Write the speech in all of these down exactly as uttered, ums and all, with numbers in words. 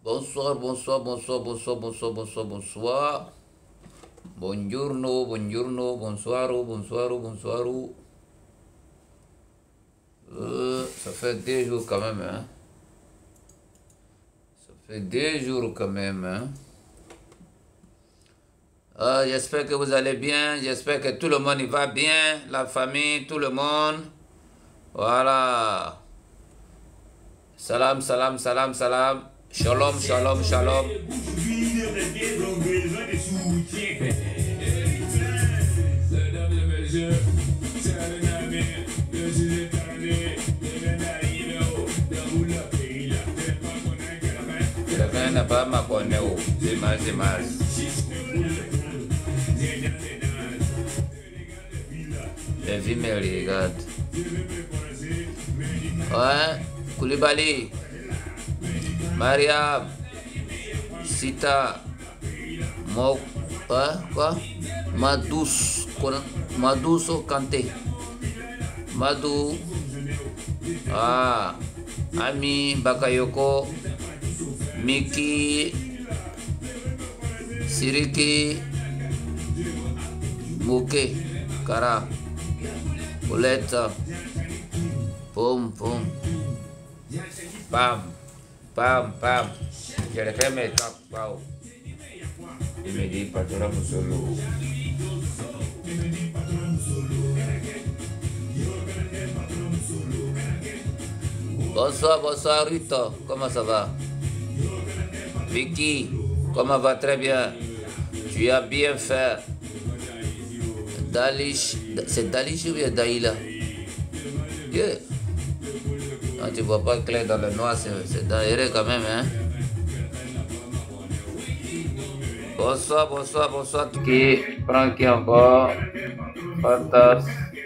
Bonsoir, bonsoir, bonsoir, bonsoir, bonsoir, bonsoir, bonsoir. Buongiorno, buongiorno, bonsoir, bonsoir, bonsoir. Euh, ça fait deux jours quand même, hein. Ça fait deux jours quand même, hein. Ah, j'espère que vous allez bien, j'espère que tout le monde y va bien, la famille, tout le monde. Voilà. Salam, salam, salam, salam. Shalom, shalom, shalom. Quelqu'un n'a pas ma connaît où. C'est mal, c'est mal. Les filles me regardent. Ouais, Koulibaly. Mariam, Sita, Mok, hein, quoi? Madous, Madouso Kanté, Madou, ah, Ami Bakayoko, Miki, Siriki, Mouké, Kara, Paulette, Pom, Pom, Pam. Pam, pam. Je le fais mes tapes. Wow. Il me dit patron solo. Bonsoir, bonsoir Rito. Comment ça va? Vicky, comment va? Très bien. Tu as bien fait. Dalish. C'est Dalish ou bien Daïla? Yeah. Non, tu vois pas clair dans le noir, c'est dangereux quand même, hein. Bonsoir, bonsoir, bonsoir. Qui prend qui encore? Fantas.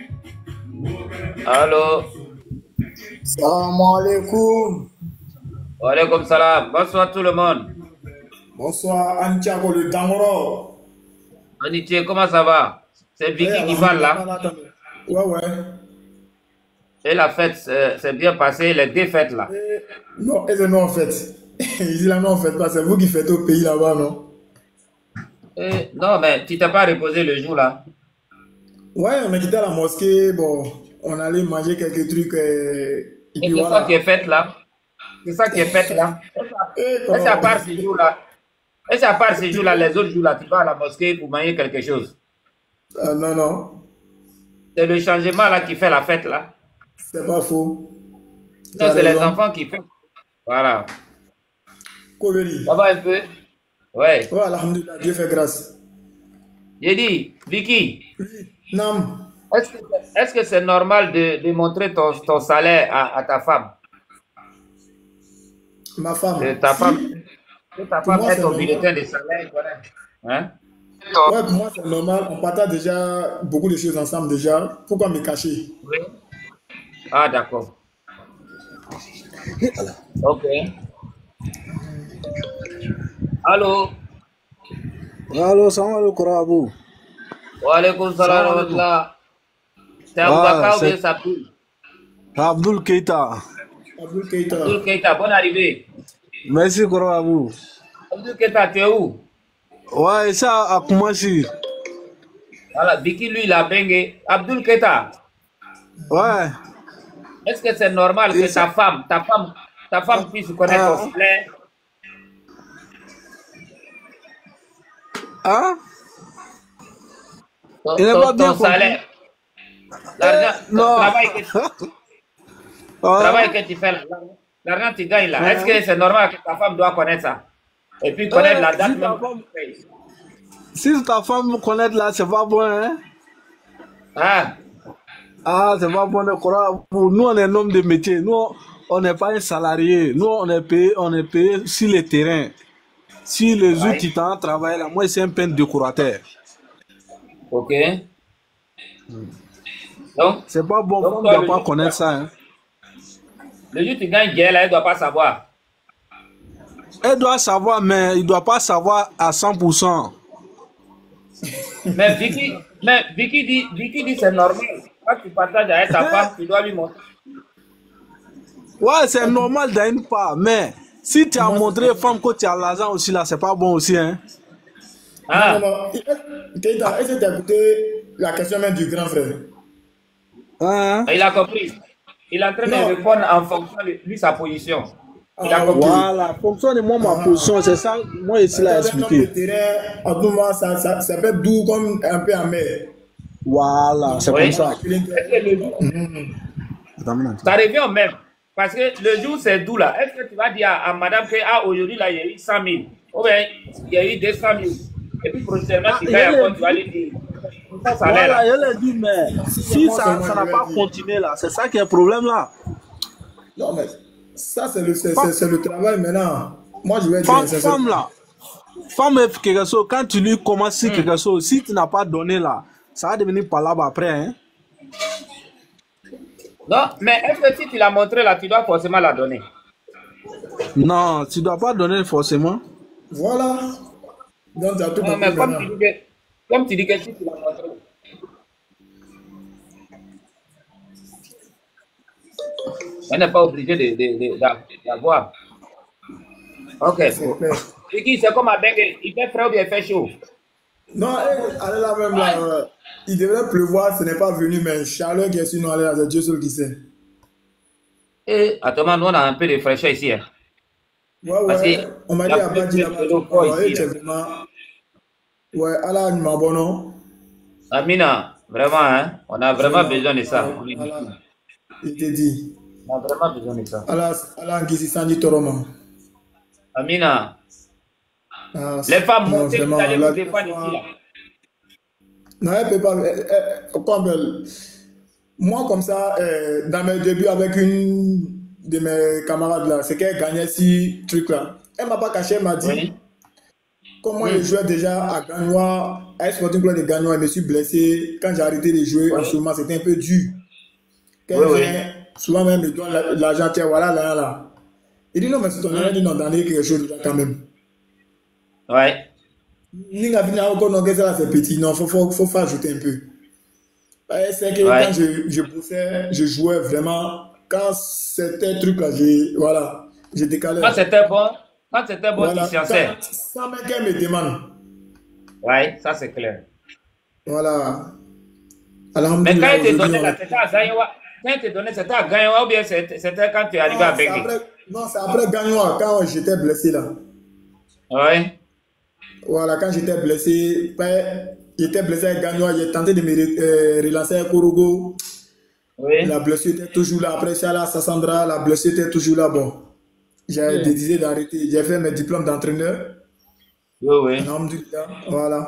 Allô? Salam alaikum. Wa alaikum salam. Bonsoir tout le monde. Bonsoir Antiago le Damoro. Anitié, comment ça va? C'est Vicky Ouais, qui parle là. Ouais, ouais. Et la fête c'est bien passé, les deux fêtes là. Et, non, et c'est non en fait. Il dit là non en fait pas, c'est vous qui faites au pays là-bas, non? Et, non, mais tu t'es pas reposé le jour là. Ouais, on a quitté la mosquée, bon, on allait manger quelques trucs. Euh, et Et puis c'est voilà. ça qui est fait là. C'est ça qui est fait là. Et Et comment... c'est à part ce jour là. Et c'est à part ce jour là, les autres jours là, tu vas à la mosquée pour manger quelque chose. Ah, non, non. C'est le changement là qui fait la fête là. C'est pas faux. Non, c'est les enfants qui font. Voilà. Koveri. Ça va un peu? Ouais. Ouais, alhamdulillah, Dieu fait grâce. J'ai dit, Vicky, Nam. est-ce que est-ce que c'est normal de, de montrer ton, ton salaire à, à ta femme? Ma femme. Que ta femme, que ta Pour femme moi, ait c'est ton normal. bulletin de salaire, voilà. Hein? Ouais, pour moi, c'est normal. On partage déjà beaucoup de choses ensemble déjà. Pourquoi me cacher? Oui. Ah, d'accord. Ok. Allô? Allô, salam alaikum Abou. Wa alaikum salam wa rahmatullah. C'est Aboubakar Ah, ou bien c'est Sapoul? Abdul Keita. Abdul Keita. Abdul Keita, bonne arrivée. Merci Kora Abou. Abdul Keita, tu es où? Ouais, ça a commencé. Voilà, Vicky, lui, il a bengué. Abdul Keita, Ouais. est-ce que c'est normal que Et ça... ta femme, ta femme, ta femme puisse connaître Ah. ton salaire? Hein? Ton, Il n'est ton, pas bien ton compris. salaire. L'argent, Eh, le non. travail que, le Ouais. travail que tu fais là, l'argent que tu gagnes là, est-ce que c'est normal que ta femme doit connaître ça? Et puis connaître Eh, la date si ta même. femme, si ta femme me connaît là, c'est pas bon, hein? Ah, Ah, c'est pas bon de Kora Abou. Nous, on est un homme de métier. Nous, on n'est pas un salarié. Nous, on est payé, on est payé sur le terrain. Si les autres ouais. titans travaillent là, moi, c'est un peine décorateur. Ok. Donc, C'est pas bon, donc on ne toi, doit le pas jour, connaître ça, hein? le jour où tu gagnes bien là, elle ne doit pas savoir. Elle doit savoir, mais il ne doit pas savoir à cent pour cent. Mais Vicky, mais Vicky dit, Vicky dit c'est normal. Quand tu partages avec ta femme, tu dois lui montrer. Ouais, c'est normal d'une part, mais Si tu as Moi, montré aux femmes que tu as l'argent aussi, là, c'est pas bon aussi, hein. Ah, non, non, non. Keita, est-ce que tu as écouté la question même du grand frère? Hein? il a compris. Il est en train de Non. répondre en fonction de lui, sa position. Il a Ah, compris. ok. Voilà, fonction de moi, ma Ah. position, c'est ça, moi, ici, là, Dans un homme de expliqué. terrain, en tout moment, ça, ça, ça peut être doux comme un peu amer. Voilà, c'est Oui. comme ça. Est-ce que le jour, Attends, maintenant. ça revient au même. Parce que le jour, c'est doux là. Est-ce que tu vas dire à, à madame que ah, aujourd'hui, là, il y a eu cent mille. Ou bien, il y a eu deux cent mille. Et puis, prochainement, Ah, tu il gagnes y a encore, les- tu vas lui dire. Ça, ça l'air Voilà, là. je l'ai dit, mais si moi, ça seulement, ça je n'a vais pas dire. continué, là, c'est ça qui est le problème, là. Non, mais ça, c'est le, c'est, c'est, c'est le travail maintenant. Moi, je vais dire, Femme, c'est femme, là. Femme est quelque chose, quand tu lui commences sur quelque chose, si tu n'as pas donné, là, ça va devenir palabre après, hein. Non, mais est-ce que si tu l'as montré là, tu dois forcément la donner? Non, tu dois pas donner forcément. Voilà. Donc, tu as tout Non, compris mais comme tu maintenant. dis que, comme tu dis que si tu l'as montré. On n'est pas obligé de, de, de, d'a- d'avoir. Ok. C'est clair. Vicky, c'est comme à Bengue. Il fait frais ou bien il fait chaud? Non, eh, allez là même là. euh, il devrait pleuvoir, ce n'est pas venu, mais chaleur qui est sur nous, allez là, c'est Dieu seul qui sait. Et attends, nous on a un peu de fraîcheur ici. Hein. Ouais, Parce ouais. que On m'a il y dit a à plus Badi de là-bas. de l'eau froid Ouais, ici. tu es Là. vraiment. Ouais, Allah, il m'a bon nom. Amina, vraiment, hein, on a vraiment Vraiment, besoin de ça. On, est Allah, ici. il te dit. On a vraiment besoin de ça. Allah, Allah, qui s'y sent Toroma. Amina, Ah, les femmes, non, montez, vous vraiment, allez là, vous défendre ici. Là. non, elle peut pas. elle- elle- comme elle- moi, comme ça, euh, dans mes débuts avec une de mes camarades là, c'est qu'elle gagnait six trucs là. Elle m'a pas caché, elle m'a dit. Oui. Comme moi, Mm. je jouais déjà à Gagnois, à Sporting Club de Gagnois, je me suis blessé. Quand j'ai arrêté de jouer en Oui. ce moment, c'était un peu dur. Quand Oui, il oui. vient, souvent même, il donne la- l'argent, tiens, voilà, là, là. Il dit non, mais c'est ton argent, il dit non, dans quelque chose déjà, quand même. Ouais. Ni la vie n'a encore non, que ça, c'est petit. Non, faut, faut, faut faire ajouter un peu. Ouais, c'est que Ouais. quand je, je bossais, je jouais vraiment. Quand c'était truc là, j'ai, voilà, j'ai décalé. Quand c'était bon, quand c'était bon, Voilà, tu sciençais. sans, sans même qu'elle me demande. Ouais, ça c'est clair. Voilà. Mais quand Alhamdulillah, il te aujourd'hui, donnait on là, a- c'était à Gaïwa. Quand il te donnait, c'était à Gaïwa ou bien c'était c'était quand tu es arrivé à Non, c'est Bengue? après, non, c'est après Gagnois, quand j'étais blessé là. Ouais. Voilà, quand j'étais blessé, ben, j'étais blessé avec Gagnois, j'ai tenté de me re- euh, relancer avec Korogo. Oui. La blessure était toujours là. Après ça, là, Sassandra, la blessure était toujours là. Bon, j'ai Mm. décidé d'arrêter. J'ai fait mes diplômes d'entraîneur. Oui, oui. Alhamdulillah, voilà.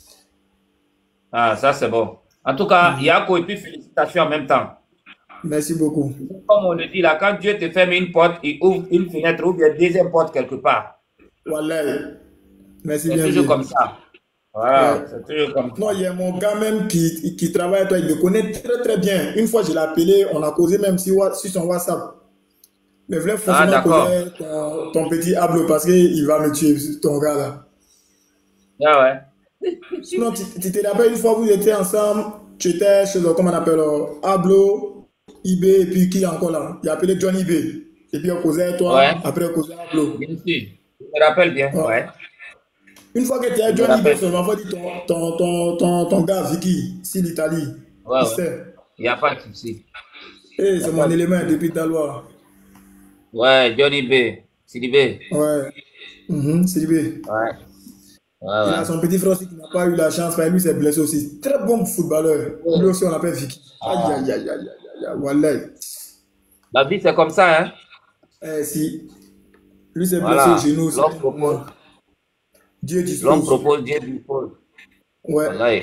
Ah, ça c'est bon. En tout cas, Yako et puis félicitations en même temps. Merci beaucoup. Comme on le dit là, quand Dieu te ferme une porte, il ouvre une fenêtre ou bien deuxième porte quelque part. Wallahi. Merci C'est bien. toujours bien. comme ça. Voilà, Ouais. c'est toujours comme ça. Non, il y a mon gars même qui, qui travaille avec toi, il me connaît très très bien. Une fois, je l'ai appelé, on a causé même sur, sur son WhatsApp. Mais je voulais Ah, forcément d'accord. causer ton, ton petit Ablo parce qu'il va me tuer, ton gars là. Ah ouais. Sinon, tu tu te rappelles, une fois vous étiez ensemble, tu étais chez le, comment on appelle, euh, Ablo, I B, et puis qui encore là? Il a appelé John I B. Et puis on causait avec toi, Ouais. après on causait Ablo. Bien sûr. Je me rappelle bien. Ouais. Ouais. Une fois que tu es me John I B, rappelle. seulement, faut dire ton, ton, ton, ton, ton gars Vicky, c'est l'Italie. Ouais, Il ouais. sait. Il n'y a pas de souci. Eh, c'est mon élément depuis Dalois. Ouais, Johnny B. Sidibé. Ouais. Mhm, c'est lui. Ouais. Ouais, Il a ouais. son petit frère aussi qui n'a pas eu la chance, mais lui s'est blessé aussi. Très bon footballeur. Lui aussi, on l'appelle Vicky. Aïe, Ah. aïe, aïe, aïe, aïe, aïe, aïe, wallahi. La vie, c'est comme ça, hein. Eh, si. Lui s'est blessé Voilà. au genou aussi. L'homme propose. Dieu L'homme dispose. propose, Dieu dispose. Ouais. Voilà.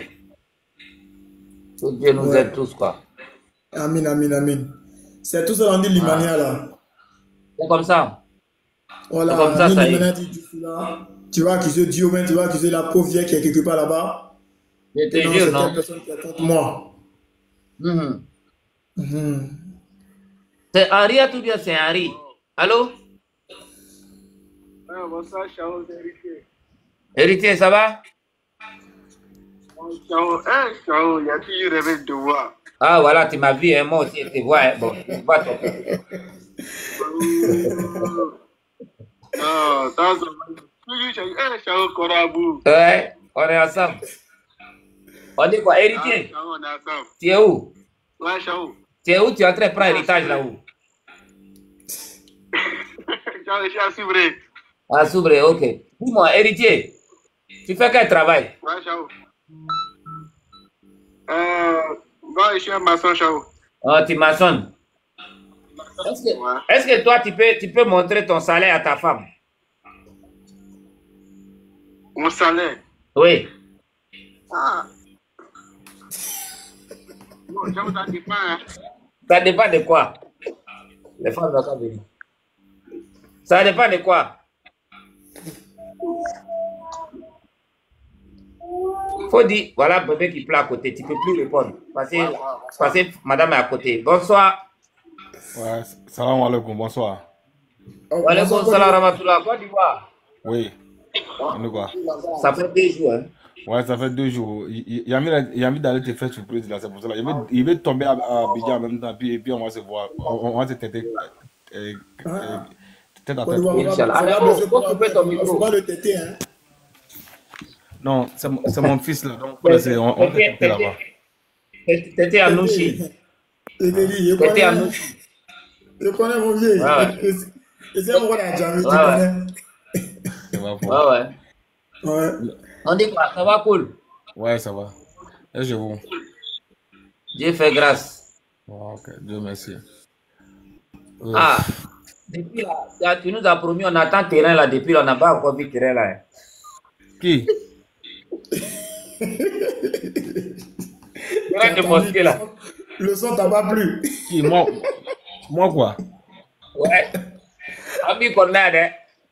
Que Dieu nous Ouais. aide tous, quoi. Amin, amin, amin. C'est tout ça, on dit Limania là. C'est comme ça. C'est comme Voilà. ça, Ni ça y est. Limania dit tout là. Tu vas accuser Dieu, mais tu vas accuser la pauvre vieille qui est quelque part là-bas. Je te Et non, jure, c'est non. telle personne qui est contre moi. Mhm. Mhm. C'est Henri à tout bien, c'est Henri. Allô? Ah, bonsoir, Charles, héritier. Héritier, ça va? Charles, hein, Charles, il y a toujours rêvé de voir. Ah, voilà, tu m'as vu, hein, moi aussi, je te vois. Hein. Bon, je vois ton Non, ça, c'est un corabou. Ouais, on est ensemble. On dit quoi, héritier? On est ensemble. Tu es où? Ouais, Chao. Tu es où? Tu es en train de prendre l'héritage là-haut? Je suis à Soubré. À Soubré, ok. Dis-moi, héritier, tu fais quel travail? Ouais, Chao. Euh, bon, je suis un maçon, Chao. Oh, tu maçonnes. Est-ce que, Ouais. est-ce que toi, tu peux, tu peux montrer ton salaire à ta femme? Mon salaire. Oui. Ah. Bon, Chao, ça dépend, hein. Ça dépend de quoi? Les femmes doivent pas venir. Ça dépend de quoi? Faut dire, voilà bébé qui pleut à côté, tu ne peux plus répondre. Parce que, parce que madame est à côté. Bonsoir. Ouais, salam alaikum, bonsoir. Oh, Wa alaikum bonsoir, salam rahmatullah. Côte d'Ivoire. Oui. On est quoi? Ça fait deux jours. Hein. Ouais, ça fait deux jours. Il, il a envie, il a envie d'aller te faire surprise là, c'est pour ça. Il veut, il veut tomber à, à Abidjan en même temps, puis, et puis on va se voir. On, on va se têter. Euh, euh, tête à tête. Inch'Allah. Allez, oh, faut couper ton micro. Faut pas le têter, hein. Non, c'est mon fils là. Donc, on, on, on peut têter là-bas. T'étais à Nouchi. T'étais à Nouchi. Je connais mon vieux. Et c'est moi la jambe, tu connais. C'est pas faux. Ouais, ouais. Ouais. On dit quoi? Ça va cool? Ouais, ça va. Et je vous. Dieu fait grâce. Oh, ok, Dieu merci. Euh. Ah, depuis là, tu nous as promis, on attend terrain là, depuis là, on n'a pas encore vu terrain là. Hein. Qui? Terrain de mosquée là. Le son t'a pas plu. Qui? Moi, moi quoi? Ouais. Ami qu'on a, hein.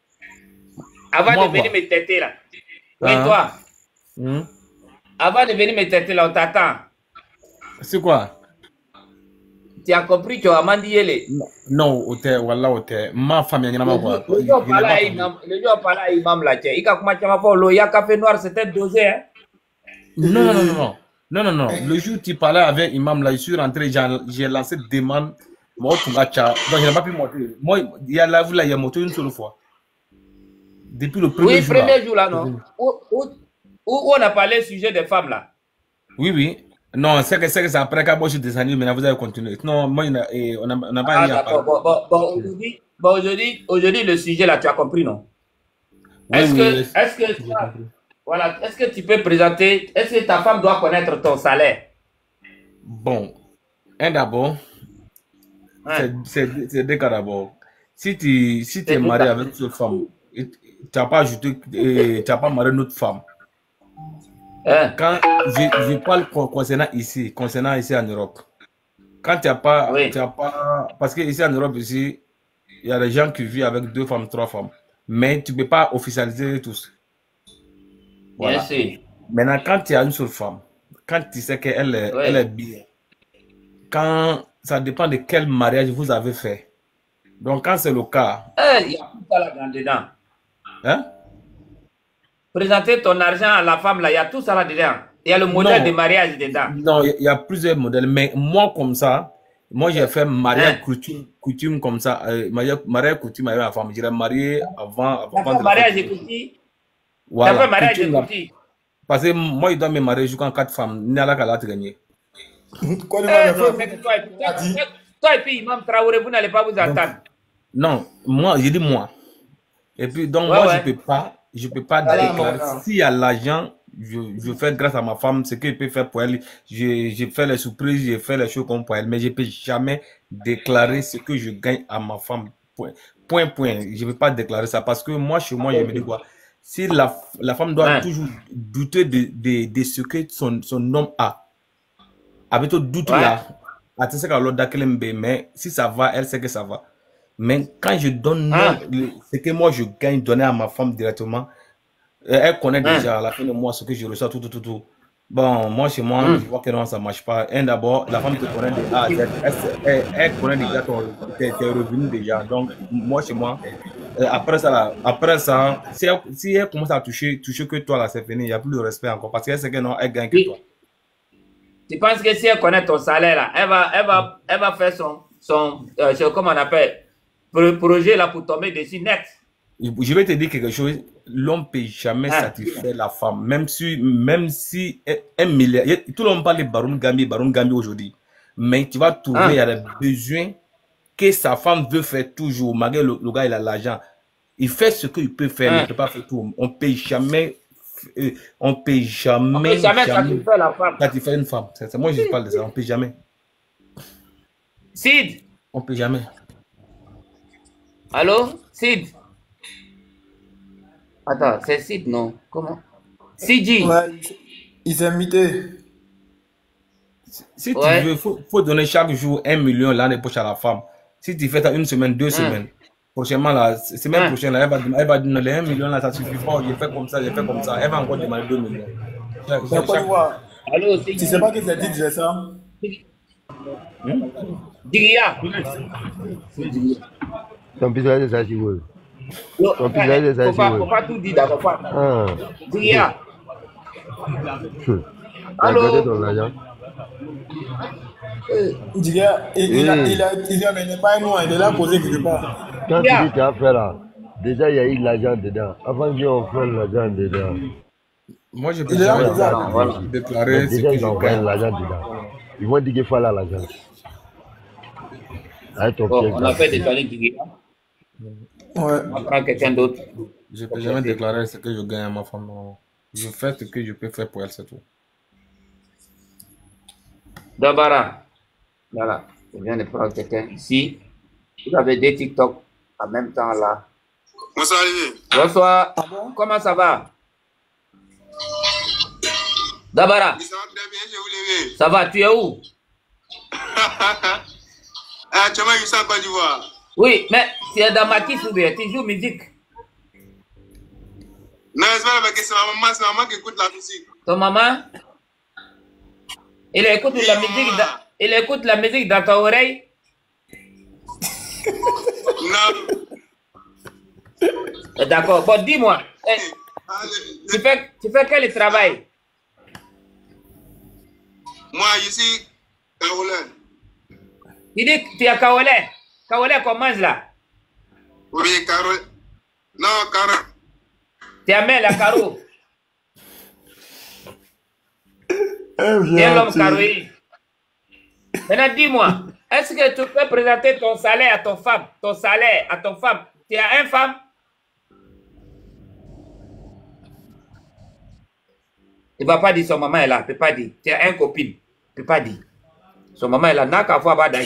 Avant Moi, de venir quoi? me têter là. Oui, Hein? toi. Hmm? Avant de venir me têter là, on t'attend. C'est quoi? Tu as compris que Amandi Yele. Non, hôtel, voilà, hôtel. Ma famille, il y en a quoi? Le jour par là, imam, le jour par là, imam là, tiens. Il a commencé à faire le café noir, c'était dosé, hein. Non, non, non, non. Non, non, non. Le jour où tu parlais avec Imam là, je suis rentré, j'ai lancé une demande. Moi, tu m'as tcha. Donc, je n'ai pas pu monter. Moi, il y a la vue là, il y a monté une seule fois. Depuis le premier oui, jour. Oui, premier là. jour là, non. Où, où, où on a parlé sujet des femmes là. Oui, oui. Non, c'est que c'est que c'est après qu'à moi je descendu, mais vous avez continué. Non, moi, on n'a pas Ah, rien à parler. bon, bon, bon, aujourd'hui, bon, aujourd'hui, aujourd'hui, le sujet là, tu as compris, non? Oui, Est-ce oui, que, oui. est-ce que, toi, voilà, est-ce que tu peux présenter, est-ce que ta femme doit connaître ton salaire? Bon, un d'abord, Hein? c'est deux cas d'abord. Si tu si tu es C'est deux marié cas. avec une autre femme, et tu n'as pas ajouté, et tu n'as pas marié une autre femme. Hein? Quand je, je parle con- concernant ici, concernant ici en Europe, quand tu n'as pas, Oui. tu as pas, parce que ici en Europe, ici, il y a des gens qui vivent avec deux femmes, trois femmes, mais tu ne peux pas officialiser tous. Voilà. Bien sûr. Maintenant, quand tu as une seule femme, quand tu sais qu'elle est, Oui. elle est bien, quand ça dépend de quel mariage vous avez fait. Donc, quand c'est le cas, Eh, il y a tout ça là dedans. hein? Présenter ton argent à la femme là, il y a tout ça là dedans. Il y a le modèle Non. de mariage dedans. Non, il y, y a plusieurs modèles, mais moi, comme ça, moi, j'ai fait mariage Hein? coutume, coutume comme ça, euh, mariage, mariage coutume avec ma femme. Je l'ai marié avant, Tu as avant fait de la mariage faire. de coutil. Tu as Voilà, fait mariage de coutume, là. coutil. Parce que moi, je dois me marier jusqu'à quatre femmes. N'y a là qu'à la gagner. Quoi, Eh, il faut faire que toi, et- toi, toi, toi et puis Imam Traoré, vous n'allez pas vous entendre. Non, moi, j'ai dit moi. Et puis, donc, Ouais, moi, ouais. je peux pas, je peux pas Voilà, déclarer. voilà. S'il y a l'argent, je, je fais grâce à ma femme, ce que je peux faire pour elle. Je, je fais les surprises, je fais les choses comme pour elle, mais je peux jamais déclarer ce que je gagne à ma femme. Point, point, point. Je peux pas déclarer ça parce que moi, chez moi, je me dis quoi? Si la, la femme doit Ouais. toujours douter de, de, de ce que son, son homme a, avec tout doute Ouais. là, à tout ce qu'elle a l'autre d'Akelembe, mais si ça va, elle sait que ça va. Mais quand je donne Ah. non, le- ce que moi je gagne, donner à ma femme directement, euh, elle connaît Ah. déjà à la fin de mois ce que je reçois, tout, tout, tout, tout. Bon, moi chez moi, Mm. je vois que non, ça marche pas. Un d'abord, la femme te connaît de A à Z. Elle, elle, elle connaît déjà ton, tes, tes revenus déjà. Donc, moi chez moi, euh, après ça, là, après ça, si elle, si elle commence à toucher, toucher que toi là, c'est fini, il n'y a plus de respect encore. Parce qu'elle sait que non, elle gagne que Oui. toi. Tu penses que si elle connaît ton salaire là, elle va, elle va, elle va faire son, son, euh, son- comment on appelle, pro- projet là pour tomber dessus net. Je vais te dire quelque chose. L'homme ne peut jamais Ah. satisfaire la femme. Même si, même si un milliard. Tout le monde parle de Baron Gambi, Baron Gambi aujourd'hui. Mais tu vas trouver, Ah. il y a des besoins que sa femme veut faire toujours. Malgré le, le gars, il a l'argent. Il fait ce qu'il peut faire, mais il Ah. ne peut pas faire tout. On ne peut jamais. euh, On ne peut jamais. On peut jamais satisfaire la femme. satisfaire une femme. C'est- c'est- moi, je parle de ça. On ne peut jamais. Sid, On ne peut jamais. allô? Sid. Attends, c'est Sid, non? Comment? Sidi. Ouais, il s'est imité. Si tu Ouais. veux, il faut, faut donner chaque jour un million l'année prochaine à la femme. Si tu fais ça une semaine, deux semaines, prochainement, la semaine Hein. prochaine, là, elle va, elle va donner les un million là, ça suffit pas. Je fais comme ça, je fais comme ça. Elle va encore demander deux millions. Chaque- C'est chaque- Côte d'Ivoire. Allô, Tu Sidi. sais pas qui c'est dit, c'est ça? Diria. Ton pizza de ça, si vous voulez. Non, Ton pizza de ça, faut si pas, vous faut voulez. pas tout dire d'abord. pas. Ah. Diria. Allô? Allô? Ton argent. Il dit, il, il, a, il, a, Oui. il, a, il a, mais il n'est pas un noir, il est là posé quelque part. Quand tu Bien. dis que tu as fait là, déjà il y a eu l'argent dedans. Avant qu'on fasse l'argent dedans. Moi, je peux Il est là, jamais il est là. Ah, voilà. déclarer Mais ce déjà que ils je ont envoyé gagne. l'argent dedans. Ils vont dire qu'il faut aller à l'argent. Avec ton Bon, pied. on a fait détourner Diria. Ouais. On va prendre quelqu'un d'autre. Je peux jamais déclarer ce que je gagne à ma femme. Non. Je fais ce que je peux faire pour elle, c'est tout. Dabara. Voilà. Je viens de prendre quelqu'un ici. Vous avez des TikTok en même temps là. Bonsoir, Olivier. Bonsoir. Ah bon? Comment ça va? Dabara. Ça va très bien, je vous l'ai Ça va, tu es où? Ah, tu m'as vu ça en Côte d'Ivoire. Oui, mais tu es dans ma kiff ou bien tu joues musique? Non, c'est pas la question, c'est ma maman, c'est ma maman qui écoute la musique. Ton maman? Il écoute la musique dans, il écoute la musique dans ta oreille? Non. Eh, d'accord. Bon, dis-moi, eh, Ah, le- tu le- fais, tu fais quel travail? Moi, je suis Carolin. Il dit que tu es Kaolé. Kaolé qu'on mange là. Oui, Carole. Non, Carole. Tu es Amel à Caro. Eh, Tu es viens, l'homme tu- Caroï. Maintenant, dis-moi, est-ce que tu peux présenter ton salaire à ton femme? Ton salaire à ton femme? Tu as une femme? Il ne va pas dire son maman est là. Il ne peut pas dire. Tu as une copine. Il ne peut pas dire. Son maman est là. N'a qu'à voir Badaï.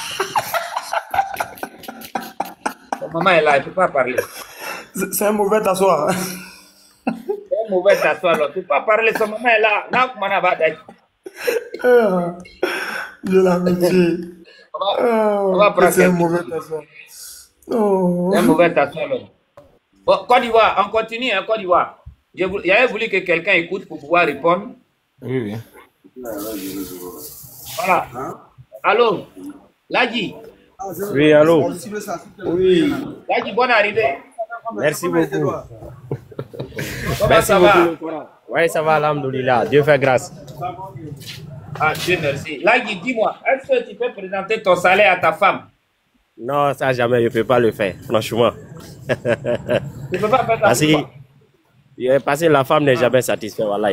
Son maman est là. Il ne peut pas parler. C'est c'est un mauvais t'asseoir. C'est un mauvais t'asseoir là. Tu ne peux pas parler. Son maman est là. N'a qu'à voir Badaï. Ah, je l'amitié. On va, Ah, on va prendre c'est un quelqu'un. mauvais t'asseoir. Oh. C'est un mauvais t'asseoir là. Bon, Côte d'Ivoire, on continue, hein, Côte d'Ivoire. Je vou- J'avais voulu que quelqu'un écoute pour pouvoir répondre. Oui, oui. Voilà. Allô, Ladji. Oui, allô. Oui, Ladji, bonne arrivée. merci beaucoup. Comment Merci ça va? beaucoup. Oui, ça va, alhamdoulilah. Dieu fait grâce. Ah, Dieu merci. Ladji, dis-moi, est-ce que tu peux présenter ton salaire à ta femme? Non, ça jamais, je ne peux pas le faire, franchement. Tu ne peux pas faire ça. Parce que, pourquoi? parce que la femme n'est jamais satisfaite, voilà. Eh,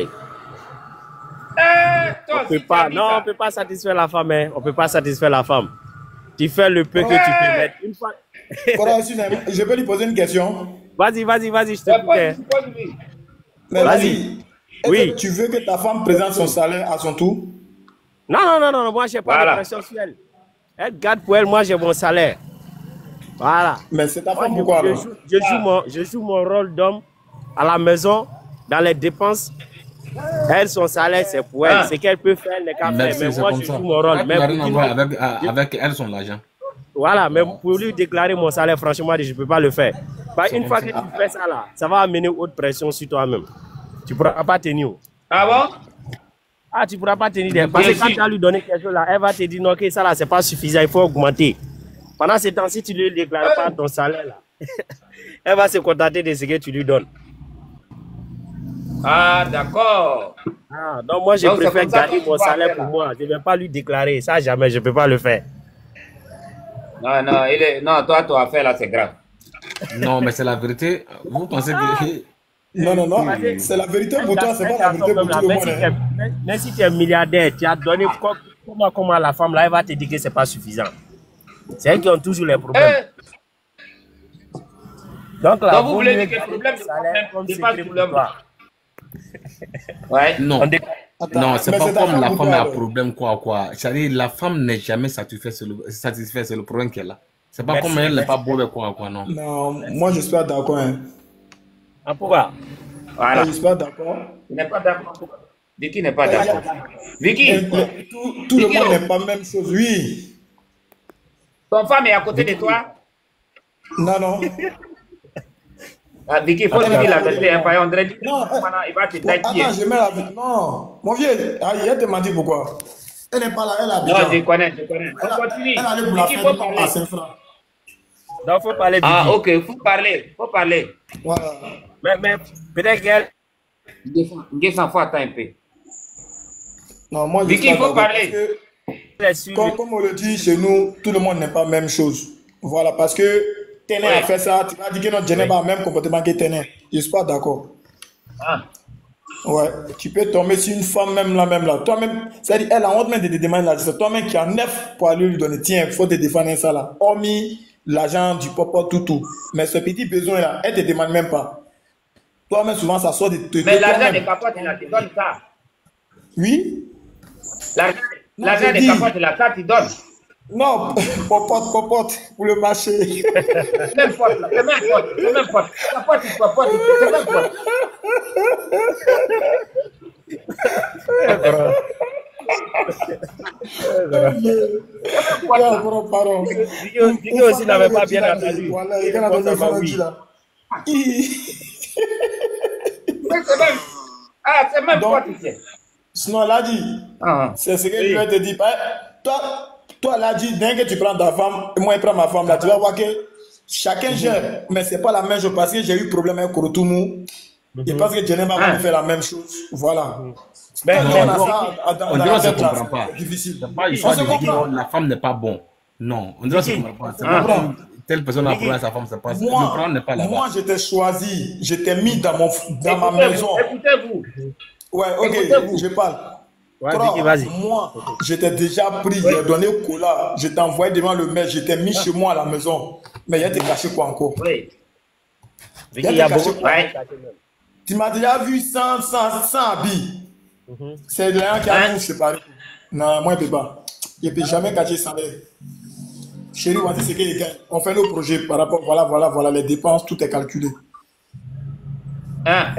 toi On peut aussi, tu pas, as dit non, ça. on ne peut pas satisfaire la femme. Hein. On ne peut pas satisfaire la femme. Tu fais le peu que tu peux mettre. Une fois... Cora, excuse-moi, je peux lui poser une question? Vas-y, vas-y, vas-y, je Réponds, t'écoute. hein. réponds-lui. Mais Vas-y. vas-y. Est-ce Oui. que tu veux que ta femme présente son salaire à son tour? Non, non, non, non, moi, je n'ai pas Voilà. de pression sur elle. Elle garde pour elle, moi, j'ai mon salaire. Voilà. Mais c'est ta Moi, femme je, pourquoi je alors? joue, je, joue mon, je joue mon rôle d'homme à la maison, dans les dépenses. Elle, son salaire, c'est pour elle. Ah. Ce qu'elle peut faire, elle n'est qu'à faire. Merci, Mais c'est moi, comme je ça. joue mon rôle. Ça Mais n'a pour rien à qu'il- voir avec, avec elle, son argent. Voilà, mais pour lui déclarer mon salaire, franchement, je ne peux pas le faire. Bah, une fois que tu fais ça, là, ça va amener haute pression sur toi-même. Tu ne pourras pas tenir. Ah bon? Ah, tu ne pourras pas tenir. Des... Parce que Bien quand sûr. tu as lui donné quelque chose, là, elle va te dire non, que ça, là, c'est pas suffisant, il faut augmenter. Pendant ce temps, si tu ne lui déclares pas ton salaire, là, elle va se contenter de ce que tu lui donnes. Ah, d'accord. Ah, donc moi, je Donc, c'est préfère comme ça garder que tu mon vas salaire faire, pour là. moi. Je ne vais pas lui déclarer. Ça, jamais, je ne peux pas le faire. Non, non, il est... non, toi, ton affaire là, c'est grave. Non, mais c'est la vérité. Vous pensez que... Non, non, non. C'est la vérité pour toi, c'est pas la vérité pour tout le monde. Hein. Même si tu es milliardaire, tu as donné comment, comment la femme là, elle va te dire que c'est pas suffisant. C'est elles qui ont toujours les problèmes. Eh. Donc là, Donc vous voulez dire que le problème c'est pas le problème. Ouais. Non, Attends, non, c'est mais pas c'est ta comme femme la ou femme pas, a un alors? problème quoi quoi. C'est-à-dire la femme n'est jamais satisfaite, c'est le, satisfaite, c'est le problème qu'elle a. C'est pas Merci, comme elle n'est merci. pas beau quoi quoi non. Non, moi je suis pas d'accord. Hein. Ah, pourquoi? Voilà. Je suis pas d'accord. Tu n'es pas d'accord. Vicky n'est pas d'accord. Vicky, Et- et Tout, tout le Vicky, monde oh. n'est pas la même chose. Oui. ton femme est à côté de toi. Non, non. Ah, Vicky, il faut te dire la vérité. Hein, on dirait que Non, eh, il va te Bon, taquiller. attends, je mets la vie. Non, mon vieux, ah, elle te m'a dit pourquoi. Elle n'est pas là, elle a Non, Abidjan. je connais, je connais. Elle, On a- continue. elle allait pour la Vicky, fête faut à parler. Saint-Franc. Donc, faut parler Ah, Vicky. ok, faut parler, faut parler. Voilà. Mais, mais peut-être qu'elle. Guess en faut attendre un peu. Non, moi je Vicky, suis pas il faut d'accord. parler. Parce que, elle est sur comme, le- comme on le dit chez nous, tout le monde n'est pas la même chose. Voilà, parce que Téné Ouais. a fait ça, tu vas dire que notre Téné n'a pas le même comportement que Téné. Je suis pas d'accord. Ah. Ouais, tu peux tomber sur une femme même là, même là. Toi-même, c'est-à-dire, elle a honte même de te demander là. C'est toi-même qui as neuf pour aller lui donner. Tiens, il faut te défendre ça là. Hormis l'argent du papa, tout, tout. Mais ce petit besoin là, elle te demande même pas. Toi-même, souvent, ça sort de te. Mais de l'argent toi-même. des capotes, il a- tu donnes ça. Oui? L'argent Non, l'argent j'ai des dit- capotes, la carte, tu donnes. Non, popote, popote, pour le marché. Même pote, là. C'est même pote. C'est même pote. Capote, tu capote, c'est même pote. Ouais, pardon, pardon. Vicky Vicky aussi n'avait pas bien entendu. Voilà, il y a entendu ça, Oui. là. Mais c'est même. Ah, c'est même Donc- pote, tu sais. Sinon, elle a dit, Ah. c'est ce que je vais te dire. Bah, toi, toi, elle a dit, dès que tu prends ta femme, et moi, je prends ma femme, là, tu vas voir que chacun gère. Mais c'est pas la même chose parce que j'ai eu problème avec Korotoumou. Et parce que Djeneba va Ah. me faire la même chose. Voilà. Mais, Quand mais, on a bon, ça à- dans- On dans dirait la qu'on se tête, là, comprend pas. c'est difficile. C'est pas On histoire se de dire comprend. que la femme n'est pas bon. Non, on dirait qu'on se comprend pas. C'est Ah. pas comme telle personne a problème à sa femme, c'est pas ça. Le Moi, problème n'est pas là-bas. moi j'étais choisi, j'étais mis dans, mon, dans ma maison. Écoutez-vous. Ouais, ok, Écoutez-vous. je parle. Ouais, Trois, Vicky, vas-y. moi, j'étais déjà pris, j'ai donné au cola, je t'ai envoyé devant le maire, j'étais mis chez moi à la maison. Mais il a été caché quoi encore? Oui. Vicky, il y a Il y a beaucoup des de Ouais. Tu m'as déjà vu sans, sans, sans habit. C'est l'un qui a Hein? tout séparé. Non, moi, je ne peux pas. Je ne peux jamais cacher ça. Chérie, voici ce qu'il gagne. On fait nos projets par rapport, voilà, voilà, voilà, les dépenses, tout est calculé. Hein?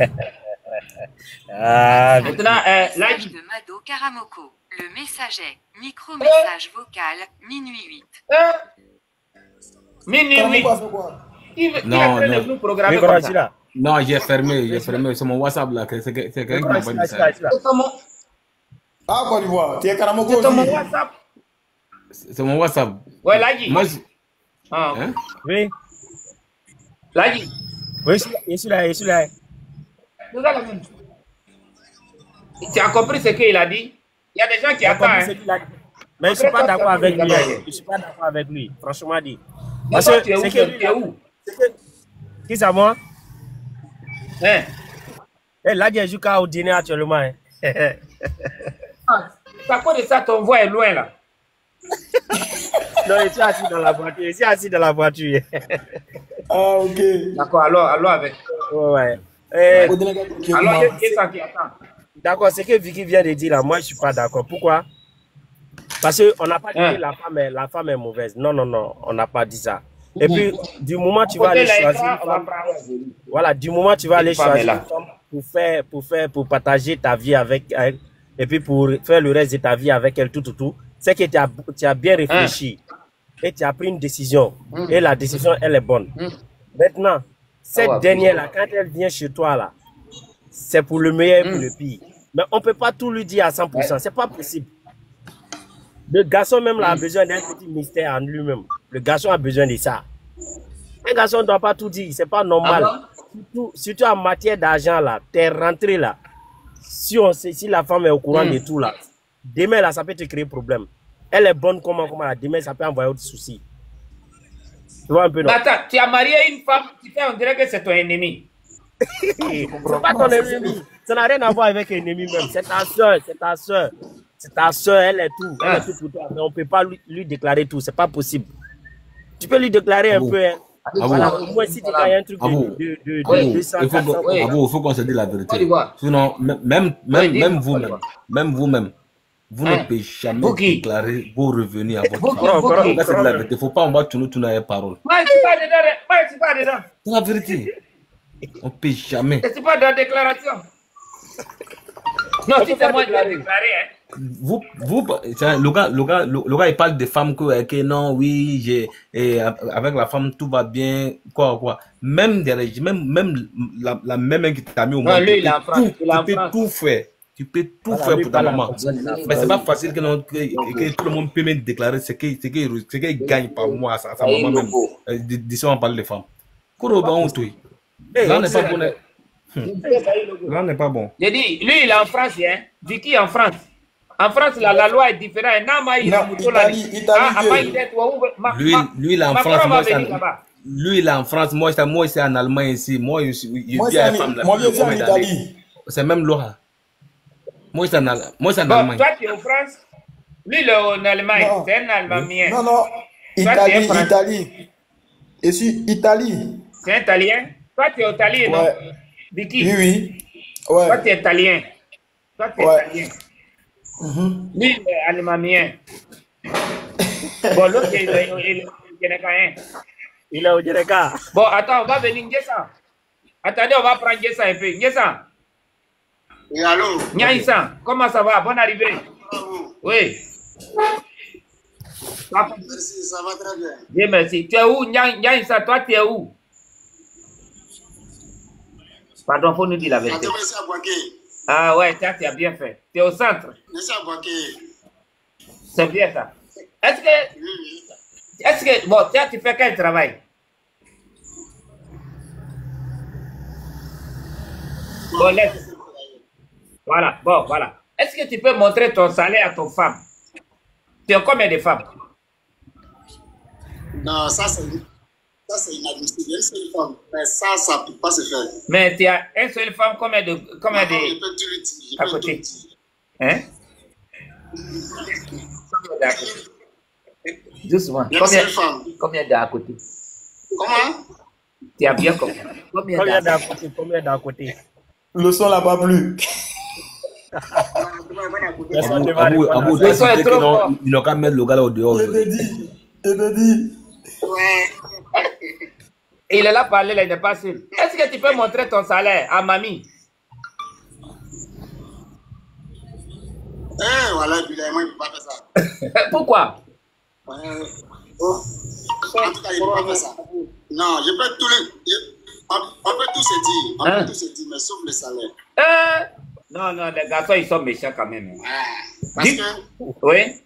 Ah, Vicky. Maintenant, euh, là, Message de Mado Karamoko. Le message est micro-message vocal, minuit huit. euh, minuit Comment huit. on fait quoi? Qui veut- qui Non, est en train de non. nous programmer Micro, comme ici, ça? là. Non, j'ai fermé, j'ai fermé. C'est mon WhatsApp là. C'est c'est quelqu'un qui Micro, m'a ici, envoyé là, un ici, là, message. ici, là. C'est sur mon- Ah, Côte d'Ivoire, tu es Karamoko c'est sur mon aussi. WhatsApp. C'est mon WhatsApp. Ouais, là, dit. Moi, je- Ah, hein? Oui, là, dit. oui, ici, là, ici, là, ici, là. Nous allons- Tu as compris ce qu'il a dit? Il y a des gens qui J'ai attendent. compris ce Hein. qu'il a dit. Mais je ne suis pas d'accord avec lui. hein. Je ne suis pas d'accord avec lui, franchement dit. Parce toi, que tu es où, c'est tu que es- lui, tu es où? c'est que- Qui c'est moi? Hein? Eh, là, il joue qu'à au dîner actuellement. hein. Ah, c'est à cause de ça, ton voix est loin là. Non, je suis assis dans la voiture. Je suis assis dans la voiture. Ah, ok. D'accord, alors, alors avec. Ouais, ouais. Eh, Au Sénégal, ok, Alors, comment? il y a ça qui attend. d'accord, c'est que Vicky vient de dire là, moi je suis pas d'accord. Pourquoi? Parce qu'on n'a pas dit Hein. que la femme, est, la femme est mauvaise. Non, non, non, on n'a pas dit ça. Et puis, du moment tu vas Côté aller là, choisir écran, une on va femme, prendre. voilà, du moment tu vas aller Une femme est choisir là. une femme pour faire, pour faire, pour partager ta vie avec elle, et puis pour faire le reste de ta vie avec elle, tout, tout, tout, c'est que tu as, tu as bien réfléchi et tu as pris une décision. Et la décision, elle est bonne. Maintenant, cette Ah ouais, dernière-là, quand elle vient chez toi, là, c'est pour le meilleur et pour le pire. Mais on ne peut pas tout lui dire à cent pour cent. C'est pas possible. Le garçon même là, a besoin d'un petit mystère en lui-même. Le garçon a besoin de ça. Un garçon ne doit pas tout dire. C'est pas normal. Ah surtout, surtout en matière d'argent là, t'es rentré là. Si, on sait, si la femme est au courant Mm. de tout là, demain là, ça peut te créer problème. Elle est bonne comment, comment là, demain ça peut envoyer autre souci. Tu vois un peu, non? Mais attends, tu as marié une femme, tu fais on dirait que c'est ton ennemi. C'est pas ton ennemi. Ça n'a rien à voir avec ennemi même. C'est ta soeur, c'est ta soeur. C'est ta soeur, elle est tout. Elle est tout pour toi. Mais on ne peut pas lui, lui déclarer tout. C'est pas possible. Tu peux lui déclarer un peu. Hein. Voilà, au moins si tu gagnes un truc de, de, de, de deux cents, il faut qu'on se dise la vérité. Sinon, même, même, même vous-même, même vous-même, vous ne pouvez jamais déclarer vos revenus à votre femme. C'est la vérité. Il ne faut pas en voir tout tourner les paroles. Moi, je ne suis pas dedans. Moi, je ne suis pas dedans. C'est la vérité. On ne peut jamais. Je ne suis pas dans la déclaration. Non, si c'est moi qui l'ai déclaré. Hein. Vous, vous, le gars, le gars, le gars, il parle des femmes que, que non, oui, j'ai, et avec la femme, tout va bien, quoi, quoi. Même, même, même, la, la même qui t'a mis au monde. Tu peux tout faire. Tu peux tout faire pour ta maman. Mais c'est pas facile que, non, que, que tout le monde peut même déclarer ce qu'il ce qu'il gagne par mois à sa, sa maman même. D'ici, on parle des femmes. Là, on n'est pas bon. Là, on n'est pas bon. J'ai dit, lui, il est en France, hein. Vicky en France. En France, la, la loi est différente. Lui, lui, il est en France. Moi, lui, il est en France. Moi, je moi, c'est en Allemagne ici. Moi, je suis en Italie. C'est même loi. Moi, c'est en, moi, en Allemagne. Toi, tu es en France. Lui, il est en Allemagne. C'est un Allemand. Non, non. Italie, Italie. Et si Italie. C'est un Italien. Toi, tu es italien, non? Vicky. Oui, oui. Ouais. Toi, tu es italien. Toi, tu es ouais. italien. Mm-hmm. Lui, il est allemand. Bon, l'autre, il est Djenekayen. Il est au Djeneka. Bon, attends, on va venir Ngessa. Attendez, on va prendre Ngessa un peu. Ngessa. Oui, allô? Nyaïssa, comment ça va? Bonne arrivée. Oui. Merci, ça va très bien. Bien, merci. Tu es où, Nyaïssa? Toi, tu es où? Pardon, il faut nous dire la vérité. Ah ouais, ça, tu as bien fait. Tu es au centre. C'est bien ça. Est-ce que... Est-ce que... Bon, toi, tu fais quel travail? Bon, laisse. Voilà, bon, voilà. Est-ce que tu peux montrer ton salaire à ton femme? Tu as combien de femmes? Non, ça c'est... Ça, c'est inadmissible. Une seule femme. Mais ça, ça ne peut pas se faire. Mais tu as une seule femme, combien de... Combien de... Je peux tout le dire. À côté. Hein? Doucement. Combien, combien d'à côté? Comment? Tu as bien compris. Combien d'à côté? Combien d'à côté? Le son n'a pas plu. Le son est trop fort. Il n'a qu'à mettre le gars là au dehors. Je te dis. Je te dis. Ouais. Il est là parler, là, il n'est pas sûr. Est-ce que tu peux montrer ton salaire à mamie? Eh, voilà, moi, il ne peut pas faire ça. Pourquoi? Euh, oh. En tout cas, il ne peut pas faire ça. Non, je peux tout le... On, on peut tout se dire. On hein? peut tout se dire, mais sauf le salaire. Euh, non, non, les garçons, ils sont méchants quand même. Ouais. Parce dis... que... Oui.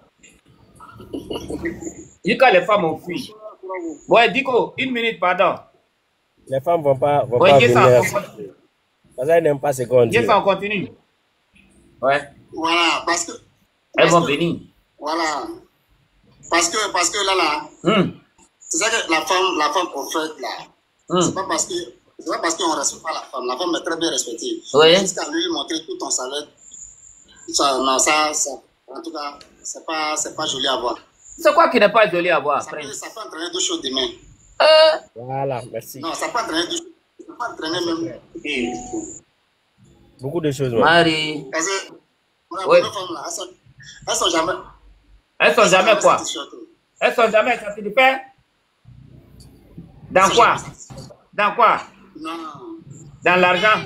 Dis que les femmes ont fui. Ouais, Diko, une minute, pardon. Les femmes ne vont pas, vont ouais, pas venir. Parce qu'elles n'aiment pas ce qu'on dit. Yes, on continue. Ouais. Voilà, parce que... Elles vont que, venir. Voilà. Parce que, parce que là, là, mm. c'est ça que la femme, la femme offerte là, mm. c'est pas parce que, c'est pas parce qu'on ne respecte pas la femme. La femme est très bien respectée. Oui. Jusqu'à lui montrer tout ton salaire. Ça, non, ça, ça, en tout cas, c'est pas, c'est pas joli à voir. C'est quoi qui n'est pas joli à voir? Ça peut, ça peut entraîner deux choses demain. Euh... Voilà, merci. Non, ça peut entraîner deux choses. Ça peut entraîner même. Beaucoup de choses. Marie. Parce que, voilà, oui. Les femmes là, elles sont, elles sont jamais. Elles sont jamais quoi? Elles sont jamais satisfaites? Dans quoi? Dans quoi? Non. Dans l'argent?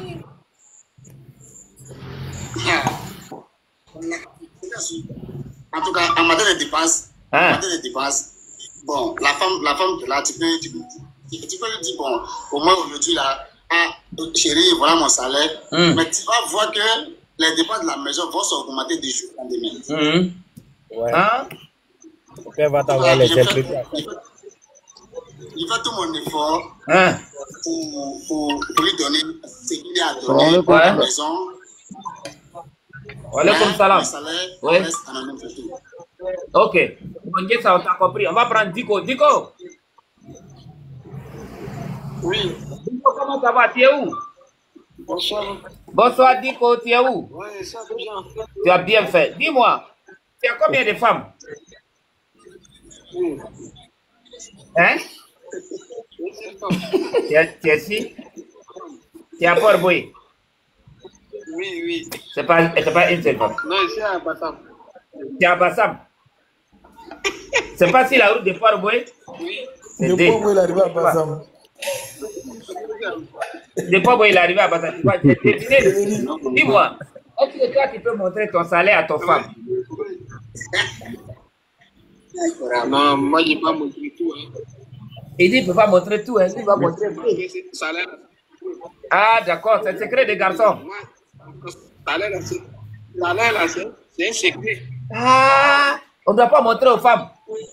En tout cas, en matière de dépenses, hein? en matière de dépenses, bon, la femme, la femme là, tu peux, tu, tu, tu peux lui dire, bon, au moins aujourd'hui là, ah, chérie, voilà mon salaire, mm. mais tu vas voir que les dépenses de la maison vont s'augmenter du jour au lendemain. Mm. Ouais. Hein? Elle va t'avoir les imprimer. Il fait tout mon effort hein? pour, pour, pour lui donner ce qu'il a à donner pour la maison. Voilà comme ça là. Oui. Ok. Bon, ça, on t'a compris. On va prendre Diko. Diko. Oui. Comment ça va? Tu es où? Bonsoir. Bonsoir, Diko, tu es où? Oui, ça va bien. Tu as bien fait. Dis-moi, tu as combien de femmes? Oui. Hein? Tu es, tu es ici? Tu es à Port-Boué? Oui, oui. C'est pas, c'est pas une seule femme. Non, ici à Bassam. Tu es à Bassam? C'est pas si la route de Port-Boué? Oui. De Port-Boué, il est arrivé à Bassam. De Port-Boué, il est arrivé à Bassam. Tu vois, dis-moi, est-ce que toi, tu peux montrer ton salaire à ton femme? Non, moi, je n'ai pas montré tout. Hein. Il dit qu'il ne peut pas montrer tout, hein. Il va montrer tout. Salaire. Ah, d'accord, c'est le secret des garçons. Salaire, là, c'est un secret. Ah, on ne doit pas montrer aux femmes.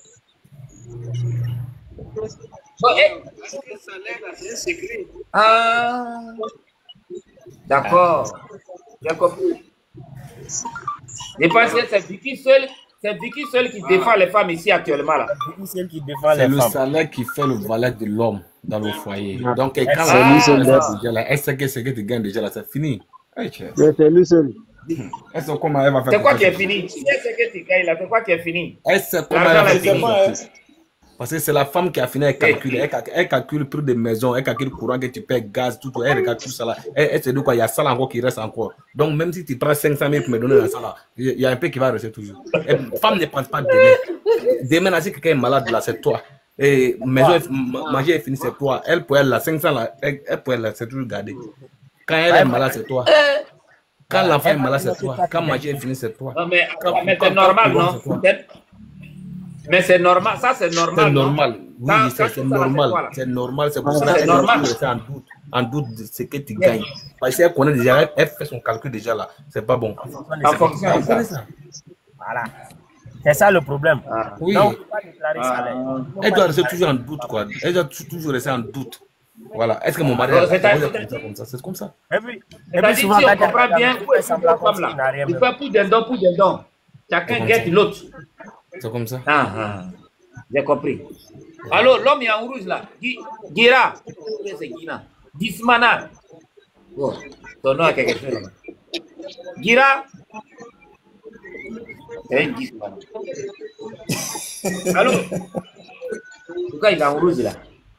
Oh, eh. Salaire, là, c'est un secret. Ah, d'accord. J'ai compris. Je pense que c'est Vicky seul. C'est Vicky seul qui défend les femmes ici actuellement là. Vicky seul qui défend les C'est le femmes. salaire qui fait le valet de l'homme dans le foyer. Donc, quand Ah, elle seul. déjà là, elle sait que ce que tu gagnes déjà là, c'est fini. Hey, C'est lui seul. elle sait comment elle va faire. C'est quoi qui est fini? Si elle sait que tu gagnes là, c'est quoi qui est fini? Elle sait comment elle L'argent va est fini. faire. Parce que c'est la femme qui a fini, elle calcule, elle, calcule, elle calcule le prix des maisons, elle calcule le courant que tu payes, gaz, tout, elle regarde tout ça là. Elle, elle se dit quoi, il y a ça là encore qui reste encore. Donc même si tu prends cinq cent mille pour me donner dans ça là, il y a un peu qui va rester toujours. Et femme ne pense pas demain. Demain, là, si quelqu'un est malade là, c'est toi. Et maison, manger est fini, c'est toi. Elle pour elle là, cinq cents là, elle, elle pour elle là, c'est toujours gardé. Quand elle est malade, c'est toi. Quand l'enfant est malade, c'est toi. Quand manger est fini, c'est toi. Non, mais, Quand- mais quand- c'est normal, quand- non? c'est toi. Mais c'est normal, ça c'est normal. C'est non? normal, oui, Quand- c'est quand c'est tout ça, là, normal, c'est quoi, là? c'est normal, c'est pour Ah, cela c'est qu'elle normal. est toujours restée en doute, en doute de ce que tu gagnes. Parce qu'elle connaît déjà, elle, elle fait son calcul déjà là, c'est pas bon. En fonction Elle de connaît ça. ça. Voilà. C'est ça le problème. Oui, Donc, on ne peut pas déclarer Ah. salaire. elle doit rester toujours en doute, quoi. Elle doit tou- toujours rester en doute. Voilà, est-ce que mon mari Non, a c'est fait à- comme ça? C'est comme ça. Et puis, et puis C'est-à-dire, souvent, si quand on comprend bien, il où est fait semblant comme femme s'il n'a là? rien Il même. fait pour d'un don, pour d'un don. Chacun C'est guette comme l'autre. C'est comme ça. Ah, ah. J'ai compris. Alors, l'homme est en rouge là. Gi- Gira. C'est Gina. Gismana. Oh, ton nom a quelque chose là. Gira. C'est un Gismana. Allô? Pourquoi il est en rouge là?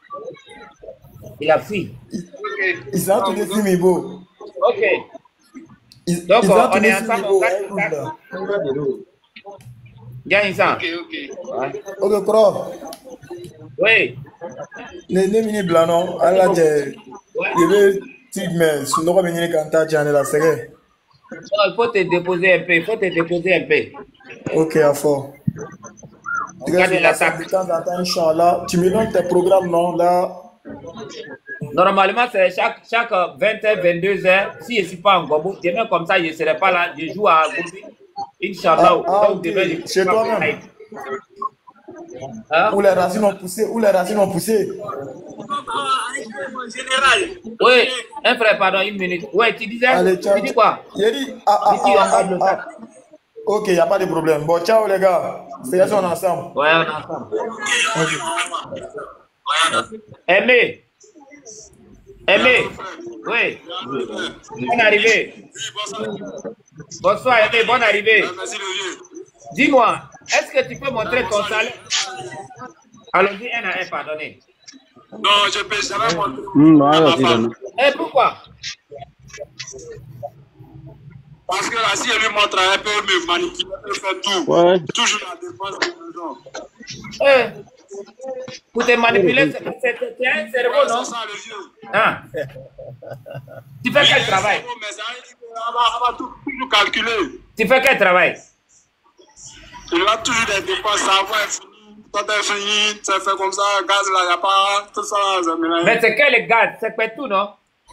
Il a fui. Ils sont tous les films, mais beau. Ok. Ils Donc, ils on, ont on tous les est films, ensemble. mais On beau. gagne. Gagne ça. Ok, ok. Ouais. Ok, Kro. Oui. Ne ne mini blanc non. Allah te. Il veut tig mais sinon comme mini kanta tiane la serre. Non, il faut te déposer un peu. Il faut te déposer un peu. Ok, à fort. On gagne l'attaque. De temps en temps, Inch'Allah, tu me donnes tes programmes non là. Normalement, c'est chaque, chaque vingt heures, vingt-deux heures. Si je ne suis pas en Gobo, demain comme ça, je ne serai pas là. Je joue à Gobi. Inch'Allah. Ah, ah, Donc, ok. demain, je ne Chez serai pas toi-même. live. Hein? Où les racines ont poussé, où les racines ont poussé. Oui, un frère, pardon, une minute. Oui, tu disais, Allez, ciao. tu dis quoi? Il dit, ah, ah, Ici, ah, on ah, parle de ah. Ok, il n'y a pas de problème. Bon, ciao les gars. C'est on ensemble. Ouais, on est ensemble. Aimé. Aimé. Oui. Bonne arrivée. Bonsoir, Aimé, bonne arrivée. Dis-moi, est-ce que tu peux montrer ton salaire? Allons-y, un à un, pardonnez. Non, je peux jamais montrer. Hmm, ah, c'est bon. Et pourquoi? Parce que là, si elle lui montre, elle peut me manipuler, elle peut faire tout. Ouais. Toujours la défense de l'argent. Eh, pour te manipuler, c'est c'est- c'est un cerveau, non? C'est ça le vieux. Hein? Tu fais quel travail? Mais ça veut dire qu'on va, on va tout, toujours calculer. Tu fais quel travail? Il a toujours des dépenses, ça va être fini. Quand c'est fini, c'est fait comme ça, gaz là, il n'y a pas, tout ça, ça mélange. Mais c'est quel gaz? C'est quoi tout, non?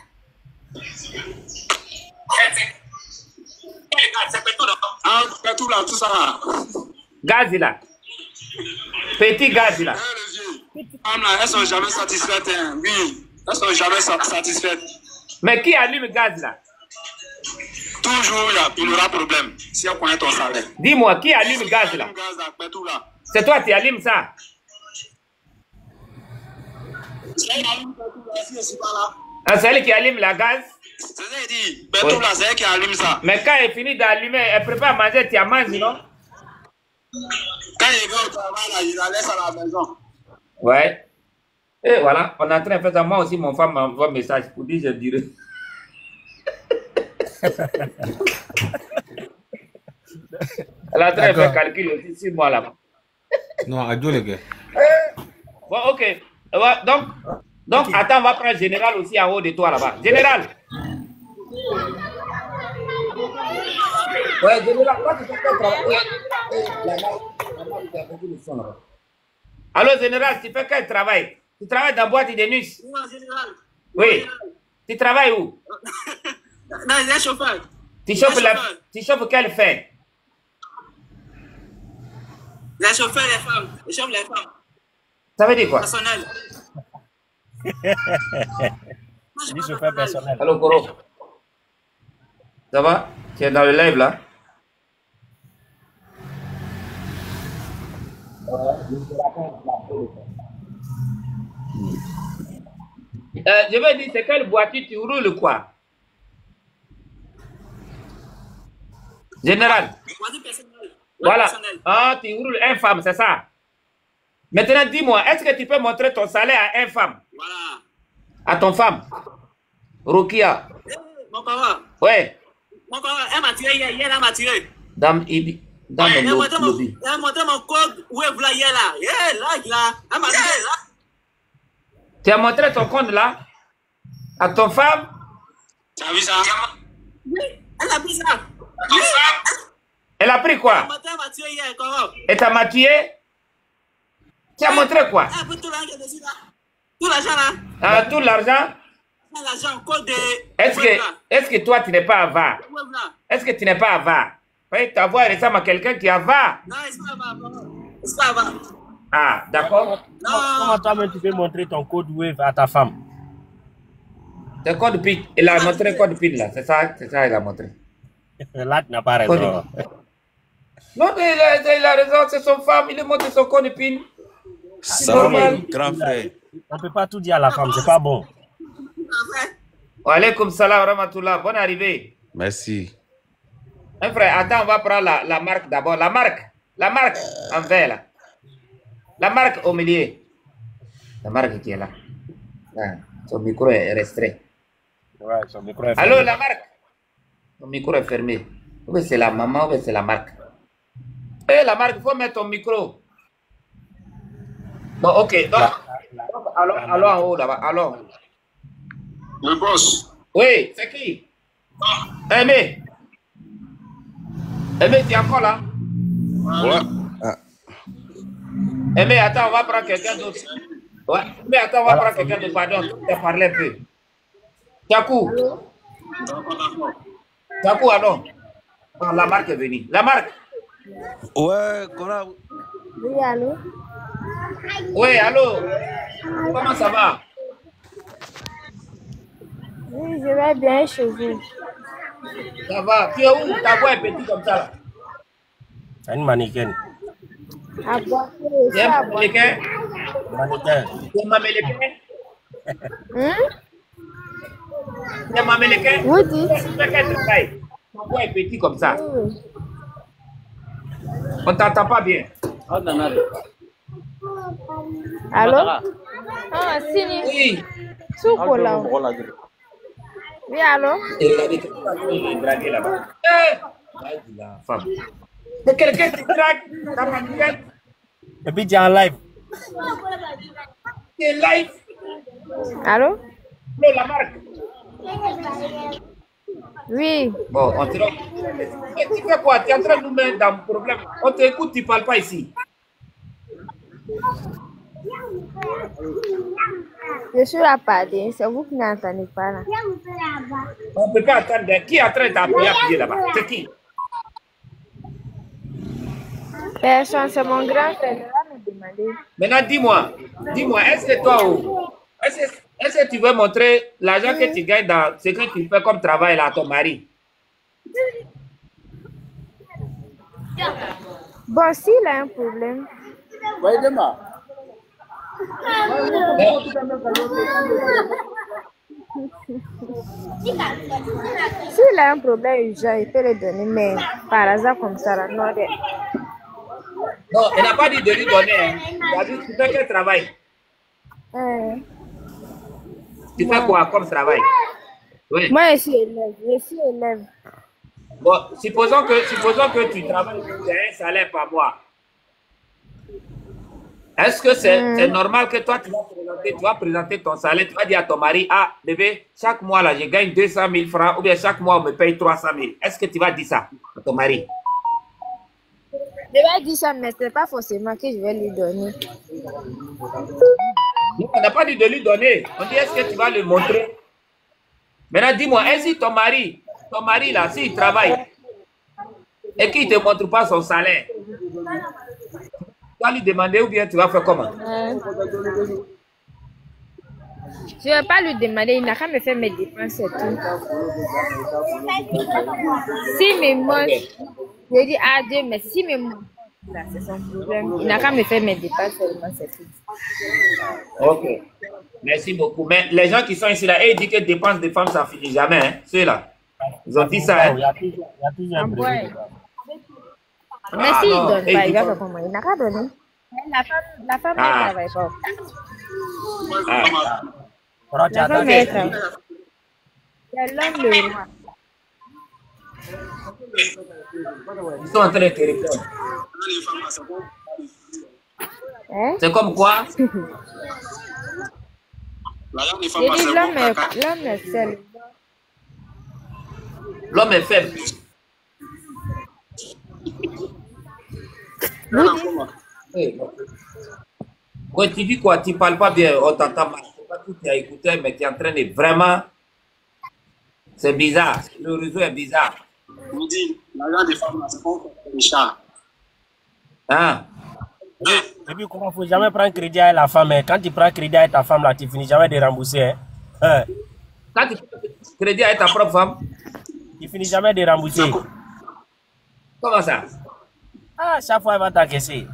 Ah, c'est tout là, tout ça là. Gaz là. Petit gaz là. Eh, le vieux. Femmes là, elles sont jamais satisfaites, hein. Oui, elles sont jamais sa- satisfaites. Mais qui allume gaz là? Toujours, il y a- il y aura problème. Si on connaît ton salaire. Dis-moi, qui allume gaz là? Gaz là, mais tout là. C'est toi qui allume ça. Si elle allume tout là, Ah, c'est elle qui allume la gaz? C'est ça qu'il dit. Bertou, là, c'est elle qui allume ça. Mais quand elle finit d'allumer, elle prépare à manger, tu as mangé, non? Quand il va au travail, là, il la laisse à la maison. Ouais. Et voilà, on est en train de faire ça. Moi aussi, mon femme m'envoie un message pour dire, je dirais. Elle est en train de faire calcul aussi sur moi là. Non, adieu les gars. Bon, ok. Ouais, donc, donc okay. Attends, on va prendre Général aussi en haut de toi là-bas. Général. Ouais, Général, toi, tu fais quel travail? Allô, Général, tu fais quel travail? Tu travailles dans la boîte de nuit? Oui. Tu travailles où? Non, il est chauffeur. Tu chauffes, la... tu chauffes quelle fin? Les chauffeurs, les femmes. Je chauffe les femmes. Ça veut dire quoi? Personnel. Les chauffeurs personnels. Allô, Koro. Ça va? Tu es dans le live là? Euh, je veux dire, c'est quelle voiture tu roules quoi? Général. Voilà. Ah, tu roules une femme, c'est ça? Maintenant, dis-moi, est-ce que tu peux montrer ton salaire à une femme? Voilà. À ton femme? Rokia. Mon papa. Ouais. Mon papa, elle m'a tiré hier, hier, elle m'a tiré. Dans, dans ouais, le lobby. Elle m'a montré mon code web là, hier là. Yeah, là, là. Elle m'a tiré là. Tu as montré ton compte là? À ton femme? Tu as vu ça? Oui, elle a pris ça. Oui. Elle a pris quoi? Elle m'a tué hier, comment? Et t'as m'a tué? Tu as montré quoi? Elle a pris tout l'argent dessus là. Tout l'argent là. Ah, tout l'argent? L'argent, code de... Est-ce que, est-ce que toi tu n'es pas avare? Est-ce que tu n'es pas avare? Oui, ta voix ressemble à quelqu'un qui est avare. Non, c'est pas avare. C'est pas avare. Ah, d'accord. Comment toi-même tu peux montrer ton code wave à ta femme? Le code P I N. Il a montré le code P I N là. C'est ça, c'est ça, il a montré. Là, tu n'as pas raison. Non, mais il a, il a raison, c'est son femme, il a montré son code P I N. C'est normal, grand frère. On ne peut pas tout dire à la femme, c'est pas bon. Wa alaykoum salam rahmatullah, bonne arrivée. Merci. Un frère, attends, on va prendre la, la marque d'abord. La marque, la marque en vert là. La marque au milieu. La marque qui est là. Ah, son micro est restreint. Ouais, son micro est fermé. Allô, la marque? Son micro est fermé. Oui, c'est la maman, oui, c'est la marque. Eh, la marque, il faut mettre ton micro. Bon, ok. Donc, donc allons, allons en haut là-bas. Allons. Le boss. Oui, c'est qui? Aimé. Aimé, tu es encore là? Ouais. Ah. Aimé, attends, on va prendre quelqu'un d'autre. Ouais, mais attends, on va prendre quelqu'un d'autre. Pardon, tu as parlé un peu. Takou. Takou, allons. Oh, la marque est venue. La marque. Ouais, Cora. Oui, allô? Oui, allô? Comment ça va? Oui, je vais bien chez vous. Ça va. Tu es où? Ta voix est petite comme ça là. C'est une mannequin. À boire. Tu es un mannequin? Mannequin. Tu es un mannequin? Hum? Tu es un mannequin? Vous dites? Tu fais quel travail? Ta voix est petite comme ça. Oui. On t'entend pas bien. Allô? Ah, Sini. Oui. Souko là. Oui, allô? Il est dragué là-bas. Eh! La femme. Mais quelqu'un qui drague ta mannequin. Et puis tu es en live. Tu es live. Allô? Non, la marque. Oui. Bon, on te mais tu fais quoi? Tu es en train de nous mettre dans le problème. On t'écoute, tu ne parles pas ici. Je suis à parler, c'est vous qui n'entendez pas là. On ne peut pas attendre. Qui est en train d'appuyer appuyer là-bas? C'est qui? Personne, c'est mon grand frère. Il va me demander. Maintenant, dis-moi, dis-moi, est-ce que toi, est-ce que, est-ce que tu veux montrer l'argent que tu gagnes dans ce que tu fais comme travail là à ton mari? Bon, s'il a un problème. S'il a un problème urgent, il peut le donner, mais par hasard comme ça, là, non. de- Non, il n'a pas dit de lui donner. Hein. Il a dit tu fais quel travail? Euh, Tu fais quoi comme travail? Oui. Moi, je suis élève. Je suis élève. Bon, supposons que, supposons que tu travailles pour un salaire par mois. Est-ce que c'est Hmm. c'est normal que toi, tu vas, présenter, tu vas présenter ton salaire, tu vas dire à ton mari, ah, bébé, chaque mois, là, je gagne deux cent mille francs, ou bien chaque mois, on me paye trois cent mille. Est-ce que tu vas dire ça à ton mari? Je vais dire ça, mais ce n'est pas forcément que je vais lui donner. Non, on n'a pas dit de lui donner. On dit, est-ce que tu vas le montrer? Maintenant, dis-moi, est-ce que ton mari, ton mari, là, s'il travaille et qu'il ne te montre pas son salaire, tu vas lui demander ou bien tu vas faire comment? Euh, Je ne vais pas lui demander, il n'a qu'à me faire mes dépenses, c'est tout. S'il me mange, je dis ah Dieu, mais s'il me mange, là, c'est son problème. Il n'a qu'à me faire mes dépenses seulement, c'est tout. Ok. Merci beaucoup. Mais les gens qui sont ici là, ils disent que dépenses de femmes, ça finit jamais. Hein? Ceux-là. Ils ont dit ça. Il y Hein? a toujours, il y a toujours un Ouais. prévu. Mais Ah, s'il ne non. donne Et pas, ils il va disent- faire comment? Il n'a qu'à donner. Mais La femme, la femme Ah. ne travaille pas. Ah. Voilà, tu La as femme donné. elle travaille. C'est l'homme le roi. Ils sont en train de te répondre. Hein? C'est comme quoi? L'argent des Je femmes, dis c'est l'homme bon est, caca. l'homme est seul. L'homme est faible. Oui. Ouais, tu dis quoi? Tu ne parles pas bien. On t'entend mal. Je sais pas si tu as écouté, mais tu es en train de vraiment. C'est bizarre. Le réseau est bizarre. Je vous dis, l'argent des femmes, c'est bon caca, Richard. Hein? Et puis, comment faut jamais prendre crédit avec la femme. Hein. Quand tu prends crédit avec ta femme, là, tu finis jamais de rembourser. Hein. Hein. Quand tu prends crédit avec ta propre femme, Tu finis jamais de rembourser. comment ça? Ah, chaque fois, elle va t'encaisser.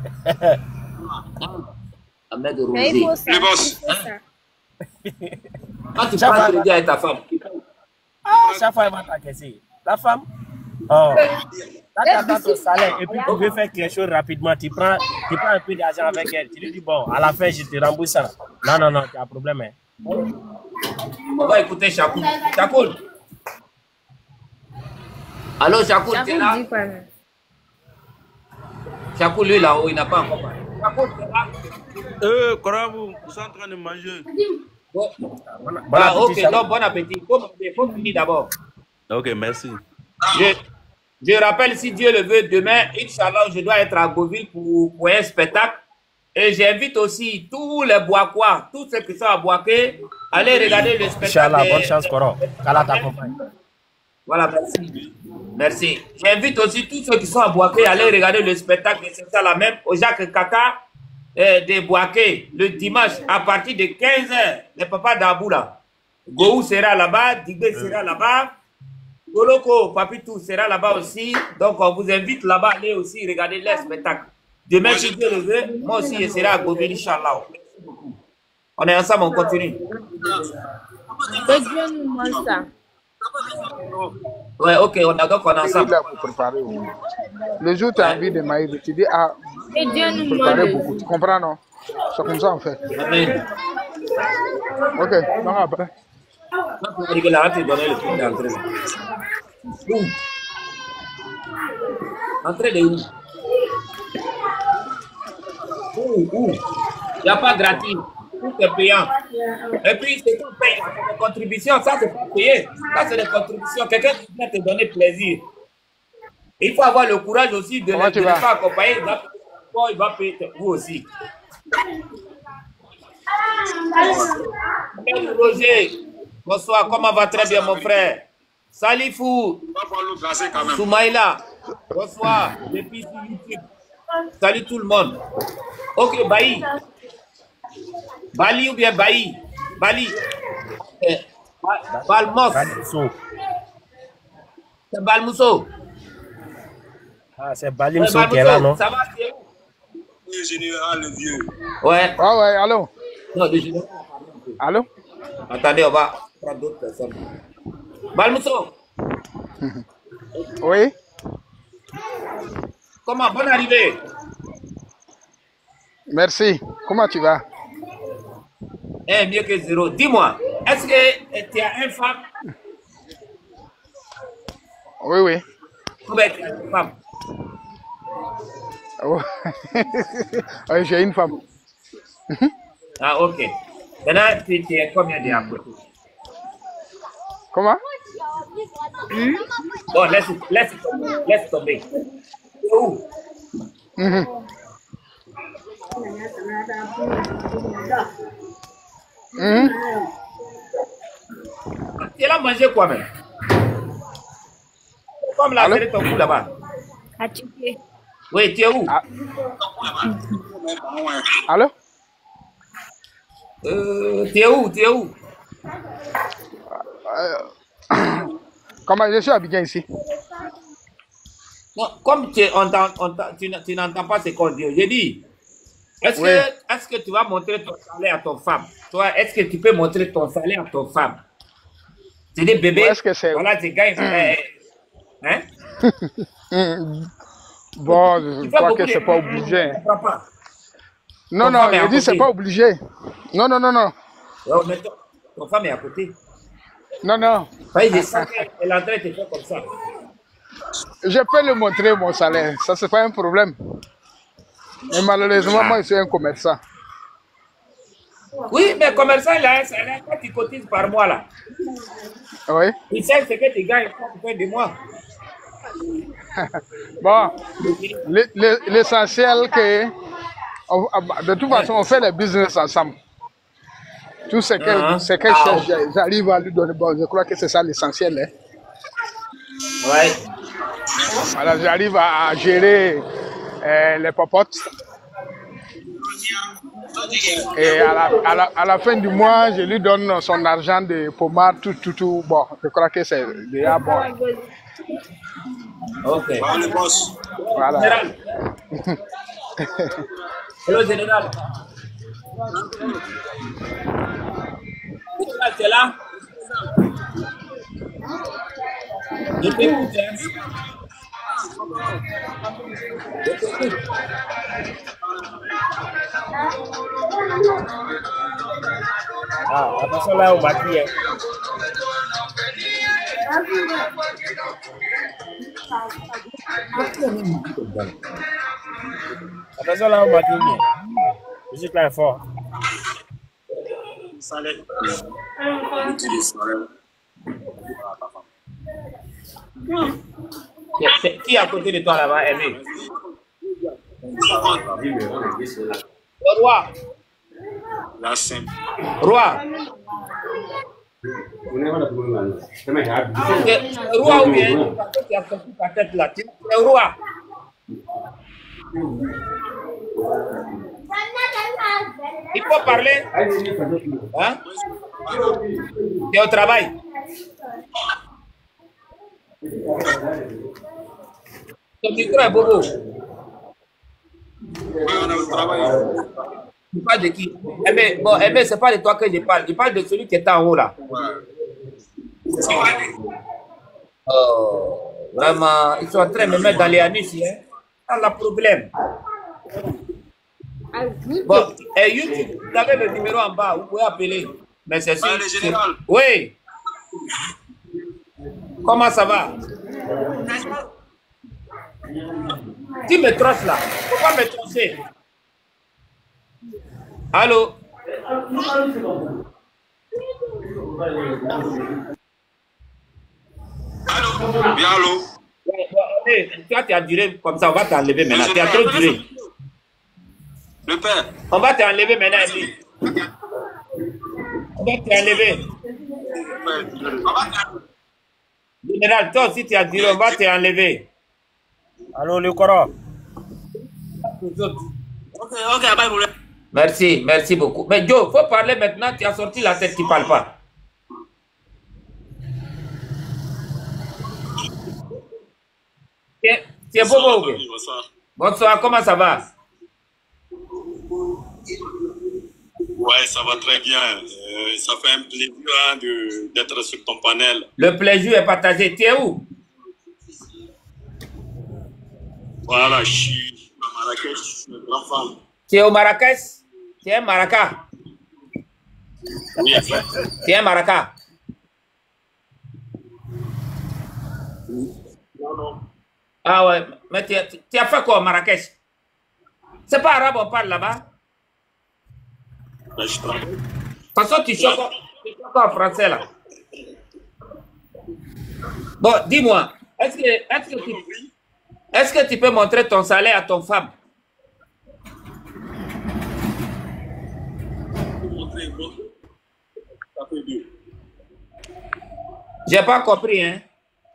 Ahmed de Mais il faut Rosé. ça. Les Il boss. faut ça. Quand tu Chaque prends fois, crédit avec ta femme, Ah, chaque fois, elle va t'encaisser. La femme, oh. Là, tu attends ton salaire et puis tu veux faire quelque chose rapidement. Tu prends, tu prends un peu d'argent avec elle. Tu lui dis, bon, à la fin, je te rembourse ça. Non, non, non, tu as un problème. Hein. on va écouter Chakoul. Chakoul. Allô, Chakoul, tu es J'avoue, là? dis quoi, mais- Chakoul, lui, là-haut, il n'a pas encore parlé. Chakoul, tu es là? Euh, Korabou, ils sont en train de manger. Bon. Bon Ah, appétit, ok, Chakoul. donc bon appétit. Il faut, il faut finir d'abord. Ok, merci. Je, je rappelle, si Dieu le veut, demain, Inch'Allah, je dois être à Beauville pour, pour un spectacle. Et j'invite aussi tous les Boakois, tous ceux qui sont à Boaké, à aller regarder le spectacle. Inch'Allah, de- bonne chance, Koro. Qu'Allah t'accompagne. Voilà, merci. Merci. J'invite aussi tous ceux qui sont à Boaké à aller regarder le spectacle de C'est ça la même au Jacques Kaka euh, de Boaké le dimanche à partir de quinze heures. Le papa d'Abou là. Gou sera là-bas, Digbe sera là-bas, Goloko, Papitou sera là-bas aussi. Donc on vous invite là-bas à aller aussi regarder le spectacle. Demain, si Dieu le veut, moi aussi je serai à Beauville, Inch'Allah. Merci beaucoup. On est ensemble, on continue. Que Dieu nous montre ça. Ouais, ok, on a donc on est ensemble. Là pour préparer. oh. Le jour où tu as envie de maïs, tu dis ah, Que Dieu nous préparer montre. beaucoup. Tu comprends, non? C'est comme ça on fait. Amen. Ok, donc après. Quand tu rigoles, là, tu donnes le prix d'entrée. Où? Entrée de où? Où? Où? Il n'y a pas gratuit. Tout est payant. Et puis, c'est tout payé. C'est des contributions. Ça, c'est pas payé. Ça, c'est des contributions. Quelqu'un qui vient te donner plaisir. Il faut avoir le courage aussi de Comment ne tu de ne vas? pas accompagner. Il va, bon, il va payer vous aussi. Roger, bonsoir. Comment va? Très bien, mon frère. Salifou, On va voir l'eau glacée quand même. Soumaïla, bonsoir. Depuis sur YouTube. Salut tout le monde. Ok, Baï. Bali ou bien Baï? Bali. Eh, Ba- Balmos. Balmousso. C'est Balmousso. Ah, c'est Ouais, Balimso qui est là, Balmousso, non? ça va, c'est où? Le général, le vieux. Ouais. Ouais, ouais, allô. Non, le général. Allô? Attendez, on va prendre d'autres personnes. Balmousso. Oui? Comment? Bonne arrivée. Merci. Comment tu vas? Eh, mieux que zéro. Dis-moi, est-ce que tu as une femme? Oui, oui. Combien tu as une femme? Oui, j'ai une femme. Ah, ok. Maintenant, tu tu es combien de à côté? Comment? Hmm? Bon, laisse, laisse tomber. Laisse tomber. Tu es où? Mhm. Mhm. Tu es là manger quoi même? Comme la série ton coup là-bas. À Tuquet. Oui, tu es où? Ah. Allô? Euh, tu es où? Tu es où? Euh, Comment je suis à Abidjan ici? Non, comme tu, on t'en- on t'en- tu, n- tu n'entends pas ce qu'on dit, j'ai dit, est-ce Oui. que, est-ce que tu vas montrer ton salaire à ton femme? Toi, est-ce que tu peux montrer ton salaire à ton femme? C'est des bébés, Est-ce que c'est... voilà, tu gagnes. euh, hein? Hmm. Bon, je Tu fais crois beaucoup que c'est de- pas obligé. Je comprends pas. Non, Ton non, femme est à je dis c'est côté. pas obligé. Non, non, non, non. Oh, mais ton, ton femme est à côté. Non, non. Enfin, je sens qu'elle est en train de te faire comme ça. Je peux lui montrer mon salaire. Ça, c'est pas un problème. Mais malheureusement, moi, je suis un commerçant. Oui, mais commerçant, il a un salaire quand tu cotises par mois là. Oui. Il sait ce que tu gagnes pour fin de mois. Bon, l'e- l'e- l'essentiel que... on- de toute façon, on fait le business ensemble. Tout ce qu'elle Ah, ce qu'elle ah, cherche, j'arrive à lui donner. Bon, je crois que c'est ça l'essentiel. Hein. ouais. Voilà, j'arrive à, à gérer euh, les popotes. Et à la, à, la, à la fin du mois, je lui donne son argent de pommade, tout, tout, tout. Bon, je crois que c'est déjà bon. Ok. Voilà. Général. Hello, général. Général, tu es là? Je t'écoute, hein. Je t'écoute. Ah, attention là, on maquille. Hein. Attention là, on maquille. Je suis plein fort. C'est- Qui est à côté de toi là-bas, Aimé? Le roi. La simple. Roi. C'est le roi ou bien tu as sorti ta tête là? Tu es le roi. Il faut parler. Hein? Tu es au travail. Ton micro est bobo. Tu parles de qui? Eh bien, bon, eh bien, c'est pas de toi que je parle. Je parle de celui qui est en haut là. Oh, vraiment, ils sont en train de me mettre dans les anus, hein. Ah, le problème. Bon, et YouTube, vous avez le numéro en bas, vous pouvez appeler. Mais c'est sûr. le général. Oui. Comment ça va? Tu me trosses là. Pourquoi me trosser? Allô? Allô? Bien, allô? Ouais, bon, allez, toi, tu as duré comme ça, on va t'enlever maintenant. Tu as trop duré. Le père. On va t'enlever maintenant, Emile. On va t'enlever. Général, toi aussi, tu as duré, on va t'enlever. Allô, le Coran. Ok, ok, pas de problème. Merci, merci beaucoup. Mais Joe, il faut parler maintenant, tu as sorti la tête, tu ne parles pas. C'est c'est Bobo, ok? Bonsoir, comment ça va? Ouais, ça va très bien. Euh, ça fait un plaisir hein, d'être sur ton panel. Le plaisir est partagé. Tu es où? Voilà, je suis à Marrakech, je suis une grande femme. Tu es au Marrakech? Tu es à Marrakech? Oui, exact. Tu es à Marrakech? Non, non. Ah ouais, mais tu, tu as fait quoi au Marrakech? C'est pas arabe, on parle là-bas? Ben, je travaille. De toute façon, tu choques en français là. Bon, dis-moi, est-ce que, est-ce que, tu, est-ce que tu peux montrer ton salaire à ton femme? J'ai pas compris, hein?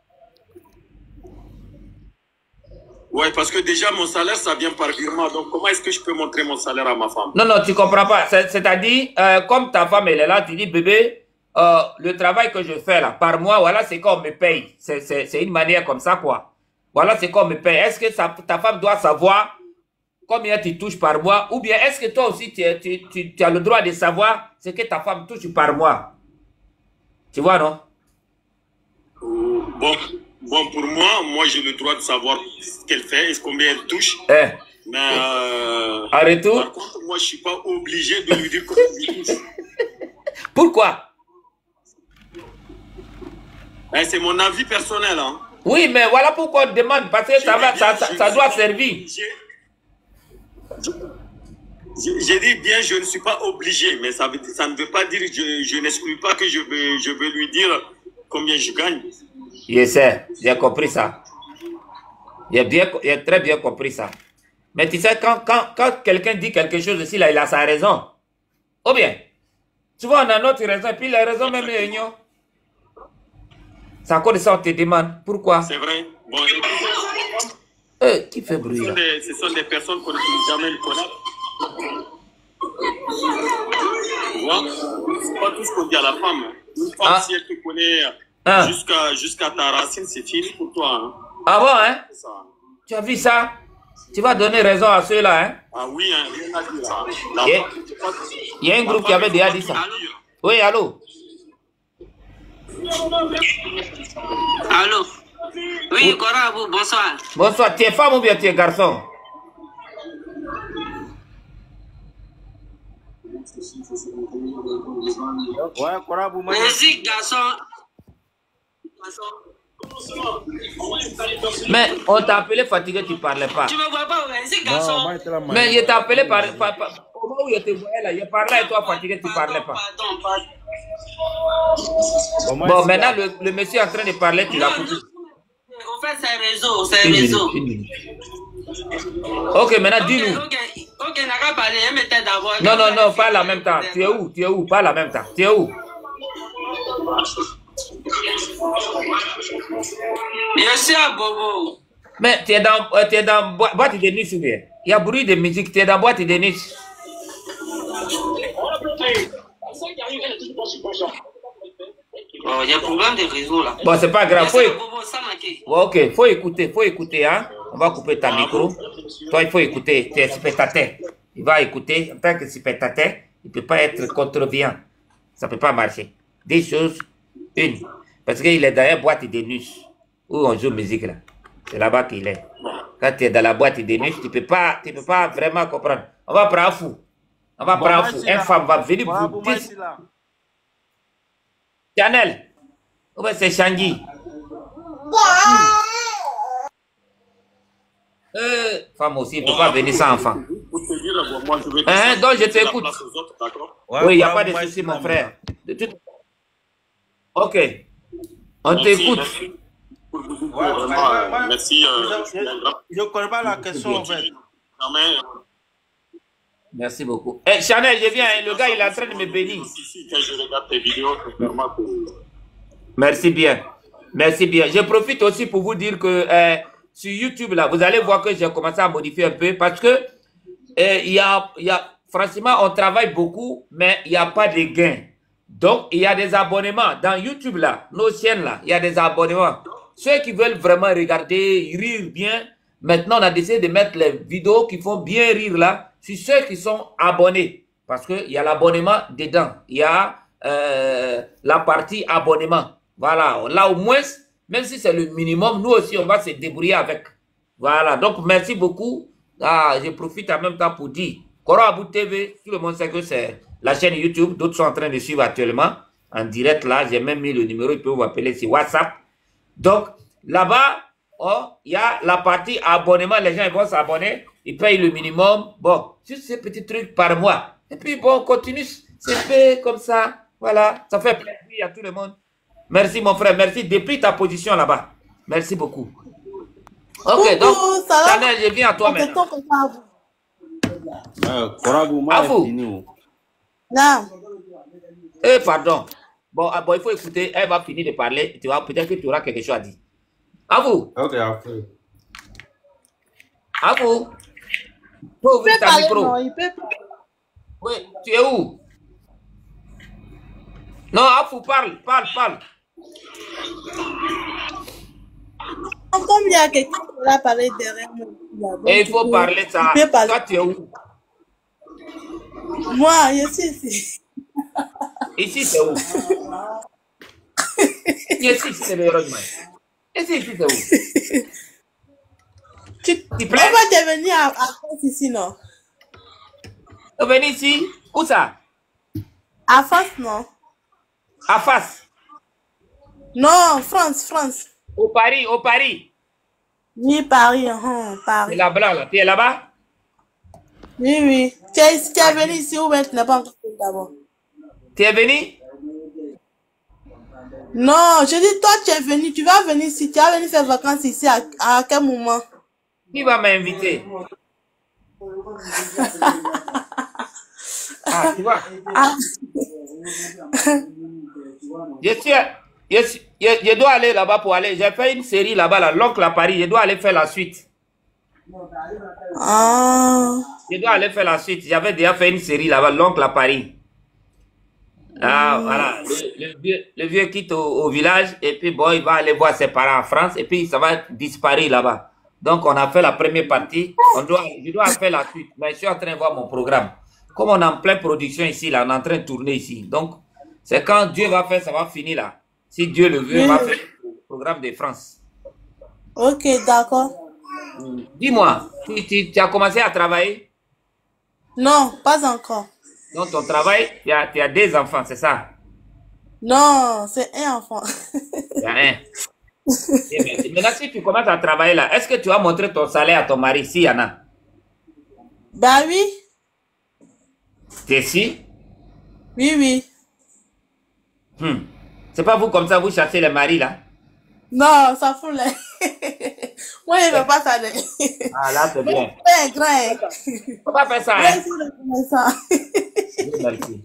Ouais, parce que déjà, mon salaire, ça vient par virement. Donc, comment est-ce que je peux montrer mon salaire à ma femme? Non, non, tu comprends pas. C'est-à-dire, euh, comme ta femme, elle est là, tu dis, bébé, euh, le travail que je fais là, par mois, voilà, c'est qu'on me paye. C'est une manière comme ça, quoi. Voilà, c'est qu'on me paye. Est-ce que ça, ta femme doit savoir combien tu touches par mois? Ou bien, est-ce que toi aussi, tu, tu, tu, tu as le droit de savoir ce que ta femme touche par mois? Tu vois, non? Euh, bon. Bon, pour moi, moi j'ai le droit de savoir ce qu'elle fait et combien elle touche. Eh. Mais euh, en retour, par contre, moi je suis pas obligé de lui dire combien elle touche. Pourquoi? Eh, c'est mon avis personnel. Hein. Oui, mais voilà pourquoi on demande, parce que ça, va, ça, ça, ça doit servir. J'ai dit bien, je ne suis pas obligé, mais ça, veut, ça ne veut pas dire que je, je n'exclus pas que je vais, je vais lui dire combien je gagne. Je sais, j'ai compris ça. J'ai bien, j'ai très bien compris ça. Mais tu sais, quand, quand, quand quelqu'un dit quelque chose aussi, là, il a sa raison. Ou bien, tu vois, on a notre raison, et puis la raison même est union. C'est encore de ça, on te demande. Pourquoi? C'est vrai. Bon, euh, qui fait bruit ce là? sont des, ce sont des personnes qu'on ne peut jamais le connaître. Tu vois? C'est pas tout ce qu'on dit à la femme. Une femme, ah. si elle te connaît... Ah. Jusqu'à jusqu'à ta racine, c'est fini pour toi. Hein. Ah bon, hein? Ça. Tu as vu ça? Tu vas donner raison à ceux-là, hein? Ah oui, hein, rien à dire. Hein. Il, y a, il y a un groupe qui avait déjà dit ça. Oui, allô? Allô? Oui, Korabou, bonsoir. Bonsoir. Tu es femme ou bien tu es garçon? Ouais, Korabou, moi. Vas-y, garçon. Mais on t'a appelé fatigué, tu ne parlais pas. Tu me vois pas, vas-y, garçon. Mais il t'a appelé par, par, par, au moment où il te voyait là, il parlait et toi fatigué, tu ne parlais pas. Pardon, pardon. Bon, bon maintenant le, le monsieur est en train de parler, tu l'as coupé. En fait, c'est un réseau, c'est un réseau. Ok, maintenant dis-nous. Ok, ok, n'a qu'à parler, elle mettait d'abord. Non, non, non, pas en même temps. Tu es où? Tu es où? Pas en même temps. Tu es où? Je suis à Bobo. Mais tu es dans, euh, tu es dans boi boîte de nuit ou bien? Il y a bruit de musique, tu es dans boîte de nuit. Oh, il y a problème de réseau là. Bon, c'est pas grave. Faut... Ouais, ok, faut écouter, faut écouter, hein. On va couper ta micro. Toi, il faut écouter. Tu es spectateur. Il va écouter. En tant que spectateur, il ne peut pas être contrevenant. Ça ne peut pas marcher. Des choses, une. Parce qu'il est dans la boîte de nuit où on joue musique là. C'est là-bas qu'il est. Quand tu es dans la boîte de nuit, tu ne peux, peux pas vraiment comprendre. On va prendre un fou. On va prendre un fou. Une femme va venir vous dire. Chanel. Ou bien c'est Shangi. Euh, femme aussi, il ne peut pas venir sans enfant. Hein, donc je t'écoute. Oui, il n'y a pas de souci, mon frère. Ok. On t'écoute. Merci. Je ne connais pas la question en fait. Merci beaucoup. Eh, Chanel, je viens. Le gars, il est en train de me bénir. Quand je regarde tes vidéos, c'est vraiment que... Merci bien. Merci bien. Je profite aussi pour vous dire que euh, sur YouTube, là, vous allez voir que j'ai commencé à modifier un peu parce que euh, y a, y a, franchement, on travaille beaucoup, mais il n'y a pas de gains. Donc, il y a des abonnements. Dans YouTube, là, nos chaînes, là, il y a des abonnements. Ceux qui veulent vraiment regarder, rire bien, maintenant, on a décidé de mettre les vidéos qui font bien rire, là, sur ceux qui sont abonnés. Parce qu'il y a l'abonnement dedans. Il y a euh, la partie abonnement. Voilà. Là, au moins, même si c'est le minimum, nous aussi, on va se débrouiller avec. Voilà. Donc, merci beaucoup. Ah, je profite en même temps pour dire, Koro Abou T V, tout le monde sait que c'est la chaîne YouTube. D'autres sont en train de suivre actuellement. En direct, là, j'ai même mis le numéro. Ils peuvent vous appeler sur WhatsApp. Donc, là-bas, oh, il y a la partie abonnement. Les gens ils vont s'abonner. Ils payent le minimum. Bon, juste ces petits trucs par mois. Et puis, bon, on continue. C'est fait comme ça. Voilà. Ça fait plaisir à tout le monde. Merci, mon frère. Merci. Depuis ta position là-bas. Merci beaucoup. Ok, donc, Chanel, je viens à toi maintenant. À vous. Non. Eh, pardon. Bon, bon, il faut écouter. Elle va finir de parler. Tu vois, peut-être que tu auras quelque chose à dire. À vous. Ok, ok. À vous. Tu peux ouvrir ta micro. Non, il peut... Oui, tu es où? Non, à vous, parle, parle, parle. Comme il y a quelqu'un qui va parler derrière moi. Et il faut parler ça. Toi, tu es où? Moi, je suis ici. Ici, c'est où? Ici, c'est le Rodman. Ici, c'est où? Tu plais? On va devenir à, à France ici, non? Tu es venu ici? Où ça? À France, non? À face? Non, France, France. Au Paris, au Paris. Oui, Paris, uh, Paris. C'est là-bas, là. Tu es là-bas? Oui, oui. Tu es, tu es venu ici ou bien tu n'as pas encore venu d'abord? Tu es venu? Non, je dis, toi, tu es venu. Tu vas venir ici. Tu vas venir faire vacances ici. À, à quel moment? Qui va m'inviter? Ah, tu vois? Ah. Je, suis, je, suis, je, je dois aller là-bas pour aller. J'ai fait une série là-bas, là, l'oncle à Paris. Je dois aller faire la suite. Ah. Je dois aller faire la suite. J'avais déjà fait une série là-bas, l'oncle à Paris. Ah, voilà. Le, le, vieux, le vieux quitte au, au village et puis bon, il va aller voir ses parents en France et puis ça va disparaître là-bas. Donc, on a fait la première partie. On doit, je dois faire la suite. Mais je suis en train de voir mon programme. Comme on est en pleine production ici, là, on est en train de tourner ici. Donc, c'est quand Dieu va faire, ça va finir là. Si Dieu le veut, on va faire le programme de France. Ok, d'accord. Dis-moi, tu, tu, tu as commencé à travailler? Non, pas encore. Donc, ton travail, tu as, tu as des enfants, c'est ça? Non, c'est un enfant. Il y a un. Maintenant, si tu commences à travailler là, est-ce que tu vas montrer ton salaire à ton mari, s'il y en a? Bah oui. T'es si? Oui, oui. Hmm. C'est pas vous comme ça, vous chassez les maris là? Non, ça fout les... Moi, je ne veux pas ça. Ah là, c'est bien. C'est grand. Faut pas faire ça, hein? Dieu merci.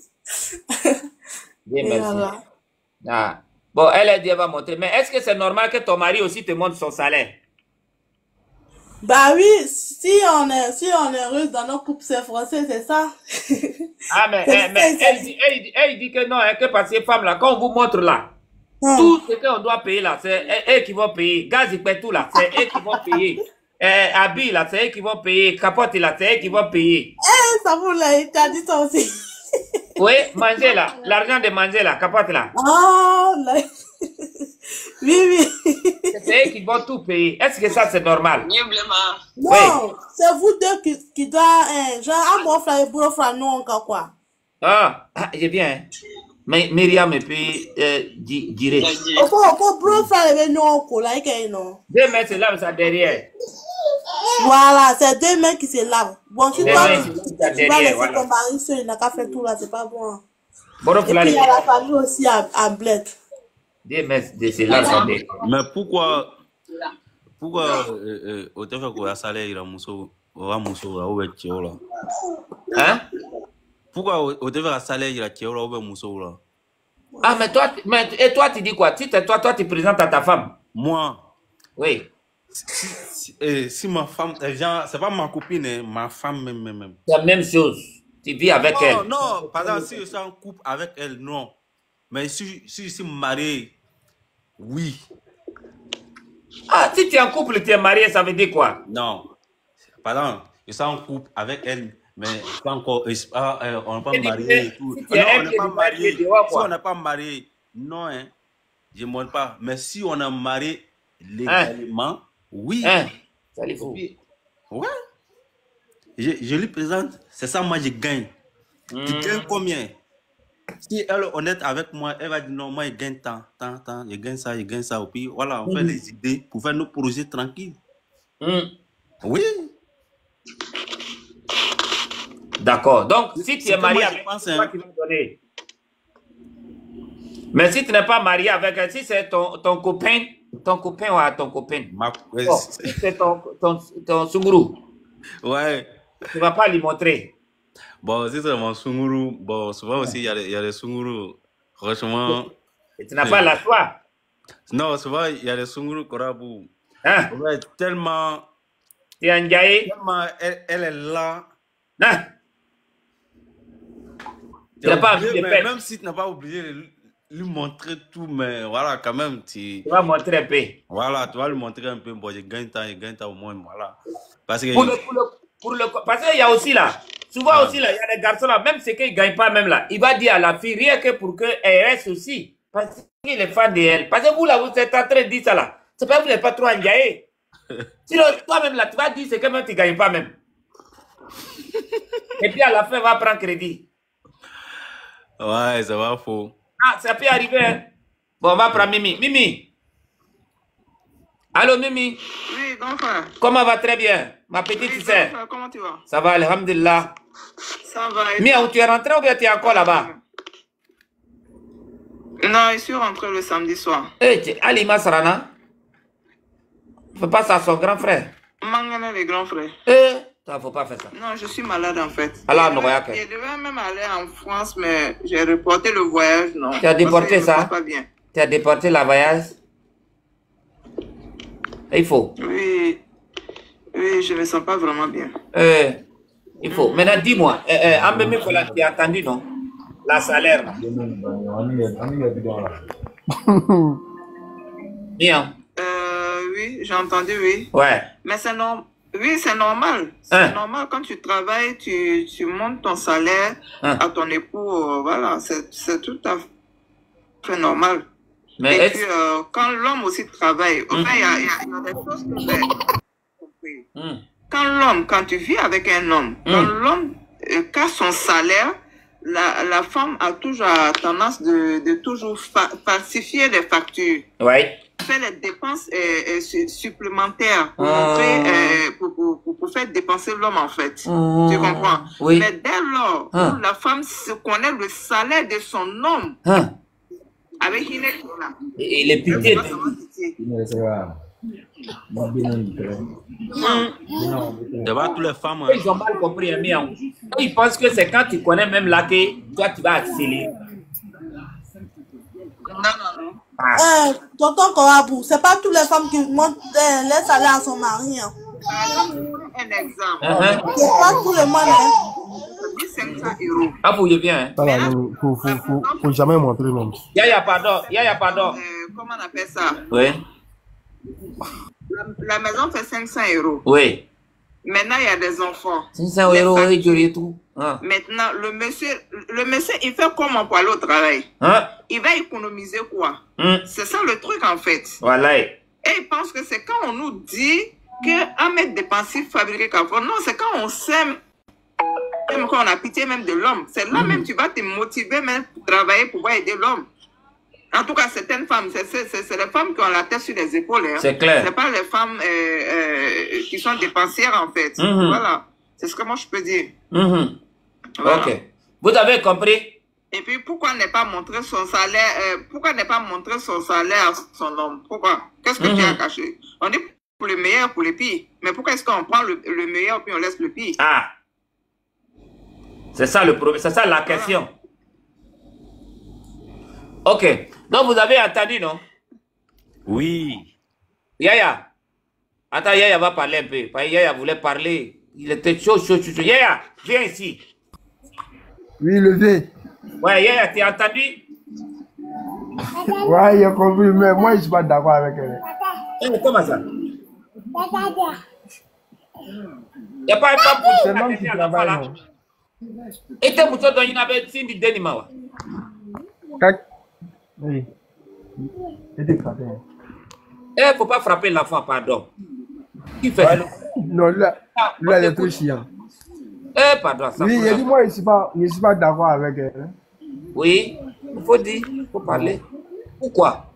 Dieu merci. Ah. Bon, elle a dit, elle va monter. Mais est-ce que c'est normal que ton mari aussi te montre son salaire? Bah oui, si on est, si on est russe dans nos couples, c'est français, c'est ça. Ah, mais, eh, mais elle, dit, elle, dit, elle dit que non, hein, que parce que femme là, quand on vous montre là, hum. tout ce qu'on doit payer là, c'est eux qui vont payer. Gaz, ils paient tout là, c'est eux qui vont payer. Eh, habits là, c'est eux qui vont payer. Capote là, c'est eux qui vont payer. Eh, ça vous l'a, t'as dit ça aussi. Oui, manger là, l'argent de manger là, capote là. Ah, là. Oui, oui. C'est eux qui vont tout payer. Est-ce que ça c'est normal? Non, oui. C'est vous deux qui, qui doivent, hein, genre, à mon frère et mon frère, non, encore quoi. Ah, ah j'ai bien. Hein. Mais Myriam et puis euh, Diré. On peut, on peut, bro, frère et non, encore, là, non. Deux mains se lavent ça derrière. Voilà, c'est deux mains qui se lavent. Bon, si deux toi, mains, tu, tu vas derrière, laisser voilà. Ton mari seul, il n'a qu'à faire tout là, c'est pas bon. Bon, et puis, il y a la famille aussi à, à Bled. Deux mains de se lavent. Mais pourquoi, pourquoi, euh, au fait qu'on a salaire, il a mousso, on a mousso, on a tio là. Hein? Pourquoi au fait qu'on salaire, il a tio là, on a mousso là. Ah, mais toi, mais, et toi, tu dis quoi? Tu, toi, toi, tu présentes à ta femme? Moi? Oui. Si, si, eh, si ma femme, c'est pas ma copine, eh, ma femme même, même, même. C'est la même chose. Tu vis avec non, elle. Non, non, par exemple, si je suis en couple avec elle, non. Mais si, si je suis marié, oui. Ah, si tu es en couple, tu es marié, ça veut dire quoi? Non. Par exemple, je suis en couple avec elle, Mais pas encore, ah, euh, on n'est pas Et dis, marié et tout. si tu Non, es on un n'est pied pas de marié. pied dehors, Si on quoi. n'est pas marié, non, hein, je ne montre pas. Mais si on est marié Hein? légalement, oui. Hein? Ça les Et fout. puis, ouais, je, je lui présente, c'est ça, moi je gagne. Tu gagnes Hmm. combien? Si elle est honnête avec moi, elle va dire non, moi je gagne tant, tant, tant, je gagne ça, je gagne ça. Et puis voilà, on fait Hmm. les idées pour faire nos projets tranquilles. Hmm. Oui. D'accord. Donc, si tu C'est es que marié moi je avec pense, c'est toi hein, qui vas donner. Mais si tu n'es pas marié avec elle, si c'est ton, ton copain, ton copain ou à ton copain, ma, ouais, bon, c'est- si c'est ton, ton, ton sunguru, ouais. tu ne vas pas lui montrer. Bon, si c'est mon sunguru, bon, souvent aussi il y a des, il y a des sungurus, franchement. Et tu n'as pas la foi. Non, souvent il y a des sungurus Korabu. Hein? Ouais, tellement, Tu es Ndiaye. tellement elle, elle est là. Hein? Tu T'es n'as pas obligé, envie de mais perdre. même si tu n'as pas obligé de lui lui montrer tout, mais voilà, quand même, tu, Tu vas montrer un peu. voilà, tu vas lui montrer un peu, bon, je gagne tant, je gagne tant au moins, voilà. Parce que, Pour le, pour le, pour le, parce qu'il y a aussi là, souvent ah, aussi là, il y a des garçons là, même ceux qui ne gagnent pas même là, il va dire à la fille rien que pour qu'elle reste aussi. Parce qu'il est fan d'elle. Parce que vous là, vous êtes en train de dire ça là. C'est pas que vous n'êtes pas trop engagé. Sinon, toi-même là, tu vas dire c'est que même tu ne gagnes pas même. Et puis à la fin, on va prendre crédit. ouais, ça va faux. Ah, ça peut arriver. Hein? Bon, on va prendre Mimi. Mimi. Allô, Mimi. Oui, grand frère. Comment va? Très bien. Ma petite Oui, grand sœur. frère, comment tu vas? Ça va, alhamdulillah. Ça va. Et Mia, toi? où tu es rentré ou bien tu es encore là-bas? Non, je suis rentré le samedi soir. Eh, tu- Alima Sarana. Fais pas ça à son grand frère. Mangana, les grands frères. Eh, toi, faut pas faire ça. Non, je suis malade en fait. Alors, je, non, devais, ok. je devais même aller en France, mais j'ai reporté le voyage, non. Tu as parce déporté que je me ça? sens pas bien. Tu as déporté la voyage? Il faut. Oui, oui, je me sens pas vraiment bien. Euh, il faut. Maintenant, dis-moi, euh, euh, Ambemi Kola, tu as entendu, non? La salaire, là. Bien. Euh, oui, j'ai entendu, oui. Ouais. Mais c'est normal. Oui, c'est normal. C'est Hein? normal. Quand tu travailles, tu, tu montes ton salaire Hein? à ton époux. euh, voilà, c'est c'est tout à fait normal. Mais Et est-ce... puis, euh, quand l'homme aussi travaille, Hum, enfin, il y a, il y a- il y a des choses que j'ai compris. hum, Quand l'homme, quand tu vis avec un homme, quand hum. l'homme euh, casse son salaire, la, la femme a toujours tendance de, de toujours fa- falsifier les factures. Ouais. Faire les dépenses euh, euh, su- supplémentaires pour, Hum. montrer, euh, pour, pour, pour, pour faire dépenser l'homme en fait. Hum. Tu comprends? Oui. Mais dès lors où Hein? la femme se connaît le salaire de son homme, Hein? avec une équipe là, Et les elle pitiés. va savoir pitié. C'est pas toutes les femmes, hein. Ils ont mal compris, hein, Mia. Eux, ils pensent que c'est quand tu connais même là que toi, tu vas accélérer. Non, non, non. Ah. Eh, tonton Korabou, c'est pas toutes les femmes qui montent euh, les salaires à son mari. Hein. Par exemple, un exemple. Uh-huh. C'est pas tout le monde. Hein. cinq cents euros. Ah, vous y bien, hein? Voilà, il faut, faut, faut, faut jamais montrer même. Yaya, pardon. Yaya, pardon. Euh, comment on appelle ça? Oui. La, la maison fait cinq cents euros. Oui. Maintenant, il y a des enfants. cinq cents Les euros, factures. oui, et tout. Hein? Maintenant, le monsieur, le monsieur, il fait comment pour aller au travail? Hein? Il va économiser quoi? Hum. C'est ça le truc en fait. Voilà. Et il pense que c'est quand on nous dit qu'un mètre de pensif fabriqué qu'avant. Non, c'est quand on s'aime, même quand on a pitié même de l'homme. C'est là Mhm. même tu vas te motiver même pour travailler, pour pouvoir aider l'homme. En tout cas, certaines femmes, c'est c'est- c'est- c'est les femmes qui ont la tête sur les épaules. Hein. C'est clair. C'est pas les femmes euh, euh, qui sont dépensières en fait. Mhm. Voilà. C'est ce que moi je peux dire. Mhm. Voilà. Ok. Vous avez compris? Et puis, pourquoi ne pas montrer son salaire, euh, pourquoi ne pas montrer son salaire à son homme? Pourquoi? Qu'est-ce que tu as Mhm. caché? On dit pour le meilleur, pour le pire. Mais pourquoi est-ce qu'on prend le, le meilleur puis on laisse le pire? Ah. C'est ça le problème. C'est ça la question. Ok. Donc, vous avez entendu, non? Oui. Yaya. Attends, Yaya va parler un peu. Parce que Yaya voulait parler. Il était chaud, chaud, chaud, chaud. Yaya, viens ici. Oui, levé. Ouais, Yaya, tu as entendu? Ouais, il a compris, mais moi, je suis pas d'accord avec elle. Eh, comment ça? n'y a pas une femme pour C'est l'homme qui travaille, non. Et t'es mouton dont il n'avait pas de dénima. Oui. C'était frappé. Eh, il ne faut pas frapper l'enfant, pardon. Qui fait ça? Non, là, là, il est trop chiant. Eh, pardon. Ça oui, il a dit, moi, je ne suis pas, je suis pas d'accord avec elle. Hein. Oui, il faut dire, il faut parler. Pourquoi?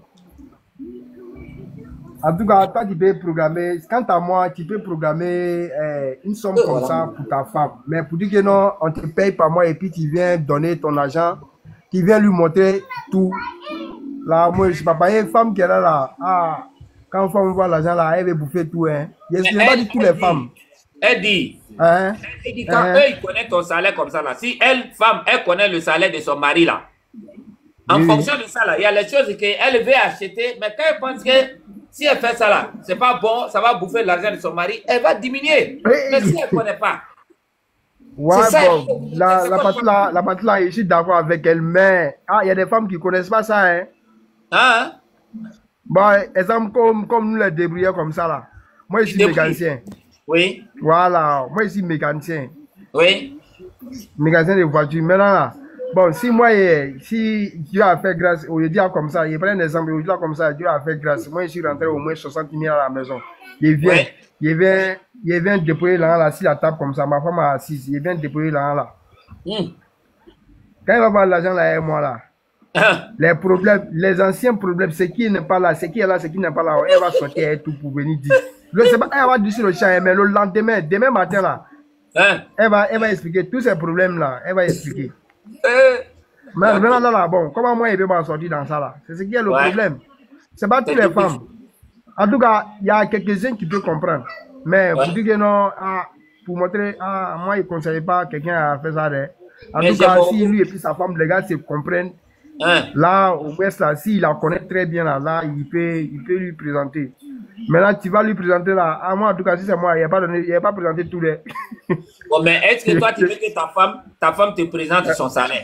En tout cas, toi, tu peux programmer, quant à moi, tu peux programmer euh, une somme euh, comme voilà. ça pour ta femme. Mais pour dire que non, on te paye par mois et puis tu viens donner ton argent, tu viens lui montrer tout. Là, moi, je ne sais pas, il y a une femme qui est là, là. Ah, quand une femme voit l'argent là, elle veut bouffer tout. Hein. Je ne sais pas dit toutes les femmes. Elle dit, hein? Elle dit quand hein? eux, ils connaissent ton salaire comme ça là, si elle, femme, elle connaît le salaire de son mari là, en oui. fonction de ça là, il y a les choses qu'elle veut acheter, mais quand elle pense que si elle fait ça là, c'est pas bon, ça va bouffer l'argent de son mari, elle va diminuer. Oui. Mais si elle ne connaît pas. Ouais, ça, bon, la, la, partie là, la partie là, je suis d'accord avec elle, mais ah, il y a des femmes qui ne connaissent pas ça. Hein? Hein? Bon, exemple, comme, comme nous les débrouillons comme ça là. Moi, je suis mécanicien. Oui. Voilà, moi, je suis mécanicien. Oui. Mécanicien de voiture. Maintenant là, bon, si moi, si Dieu a fait grâce, au Dieu comme ça, il prend un exemple, au Dieu comme ça, Dieu a fait grâce. Moi, je suis rentré au moins soixante mille à la maison. Il vient, oui. il vient, il vient déployer là, là, si la table comme ça, ma femme est assise, il vient déployer là, là. Mm. Quand il va voir l'argent là, et moi là, les problèmes, les anciens problèmes, c'est qui n'est pas là, c'est qui est là, c'est qui n'est pas là, elle va sortir et tout pour venir dire. Je sais pas, elle va dire sur le champ, mais le lendemain, demain matin là, hein? elle, va, elle va expliquer tous ces problèmes là, elle va expliquer. Euh, mais maintenant là, là, bon, comment moi, il peut m'en sortir dans ça là? C'est ce qui est le ouais. problème. C'est pas toutes les femmes. En tout cas, il y a quelques-uns qui peuvent comprendre. Mais ouais. pour dire que non, ah, pour montrer, ah, moi, il ne conseille pas quelqu'un à faire ça. Là. En mais tout cas, bon. si lui et puis sa femme, les gars, se comprennent, hein? Là, au moins, là, s'il la connaît très bien, là, là il, peut, il peut lui présenter. Maintenant, tu vas lui présenter là. Ah, moi, en tout cas, si c'est moi, il n'a pas, pas présenté tous les. Bon, mais est-ce que toi, tu veux que ta femme, ta femme te présente son salaire?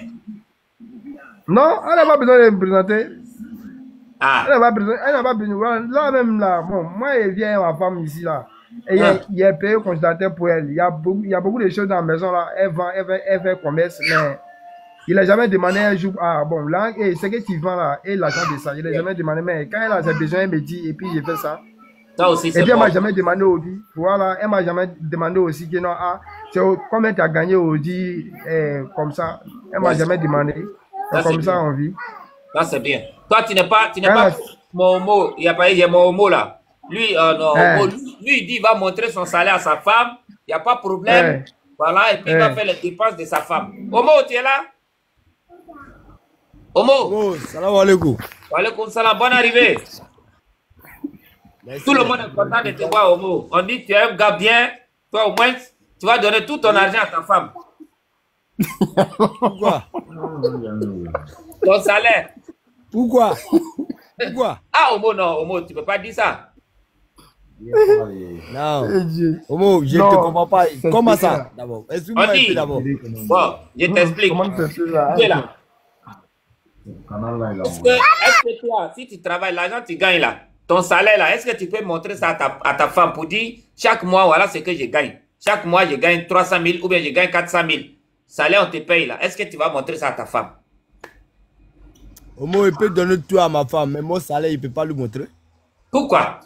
Non, elle n'a pas besoin de me présenter. Ah. Elle n'a pas besoin. Elle n'a pas besoin. Là, même là, bon, moi, elle vient, ma femme ici là. Et ah. il y a payé constaté pour elle. Il y, a beaucoup, il y a beaucoup de choses dans la maison là. Elle vend, elle fait, elle fait commerce, mais il n'a jamais demandé un jour. Ah, bon, là, et c'est que tu vends là, et l'argent de ça. Il n'a jamais demandé, mais quand elle a ses besoins, elle me dit, et puis il fait ça. Ça aussi, et puis, elle bon. m'a jamais demandé aussi. Voilà, elle m'a jamais demandé aussi que non, ah, c'est combien tu as gagné aujourd'hui, eh, comme ça. Elle m'a jamais demandé. Ça, comme ça, on vit. Ça, c'est bien. Toi, tu n'es pas, tu n'es pas mon homo. Il y a pas, il y a mon homo là. Lui, euh, non, eh. homo, lui, lui, il dit, il va montrer son salaire à sa femme. Il n'y a pas de problème. Eh. Voilà, et puis eh. il va faire les dépenses de sa femme. Homo, tu es là? Homo. Oh, salam alaikum. Alaikum salam, bonne arrivée. Merci. Tout le monde est content de te voir, Homo. On dit que tu es un gars bien. Toi, au moins, tu vas donner tout ton argent à ta femme. Pourquoi? Ton salaire. Pourquoi? Pourquoi? Ah, Homo, non, Homo, tu ne peux pas dire ça. Non. Homo, je ne te comprends pas. Comment ça, d'abord? Explique-moi un peu d'abord. Bon, je t'explique. Tu es là. Est-ce que, est-ce que toi, si tu travailles, l'argent tu gagnes là, ton salaire là, est-ce que tu peux montrer ça à ta, à ta femme pour dire chaque mois, voilà ce que je gagne. Chaque mois, je gagne trois cent mille ou bien je gagne quatre cent mille. Salaire, on te paye là. Est-ce que tu vas montrer ça à ta femme? Au moins, il peut donner tout à ma femme, mais mon salaire, il ne peut pas lui montrer. Pourquoi?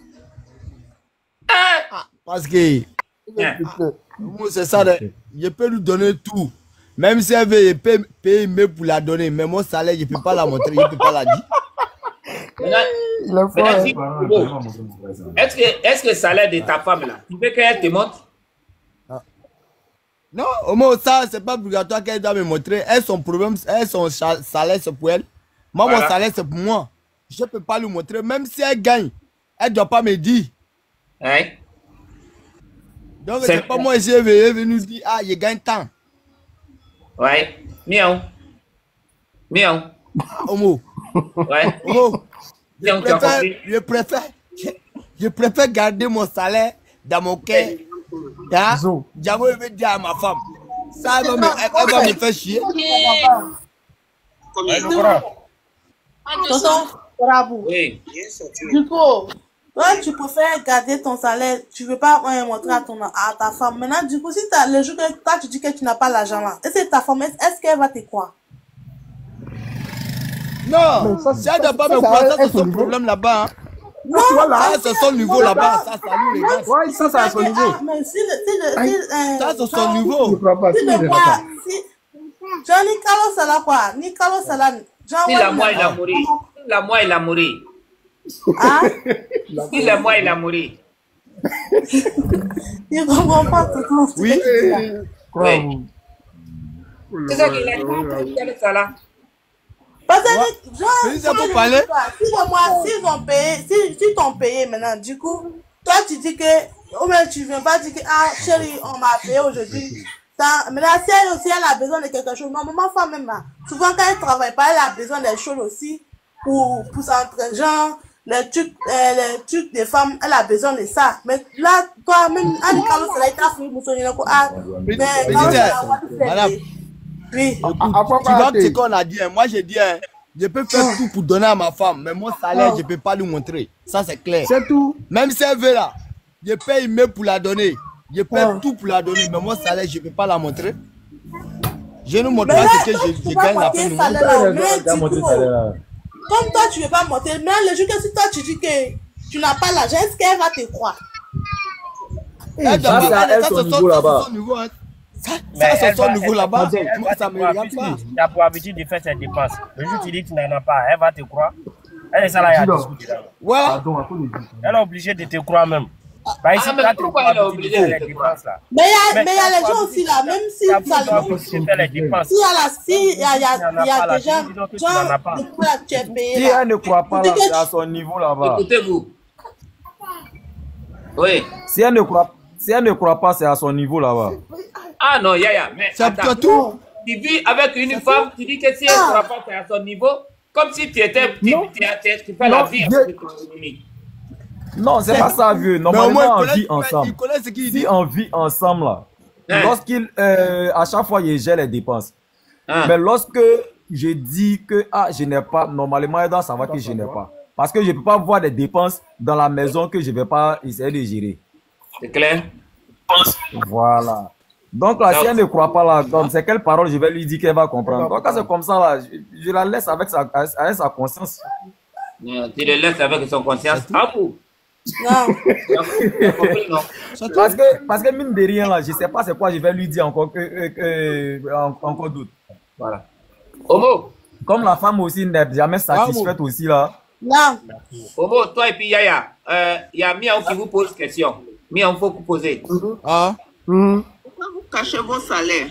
Ah, parce que c'est ça, je peux lui donner tout. Même si elle veut, je peux payer mieux pour la donner, mais mon salaire, je ne peux pas la montrer, je ne peux pas la dire. Est-ce que, est-ce que le salaire de ta femme là, tu veux qu'elle te montre? Ah. Non, au moins ça, c'est pas obligatoire qu'elle doit me montrer. Elle, son problème, elle, son salaire, c'est pour elle. Moi, voilà. Mon salaire, c'est pour moi. Je ne peux pas lui montrer. Même si elle gagne, elle ne doit pas me dire. Ouais. Donc, c'est pas moi, je vais venir dire, ah, je gagne tant. Ouais. Miaou. Miaou. Homo. Ouais. Homo. Je préfère, je, préfère, je, je préfère garder mon salaire dans mon cœur. Hein? J'avoue, je vais dire à ma femme. Ça, elle va me, elle, elle va me faire chier. Tonton, bravo. Oui. Du coup, Toi, tu préfères garder ton salaire, tu veux pas euh, montrer à, ton, à ta femme. Maintenant, du coup, si t'as, le jour que toi, tu dis que tu n'as pas l'argent là, est-ce que ta femme, est-ce qu'elle va te croire? Non, si elle ne doit pas me croire, ça c'est son problème là-bas. Hein. Non, ça c'est son niveau là-bas. Ça, ça lui regarde. Ouais, ça, c'est à son niveau. Ah, mais si le, si le, si, euh, ça c'est son genre, niveau. Si le mois, si, genre, ni Carlos Sala quoi, ni Carlos Sala, genre, Si la moi il a mouru, si la moi il a mouru. Ah? Si la moi il a mouru. Il comprend pas tout ça. Oui. Oui. C'est ça qu'il a dit, Carlos Sala. Parce que, genre, si le parler. Si le mois, s'ils ont payé, si, si t'ont payé maintenant, du coup, toi tu dis que, ou bien tu viens pas dire que, ah, chérie, on m'a payé aujourd'hui. Mais là, si elle aussi, elle a besoin de quelque chose, ma maman, femme même là, souvent quand elle travaille pas, elle a besoin des choses aussi, pour, pour s'entraîner, genre, les trucs, euh, les trucs des femmes, elle a besoin de ça. Mais là, toi, même, Annie Carlos, elle a été fouillée, ah, mais, madame. Oui. Tu vois ce qu'on a dit. Moi, j'ai dit, hein, je peux faire tout pour donner à ma femme, mais mon salaire, je ne peux pas lui montrer. Ça, c'est clair. C'est tout. Même si elle veut là, je paye mieux pour la donner. Je paye tout pour la donner, mais mon salaire, je ne peux pas la montrer. Je ne montre pas ce que je, je gagne la fin du mois. Comme toi, tu ne veux pas monter, mais le jour que si toi, tu dis que tu n'as pas l'argent, est-ce qu'elle va te croire? Elle doit pas aller, ça, c'est son niveau. Ça, ça c'est son niveau là-bas. Moi, ça me regarde pas. Tu as pour habitude de faire ses dépenses. Le jour où tu dis que tu n'en as pas, elle va te croire. Elle est salariée à discuter. Ouais. Elle est obligée de te croire même. Par ici, mais pourquoi elle est obligée de te croire? Mais il y a les gens aussi là, même si ça les dépenses. Si il y a des gens, genre, tu es payé. Si elle ne croit pas là, c'est à son niveau là-bas. Écoutez-vous. Oui. Si elle ne croit, si elle ne croit pas, c'est à son niveau là-bas. Ah non, Yaya, mais attends, tout. Tu vis avec une femme, tu dis que si elle ne croit pas, c'est à son niveau, comme si tu étais petit, tu, tu, tu fais la vie avec ton ami. Non, c'est pas ça, vieux. Normalement, on vit il ensemble. connaît ce qu'il dit. Si on vit ensemble, là, Hein? lorsqu'il, euh, à chaque fois, il gère les dépenses. Hein? Mais lorsque je dis que ah, je n'ai pas, normalement, elle doit savoir que je n'ai pas. Parce que je ne peux pas voir des dépenses dans la maison que je ne vais pas essayer de gérer. C'est clair? Voilà. Donc là, si elle ne croit pas là, donc c'est quelle parole je vais lui dire qu'elle va comprendre. Donc quand c'est comme ça là, je, je la laisse avec sa, avec sa conscience. Non, tu le laisses avec son conscience. Ah vous? Non. Parce que, parce que mine de rien là, je ne sais pas c'est quoi je vais lui dire encore, euh, euh, euh, encore d'autre. Voilà. Homo. Comme la femme aussi n'est jamais satisfaite aussi là. Non. Homo, toi et puis Yaya, il euh, y a Miaou qui vous pose question. Miaou, il faut vous poser. Ah. Pourquoi vous cachez vos salaires?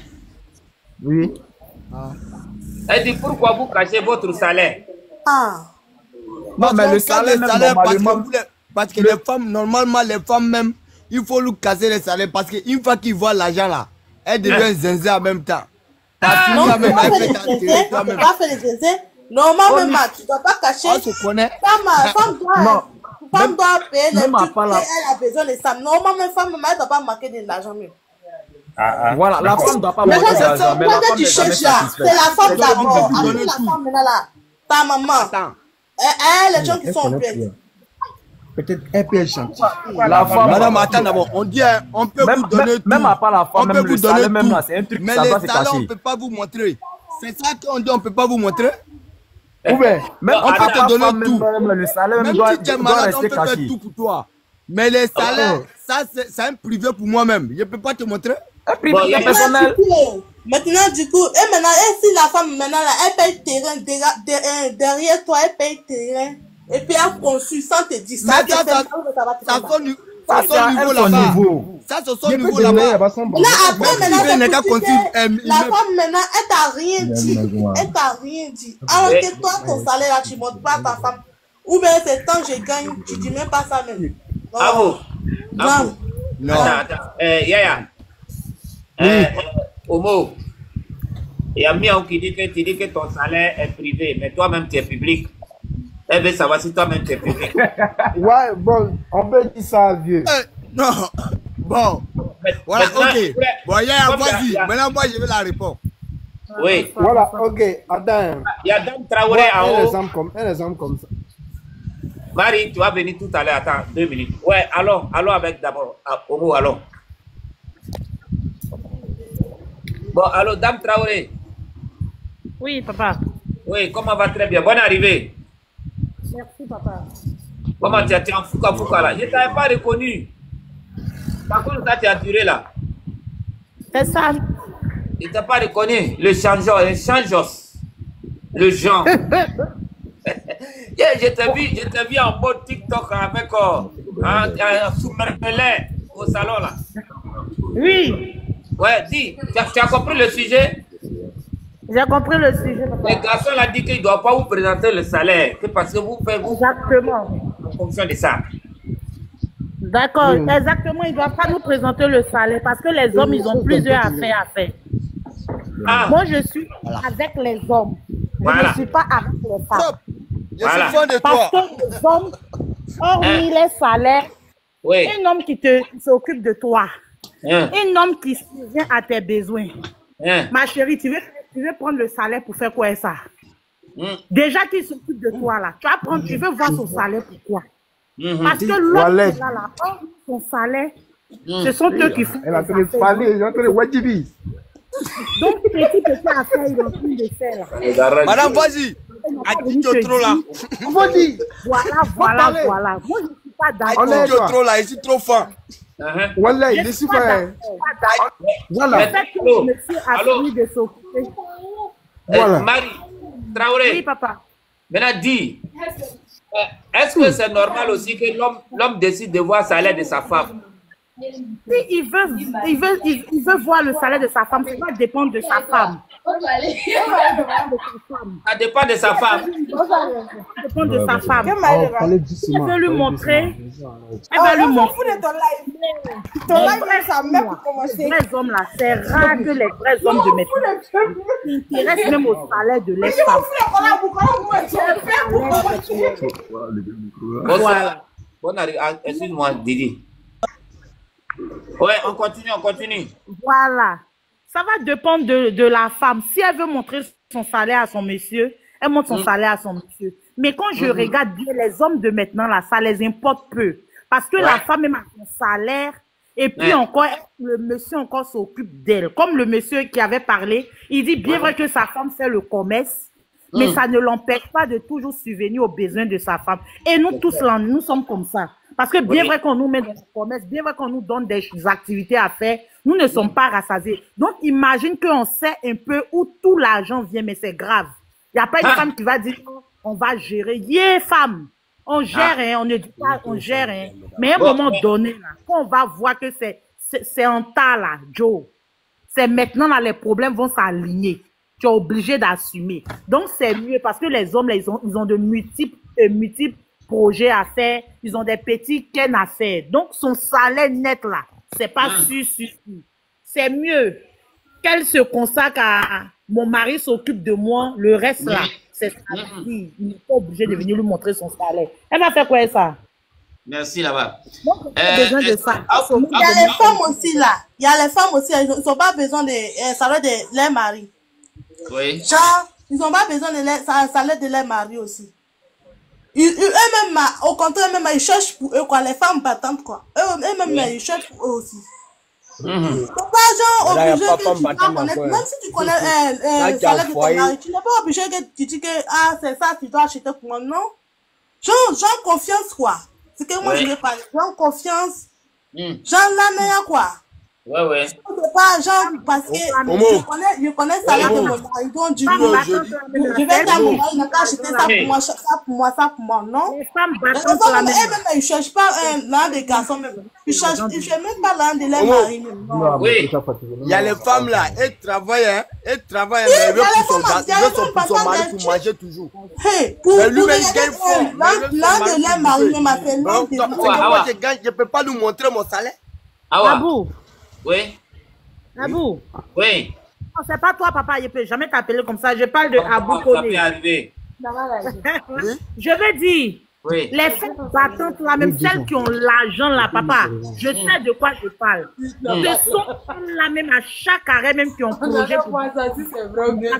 Oui. Ah. Elle dit pourquoi vous cachez votre salaire? Ah. Non, mais le salaire, même normalement... Parce que les femmes, normalement, les femmes même, il faut lui casser les salaires parce qu'une fois qu'ils voient l'argent là, elles deviennent zinzin en même temps. Ah, non, tu ne peux pas faire les zinzin, tu ne peux pas faire les zinzin. Normalement, tu ne dois pas cacher. On se connaît. Femme, femme doit, femme doit payer les trucs la... elle a besoin de ça. Normalement, femme, elle ne doit pas marquer de l'argent mieux. Ah, ah. Voilà, la femme ne doit pas manquer d'argent, mais la femme n'est jamais satisfaite. C'est la femme d'abord. Après la femme maintenant là, ta maman, elle, les gens qui sont en plainte. Peut-être un peu gentil. La femme, madame, attends d'abord, on dit, on peut même, vous donner même, tout. Même à part la femme, on même peut le vous donner salaire, même tout. là, c'est un truc mais ça doit se les salaires, cacher. on ne peut pas vous montrer. C'est ça qu'on dit, on ne peut pas vous montrer. Ou bien, même on peut te donner tout. Même le salaire, même doit, si tu es doit malade, on rester peut caché. faire tout pour toi. Mais les salaires, ça, c'est un privé pour moi-même. Je ne peux pas te montrer. Un privé bon, personnel. Maintenant, du coup, et maintenant, et si la femme, maintenant, là, elle paye terrain derrière, derrière toi, elle paye terrain. Et puis elle conçut sans te dire ça. Mais ça, ça, ça, son niveau là-bas. Ça, c'est son niveau là-bas. Là, après, maintenant, la femme, maintenant, elle t'a rien dit. Elle t'a rien dit. Alors que toi, ton salaire, là, tu ne montres pas à ta femme. Ou bien, c'est tant que je gagne, tu ne dis même pas ça même. Ah vous? Non. Non. Attends, attends. Euh, Yaya. Euh, Homo. Il y a Miaou qui dit que tu dis que ton salaire est privé, mais toi-même, tu es public. Elle veut savoir si toi-même tu es public. Ouais, bon, on peut dire ça, vieux. Euh, non, bon. Mais, voilà, ok. Bon, Yaya, vas-y. Maintenant, moi, je vais la répondre. Oui. Voilà, ok. Attends. Il y a Dame Traoré en haut. Un exemple comme, un exemple comme ça. Marie, tu vas venir tout à l'heure. Attends, deux minutes. Ouais, allons, allons avec d'abord. Omo, allons. Bon, allô, Dame Traoré. Oui, papa. Oui, comment va? Très bien. Bonne arrivée. Merci, papa. Comment tu es en fouca fouca là? Je ne t'avais pas reconnu. Par contre, ça, tu as duré là. C'est ça. Il ne t'a pas reconnu. Le changeant, le changeos. Le genre. Yeah, je t'ai vu, je t'ai vu en mode TikTok avec euh, un, un sous-mermelin au salon là. Oui. Ouais, dis, tu as, tu as compris le sujet? J'ai compris le sujet, papa. Le garçon l'a dit qu'il ne doit pas vous présenter le salaire, que parce que vous faites vous. Exactement. En fonction de ça. D'accord, oui. Exactement. Il ne doit pas nous présenter le salaire parce que les hommes, ils ont plusieurs affaires à faire. Ah. Moi, je suis voilà. avec les hommes. Voilà. Je ne suis pas avec les femmes. Je voilà. suis de parce toi. que les hommes, hormis hein? les salaires, oui. un homme qui s'occupe de toi, hein? un homme qui vient à tes besoins. Hein? Ma chérie, tu veux, tu veux prendre le salaire pour faire quoi ça? Hein? Déjà qu'il s'occupe de toi là, tu vas prendre, tu veux voir son salaire pourquoi? Mm-hmm. Parce que l'autre là, là, son salaire, mm. ce sont eux qui font. Elle a train de parler, elle a train de wajibi. Donc, petit petit affaire, il est en train de faire là. Madame, vas-y. Addit trop là. Vas-y. Voilà, voilà, voilà. Moi, je ne suis pas d'accord. Addit trop là, je suis trop fin. Voilà, il est super. Voilà. Le fait que le monsieur a fini de s'occuper. Voilà. Marie, Traoré. Oui, papa. Maintenant, dis, est-ce que c'est normal aussi que l'homme décide de voir le salaire de sa femme? Si il veut, il, veut, il, il veut voir le salaire de sa femme, ça va dépendre de sa femme. Ça dépend de sa femme. Ça dépend de sa femme. Elle veut lui montrer. Elle va lui montrer. Ton live, ça même pour commencer. Les vrais hommes là, c'est rare que les vrais hommes de maintenant s'intéressent même au salaire de les femmes. Voilà. Bon, excuse-moi, Didi. Ouais, on continue, on continue. Voilà. Ça va dépendre de, de la femme. Si elle veut montrer son salaire à son monsieur, elle montre son mmh. salaire à son monsieur. Mais quand je mmh. regarde bien les hommes de maintenant, là, ça les importe peu. Parce que ouais. la femme aime son salaire. Et puis ouais. encore, le monsieur encore s'occupe d'elle. Comme le monsieur qui avait parlé, il dit bien ouais. vrai que sa femme fait le commerce. Mais mmh. ça ne l'empêche pas de toujours subvenir aux besoins de sa femme. Et nous tous, là, nous sommes comme ça. Parce que bien oui. vrai qu'on nous met dans le commerce, bien vrai qu'on nous donne des activités à faire, nous ne sommes pas rassasiés. Donc, imagine qu'on sait un peu où tout l'argent vient, mais c'est grave. Il n'y a pas une ah. femme qui va dire, oh, on va gérer. Yeah, femme, on gère, ah. hein, on ne dit pas, on gère. Hein. Mais à un bon, moment bon. donné, là, quand on va voir que c'est un tas, là, Joe, c'est maintenant, là, les problèmes vont s'aligner. Tu es obligé d'assumer. Donc, c'est mieux parce que les hommes, là, ils ont, ils ont de multiples, euh, multiples projets à faire. Ils ont des petits ken à faire. Donc, son salaire net, là, c'est pas mmh. sûr, sûr, sûr. C'est mieux qu'elle se consacre à mon mari s'occupe de moi, le reste, là, c'est sa vie. Il n'est pas obligé de venir lui montrer son salaire. Elle va faire quoi, ça? Merci là-bas. Euh, besoin de ça. Il y a les femmes aussi, là. Il y a les femmes aussi, elles n'ont pas besoin de euh, salaire de leur mari. Oui. Genre, ils n'ont pas besoin de leur salaire de leur mari aussi. Eux-mêmes, au contraire, même, ils cherchent pour eux, quoi, les femmes battantes, quoi. Eux-mêmes, oui. ils cherchent pour eux aussi. Mm-hmm. C'est pas genre obligé que tu vas connaître, même si tu connais le salaire de ton mari, tu n'es pas obligé que tu dis que, ah, c'est ça, tu dois acheter pour moi, non. Genre, genre confiance, quoi. C'est que moi, oui. je vais parler. Genre confiance. Mm. Genre l'année, quoi. Ouais, ouais. C'est pas genre parce que oh, je connais, je connais ça là de mon mari. Donc, du coup, je, je vais dire à mon mari, il n'a qu'à acheter ça pour moi, ça pour moi, ça pour moi, non? Les femmes battantes, elles ne cherchent pas l'un des garçons, même. Ils ne cherchent même pas l'un de leurs maris. Oui. Il y a les femmes là, elles travaillent, hein. Elles travaillent, mais elles veulent pour son mari pour manger toujours. Mais lui-même, il gagne fort. L'un de leurs maris m'a fait l'un de leurs maris. Moi, je gagne, je ne peux pas lui montrer mon salaire. Ah ouais. Oui. Abou. Oui. Non, c'est pas toi, papa. Je peux jamais t'appeler comme ça. Je parle de Abou Koné. Ça peut arriver. Je veux dire, oui. les femmes battantes, là, même celles qui ont l'argent, là, papa, je sais de quoi je parle. Mm. Ce sont là même à chaque arrêt, même qui ont projet. Pour...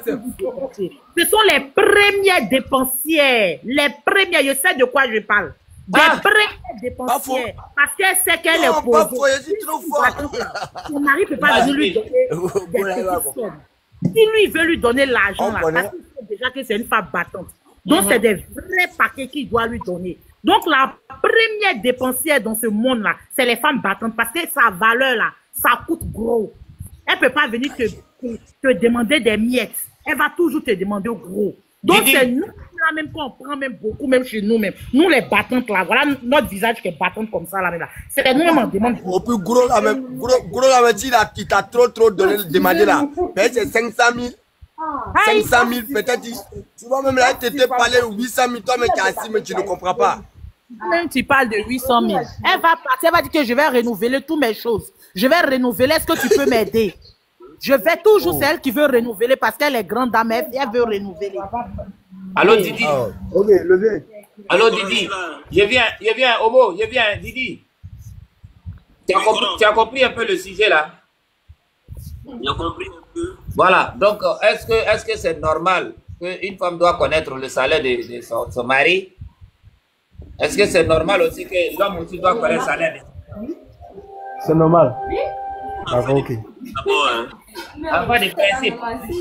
Ce sont les premières dépensières. Les premières, je sais de quoi je parle. Des ah, premières dépensières. Parce qu'elle sait qu'elle est pauvre. Son mari ne peut pas venir lui donner des petites sommes. Si lui veut lui donner l'argent, là, parce qu'il sait déjà que c'est une femme battante. Donc, mm-hmm. c'est des vrais paquets qu'il doit lui donner. Donc, la première dépensière dans ce monde-là, c'est les femmes battantes. Parce que sa valeur, là, ça coûte gros. Elle ne peut pas venir te, te, te demander des miettes. Elle va toujours te demander gros. Donc, c'est nous, là, même qu'on prend même beaucoup, même chez nous-mêmes. Nous, les battantes, là, voilà notre visage qui est battante comme ça, là, là. C'est nous, on demande. Au plus gros, là, même, gros, gros, là, même, il a, il t'a trop, trop donné, demandé, là. Mais c'est cinq cent mille. cinq cent mille, peut-être, tu vois, même là, tu t'es parlé huit cent mille, toi, mais tu es assis, mais tu ne comprends pas. Même tu parles de huit cent mille. Elle va partir, elle va dire que je vais renouveler toutes mes choses. Je vais renouveler, est-ce que tu peux m'aider? Je vais toujours, oh. C'est elle qui veut renouveler parce qu'elle est grande dame, elle veut renouveler. Allô, Didi. Oh. Ok, levez. Allô, Didi. Je viens, je viens, Homo, je viens, Didi. Tu as, compris, tu as compris un peu le sujet là? J'ai compris un peu. Voilà, donc est-ce que est-ce que c'est normal qu'une femme doit connaître le salaire de, de son, son mari? Est-ce que c'est normal aussi que l'homme aussi doit connaître le salaire de... C'est normal. D'accord, ok. Avant de principe.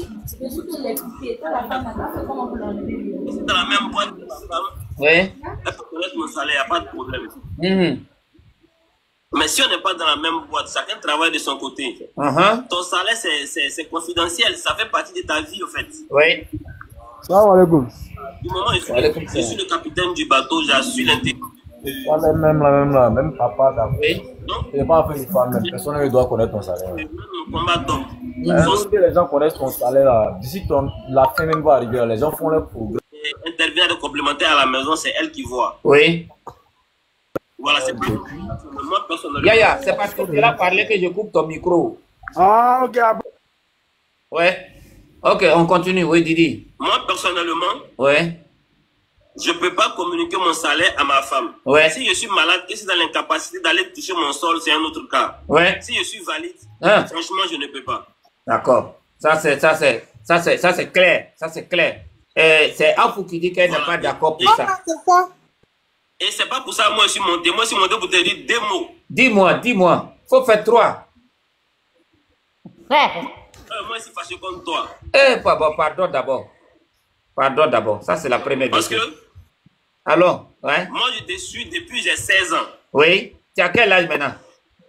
C'est dans la même boîte que ma femme. Oui. Elle peut connaître mon salaire, il n'y a pas de problème. Mm-hmm. Mais si on n'est pas dans la même boîte, chacun travaille de son côté. Uh-huh. Ton salaire, c'est confidentiel. Ça fait partie de ta vie, en fait. Oui. Salam alaikum. Du moment où je suis, je suis le capitaine du bateau, j'assure l'intégrité. Ouais, même là, même là, même papa, oui. Il n'est pas fait une femme, même personne ne doit connaître ton salaire. Mmh. Les gens connaissent ton salaire, d'ici que la fin même va arriver, les gens font leur progrès. Intervient de complémentaire à la maison, c'est elle qui voit. Oui. Voilà, c'est plus. Moi, personnellement. Yaya, c'est parce que tu as parlé que je coupe ton micro. Ah, ok. Ouais. Ok, on continue. Oui, Didi. Moi, personnellement. Ouais. Je ne peux pas communiquer mon salaire à ma femme. Ouais. Si je suis malade et si dans l'incapacité d'aller toucher mon sol, c'est un autre cas. Ouais. Si je suis valide, hein? Franchement, je ne peux pas. D'accord. Ça, c'est ça, c'est ça, c'est ça, c'est clair. Ça, c'est clair. C'est Afou qui dit qu'elle n'est voilà. pas d'accord pour et ça. Et c'est pas pour ça que moi je suis monté. Moi, je suis monté pour te dire deux mots. Dis-moi, dis-moi. Faut faire trois. Euh, moi, je suis fâché contre toi. Eh, pardon, pardon d'abord. Pardon d'abord. Ça, c'est la première Parce question. que. Alors, ouais. Moi, je te suis depuis j'ai seize ans. Oui. Tu as quel âge maintenant?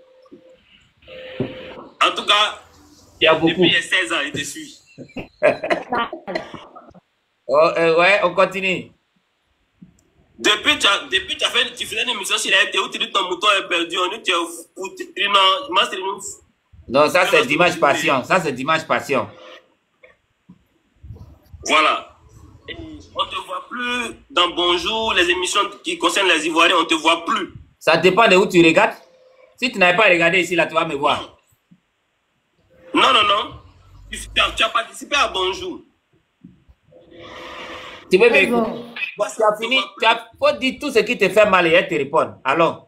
En tout cas, il y a beaucoup. Depuis j'ai seize ans, je te suis. Oh, euh, ouais, on continue. Depuis, tu as, depuis tu as fait, tu faisais une émission sur la R T où tu dis ton mouton est perdu, on dit tu es foutu, non, non, ça c'est Dimanche Passion, ça c'est Dimanche Passion. Voilà. Et on ne te voit plus dans Bonjour, les émissions qui concernent les Ivoiriens, on ne te voit plus. Ça dépend de où tu regardes. Si tu n'avais pas regardé ici, là, tu vas me voir. Non, non, non. Tu, tu as participé à Bonjour. Tu veux m'écouter? Bon, tu as fini. Tu as faut dire tout ce qui te fait mal et elle te répond. Allons.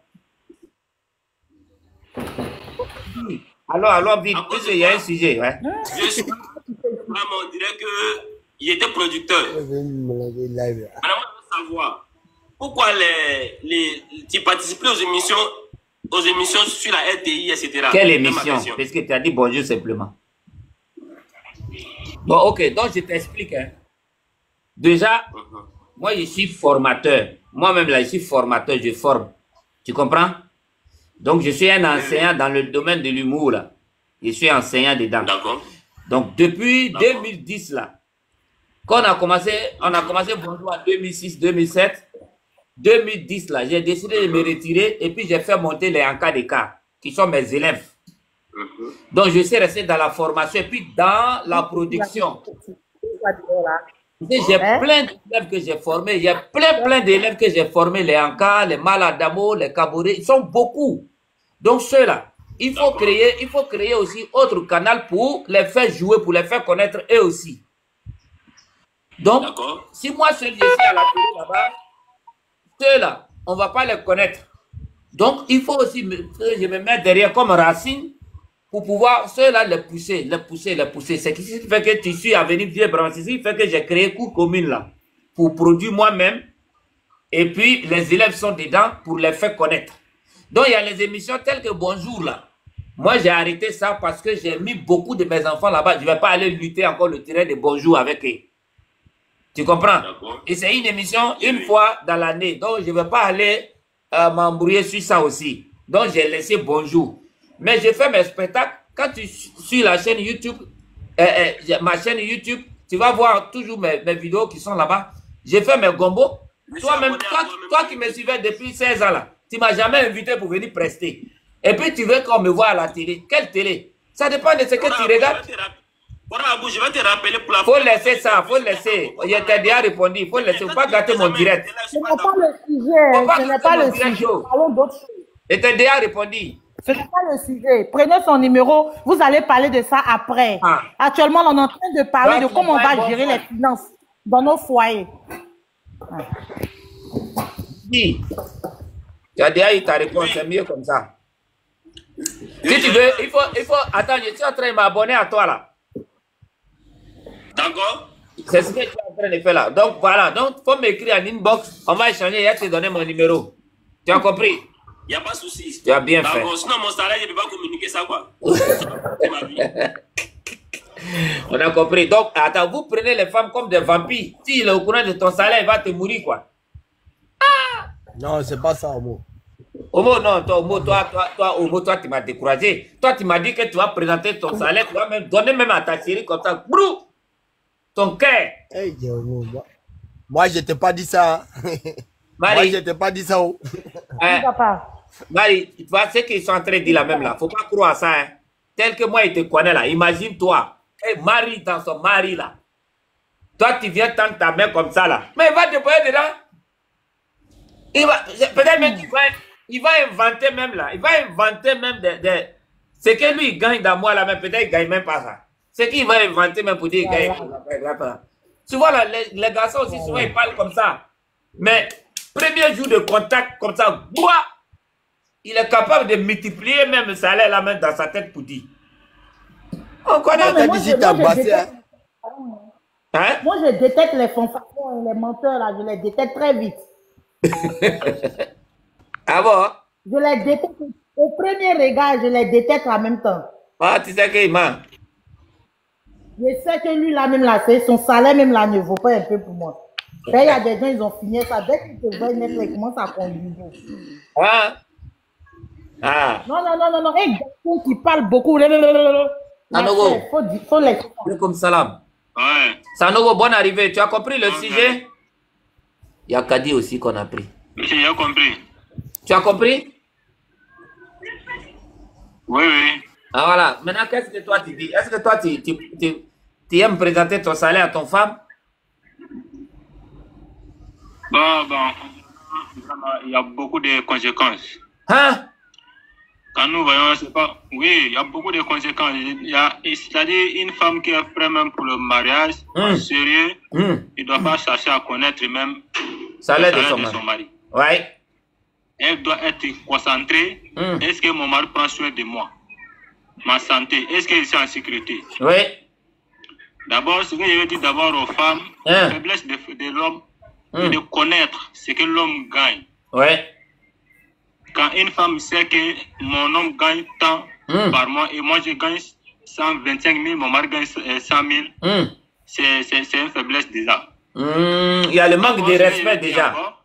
Allons, allons vite. Puisqu'il y a un sujet. Ouais. Je suis. On dirait qu'il était producteur. Maintenant, on veut savoir pourquoi les, les, tu participes aux émissions, aux émissions sur la R T I, et cetera. Quelle émission? Parce que tu as dit bonjour simplement. Bon, ok. Donc, je t'explique. Hein. Déjà, uh-huh. moi, je suis formateur. Moi-même, là, je suis formateur, je forme. Tu comprends? Donc, je suis un enseignant dans le domaine de l'humour, là. Je suis enseignant dedans. D'accord. Donc, depuis deux mille dix, là, quand on a commencé, on a commencé Bonjour en deux mille six, deux mille sept, deux mille dix, là, j'ai décidé de me retirer et puis j'ai fait monter les encas des cas, qui sont mes élèves. Uh-huh. Donc, je suis resté dans la formation et puis dans la production. J'ai plein d'élèves que j'ai formés. Il y a plein, plein d'élèves que j'ai formés. Les Anka, les Maladamo, les Kabouré. Ils sont beaucoup. Donc, ceux-là, il faut créer, il faut créer aussi autre canal pour les faire jouer, pour les faire connaître eux aussi. Donc, si moi seul je suis à la télé là-bas, ceux-là, on ne va pas les connaître. Donc, il faut aussi que je me mette derrière comme Racine pour pouvoir ceux-là les pousser, les pousser, les pousser. C'est ce qui fait que Tissu a venu vieux brancher. C'est ce qui fait que j'ai créé Cour Commune là pour produire moi-même et puis les élèves sont dedans pour les faire connaître. Donc il y a les émissions telles que Bonjour là. Moi j'ai arrêté ça parce que j'ai mis beaucoup de mes enfants là-bas. Je ne vais pas aller lutter encore le terrain de Bonjour avec eux. Tu comprends? Et c'est une émission une fois dans l'année. Donc je ne vais pas aller euh, m'embrouiller sur ça aussi. Donc j'ai laissé Bonjour. Mais je fais mes spectacles. Quand tu suis la chaîne YouTube, euh, euh, ma chaîne YouTube, tu vas voir toujours mes, mes vidéos qui sont là-bas. J'ai fait mes gombos. Toi-même, toi, toi qui me suivais depuis seize ans là, tu ne m'as jamais invité pour venir prester. Et puis tu veux qu'on me voit à la télé. Quelle télé? Ça dépend de ce que tu regardes. Je vais te rappeler pour la faut laisser ça, faut laisser. Je t'ai déjà répondu. Il faut laisser. Il ne faut pas gâter mon direct. Ce n'est pas le sujet. Ce n'est pas le sujet. Parlons d'autre chose. Je t'ai déjà répondu. Ce n'est pas le sujet. Prenez son numéro. Vous allez parler de ça après. Ah. Actuellement, on est en train de parler donc, de comment on va bon gérer bon. les finances dans nos foyers. Oui. Tu as déjà eu ta réponse. C'est mieux comme ça. Si tu veux, il faut, il faut. Attends, je suis en train de m'abonner à toi là. D'accord. C'est ce que tu es en train de faire là. Donc voilà. Donc, il faut m'écrire en inbox. On va échanger. Je vais te donner mon numéro. Tu as compris? Il n'y a pas de souci. Tu as bien fait. Sinon, mon salaire, je ne peux pas communiquer ça, quoi. On a compris. Donc, attends, vous prenez les femmes comme des vampires. S'il est au courant de ton salaire, il va te mourir, quoi. Ah! Non, c'est pas ça, Omo. Omo, non, toi, Omo, toi, toi, toi, Omo, toi, tu m'as découragé. Toi, tu m'as dit que tu vas présenter ton salaire, tu vas même donner même à ta chérie comme ça. Brou! Ton cœur. Hey, Omo, moi, moi je t'ai pas dit ça. Marie, moi, je t'ai pas dit ça. Oh. Hein? Marie, tu vois ce qu'ils sont en train de dire là même là. Faut pas croire à ça. Hein? Tel que moi, il te connaît là. Imagine-toi. Hey, Marie dans son mari là. Toi, tu viens tendre ta main comme ça là. Mais il va te poser dedans. Il va, peut-être même qu'il va, il va inventer même là. Il va inventer même des, des, ce que lui il gagne dans moi là, mais peut-être il gagne même pas ça. Ce qu'il va inventer même pour dire qu'il gagne. Souvent là, les, les garçons aussi, souvent ils parlent comme ça. Mais premier jour de contact comme ça, boah, il est capable de multiplier même le salaire là même dans sa tête pour dire. On connaît ta visite à Bassé. Hein? Moi je détecte les fanfarons et les menteurs là, je les détecte très vite. Ah bon? Je les détecte. Au premier regard, je les détecte en même temps. Ah, tu sais qu'il ment. Je sais que lui là même là, son salaire même là ne vaut pas un peu pour moi. Il y a des gens, ils ont fini ça. Dès qu'ils te voient net, ils commencent à conduire. Ah. Ah. Non, non, non, non, non. Un garçon qui parle beaucoup. Sanogo. Il faut, faut les... Comme salam. Ouais. Sanogo, bonne arrivée. Tu as compris le okay. sujet? Il y a Kadi aussi qu'on a pris. Monsieur, j'ai compris. Tu as compris? Oui, oui. Ah voilà. Maintenant, qu'est-ce que toi tu dis? Est-ce que toi tu, tu, tu, tu aimes présenter ton salaire à ton femme? Bon, bon. Il y a beaucoup de conséquences. Hein? Quand nous voyons, c'est pas... Oui, il y a beaucoup de conséquences. Il y a, c'est-à-dire une femme qui est prête même pour le mariage, mmh. en sérieux, mmh. il ne doit pas chercher à connaître même salaire le salaire de son, de mari. son mari. Ouais. Elle doit être concentrée. Mmh. Est-ce que mon mari prend soin de moi? Ma santé, est-ce qu'elle est en sécurité? Oui. D'abord, ce que je veux dire d'abord aux femmes, mmh. la faiblesse de, de l'homme, mmh. de connaître ce que l'homme gagne. Ouais. Quand une femme sait que mon homme gagne tant mmh. par mois et moi je gagne cent vingt-cinq mille, mon mari gagne cent mille, mmh. c'est une faiblesse déjà. Mmh. Il y a le manque de respect déjà. Encore,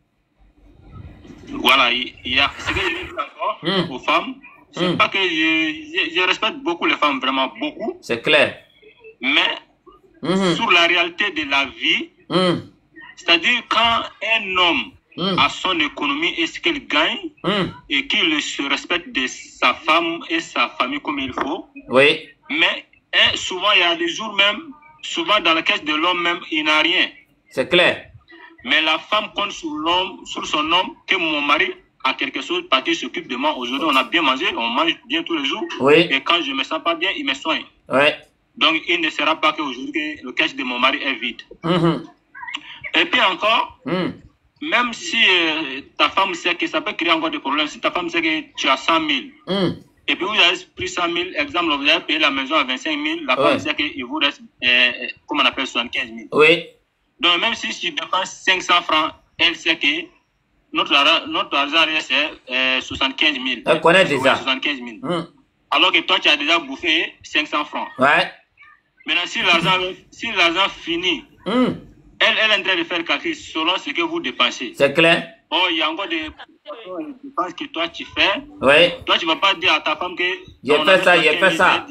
voilà, il y a ce que je veux dire encore mmh. aux femmes, c'est mmh. pas que je, je, je respecte beaucoup les femmes, vraiment beaucoup. C'est clair. Mais mmh. sur la réalité de la vie, mmh. c'est-à-dire quand un homme Mmh. à son économie et ce qu'il gagne mmh. et qu'il se respecte de sa femme et sa famille comme il faut. Oui. Mais hein, souvent, il y a des jours même, souvent dans la caisse de l'homme même, il n'a rien. C'est clair. Mais la femme compte sur l'homme, sur son homme, que mon mari a quelque chose, parce qu'il s'occupe de moi. Aujourd'hui, on a bien mangé, on mange bien tous les jours. Oui. Et quand je ne me sens pas bien, il me soigne. Oui. Donc, il ne sera pas qu'aujourd'hui, le caisse de mon mari est vide. Mmh. Et puis encore, mmh. même si euh, ta femme sait que ça peut créer encore des problèmes, si ta femme sait que tu as cent mille, mm. et puis vous avez pris cent mille, exemple, vous avez payé la maison à vingt-cinq mille, la ouais. femme sait qu'il vous reste, euh, comment on appelle, soixante-quinze mille. Oui. Donc même si tu dépenses cinq cents francs, elle sait que notre argent, notre argent c'est euh, soixante-quinze mille. Elle connaît déjà. soixante-quinze mille. Mm. Alors que toi, tu as déjà bouffé cinq cents francs. Ouais. Maintenant, si l'argent si l'argent finit, Mm. elle, elle est en train de faire le calcul selon ce que vous dépensez. C'est clair. Oh, il y a encore des dépenses que toi tu fais. Oui. Toi, tu ne vas pas dire à ta femme que. J'ai fait ça, j'ai fait ça.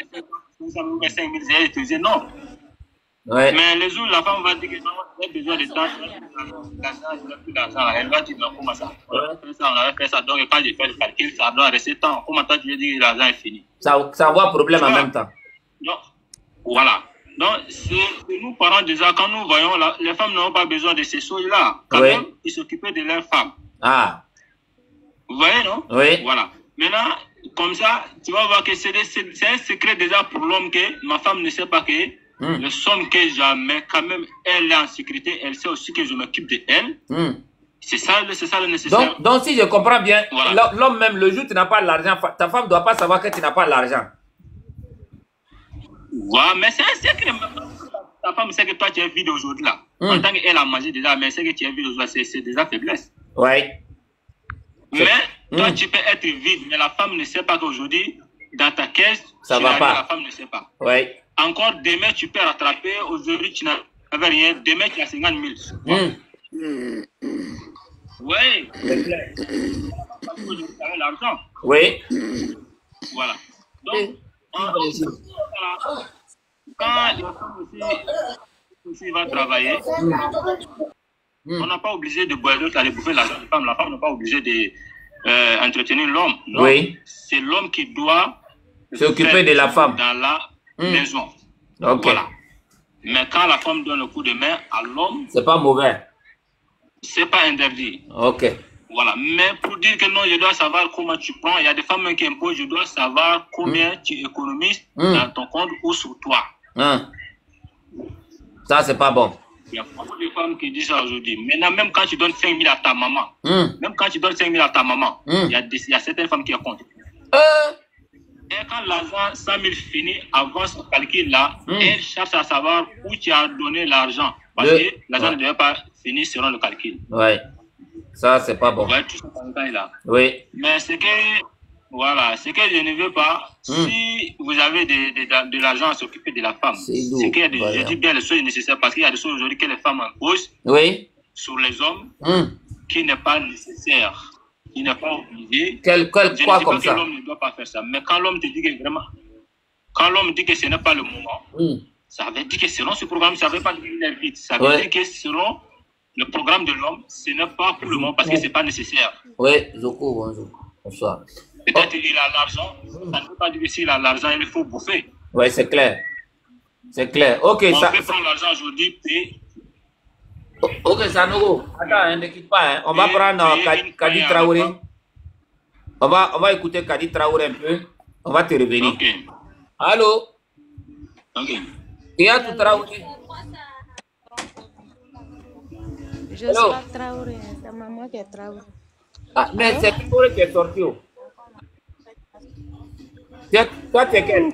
Non. Ouais. Mais les jours, la femme va dire que non, elle a besoin de temps. Elle n'a plus d'argent. Elle va dire non, comment ça? On avait fait ça, on avait fait ça. Donc, quand je fais le calcul, ça doit rester temps. Comment toi, tu veux dire que l'argent est fini? Ça, ça va problème en même temps. Donc, voilà. Donc, c'est nous, parents, déjà, quand nous voyons, là, les femmes n'ont pas besoin de ces choses-là. Quand Oui. même, ils s'occupaient de leurs femmes. Ah. Vous voyez, non? Oui. Voilà. Maintenant, comme ça, tu vas voir que c'est un secret déjà pour l'homme que ma femme ne sait pas que mm. le somme que j'ai, quand même, elle est en sécurité, elle sait aussi que je m'occupe de elle. Mm. C'est ça, c'est ça le nécessaire. Donc, donc, si je comprends bien, voilà. l'homme même, le jour où tu n'as pas l'argent, ta femme ne doit pas savoir que tu n'as pas l'argent. Ouais, mais c'est un secret. Ta femme sait que toi, tu es vide aujourd'hui là. Mm. En tant qu'elle a mangé déjà, mais c'est que tu es vide aujourd'hui, c'est déjà faiblesse. Oui. Mais toi, mm. tu peux être vide, mais la femme ne sait pas qu'aujourd'hui, dans ta caisse, ça va pas. La femme ne sait pas. Oui. Encore demain, tu peux rattraper. Aujourd'hui, tu n'avais rien. Demain, tu as cinquante mille. Mm. Oui. L'argent. Oui. Voilà. Donc, on, on, quand la femme aussi, aussi va travailler, mm. on n'a pas obligé de boire d'autres, aller bouffer l'argent de la femme. La femme n'est pas obligée de euh, entretenir l'homme. Oui. C'est l'homme qui doit s'occuper de la femme dans la mm. maison. Ok. Voilà. Mais quand la femme donne le coup de main à l'homme, c'est pas mauvais. C'est pas interdit. Ok. Voilà. Mais pour dire que non, je dois savoir comment tu prends, il y a des femmes qui imposent, je dois savoir combien mm. tu économises mm. dans ton compte ou sur toi. Mm. Ça, c'est pas bon. Il y a beaucoup de femmes qui disent ça aujourd'hui. Maintenant, même quand tu donnes cinq mille à ta maman, mm. même quand tu donnes cinq mille à ta maman, il mm. y, y a certaines femmes qui comptent. Euh. Et quand l'argent cent mille finit avant ce calcul-là, mm. elle cherche à savoir où tu as donné l'argent. Parce le... que l'argent ouais. ne devait pas finir selon le calcul. Oui. Ça, c'est pas bon. Ouais, tout ça, là. Oui. Mais c'est que, voilà, c'est que je ne veux pas, mm. si vous avez de, de, de, de l'argent à s'occuper de la femme, c'est qu'il y a des, voilà. je dis bien les choses nécessaires, parce qu'il y a des choses aujourd'hui que les femmes imposent oui. sur les hommes mm. qui n'est pas nécessaire. Il n'est pas obligé. Quel, quel, je quoi ne dis comme pas ça? que l'homme ne doit pas faire ça. Mais quand l'homme te dit que vraiment, quand l'homme dit que ce n'est pas le moment, mm. ça veut dire que selon ce programme, ça ne veut pas dire qu'il est vite. Ça veut ouais. dire que selon le programme de l'homme, ce n'est pas pour le moment parce que ce n'est pas nécessaire. Oui, Zoko, bonjour. Bonsoir. Peut-être qu'il a l'argent, ça ne veut pas dire que s'il a l'argent, il faut bouffer. Oui, c'est clair. C'est clair. Ok, on ça. peut prendre l'argent aujourd'hui, puis. Ok, Sanogo. Attends, ne quitte pas. Hein. On va prendre Kadi, Kadi Traoré. On va, on va écouter Kadi Traoré un peu. On va te revenir. Ok. Allô? Ok. Qui a tout Traoré? Je suis pas Traoré, c'est maman qui est Traoré. Ah, mais c'est Traoré qui est sorti. Toi, tu es quel?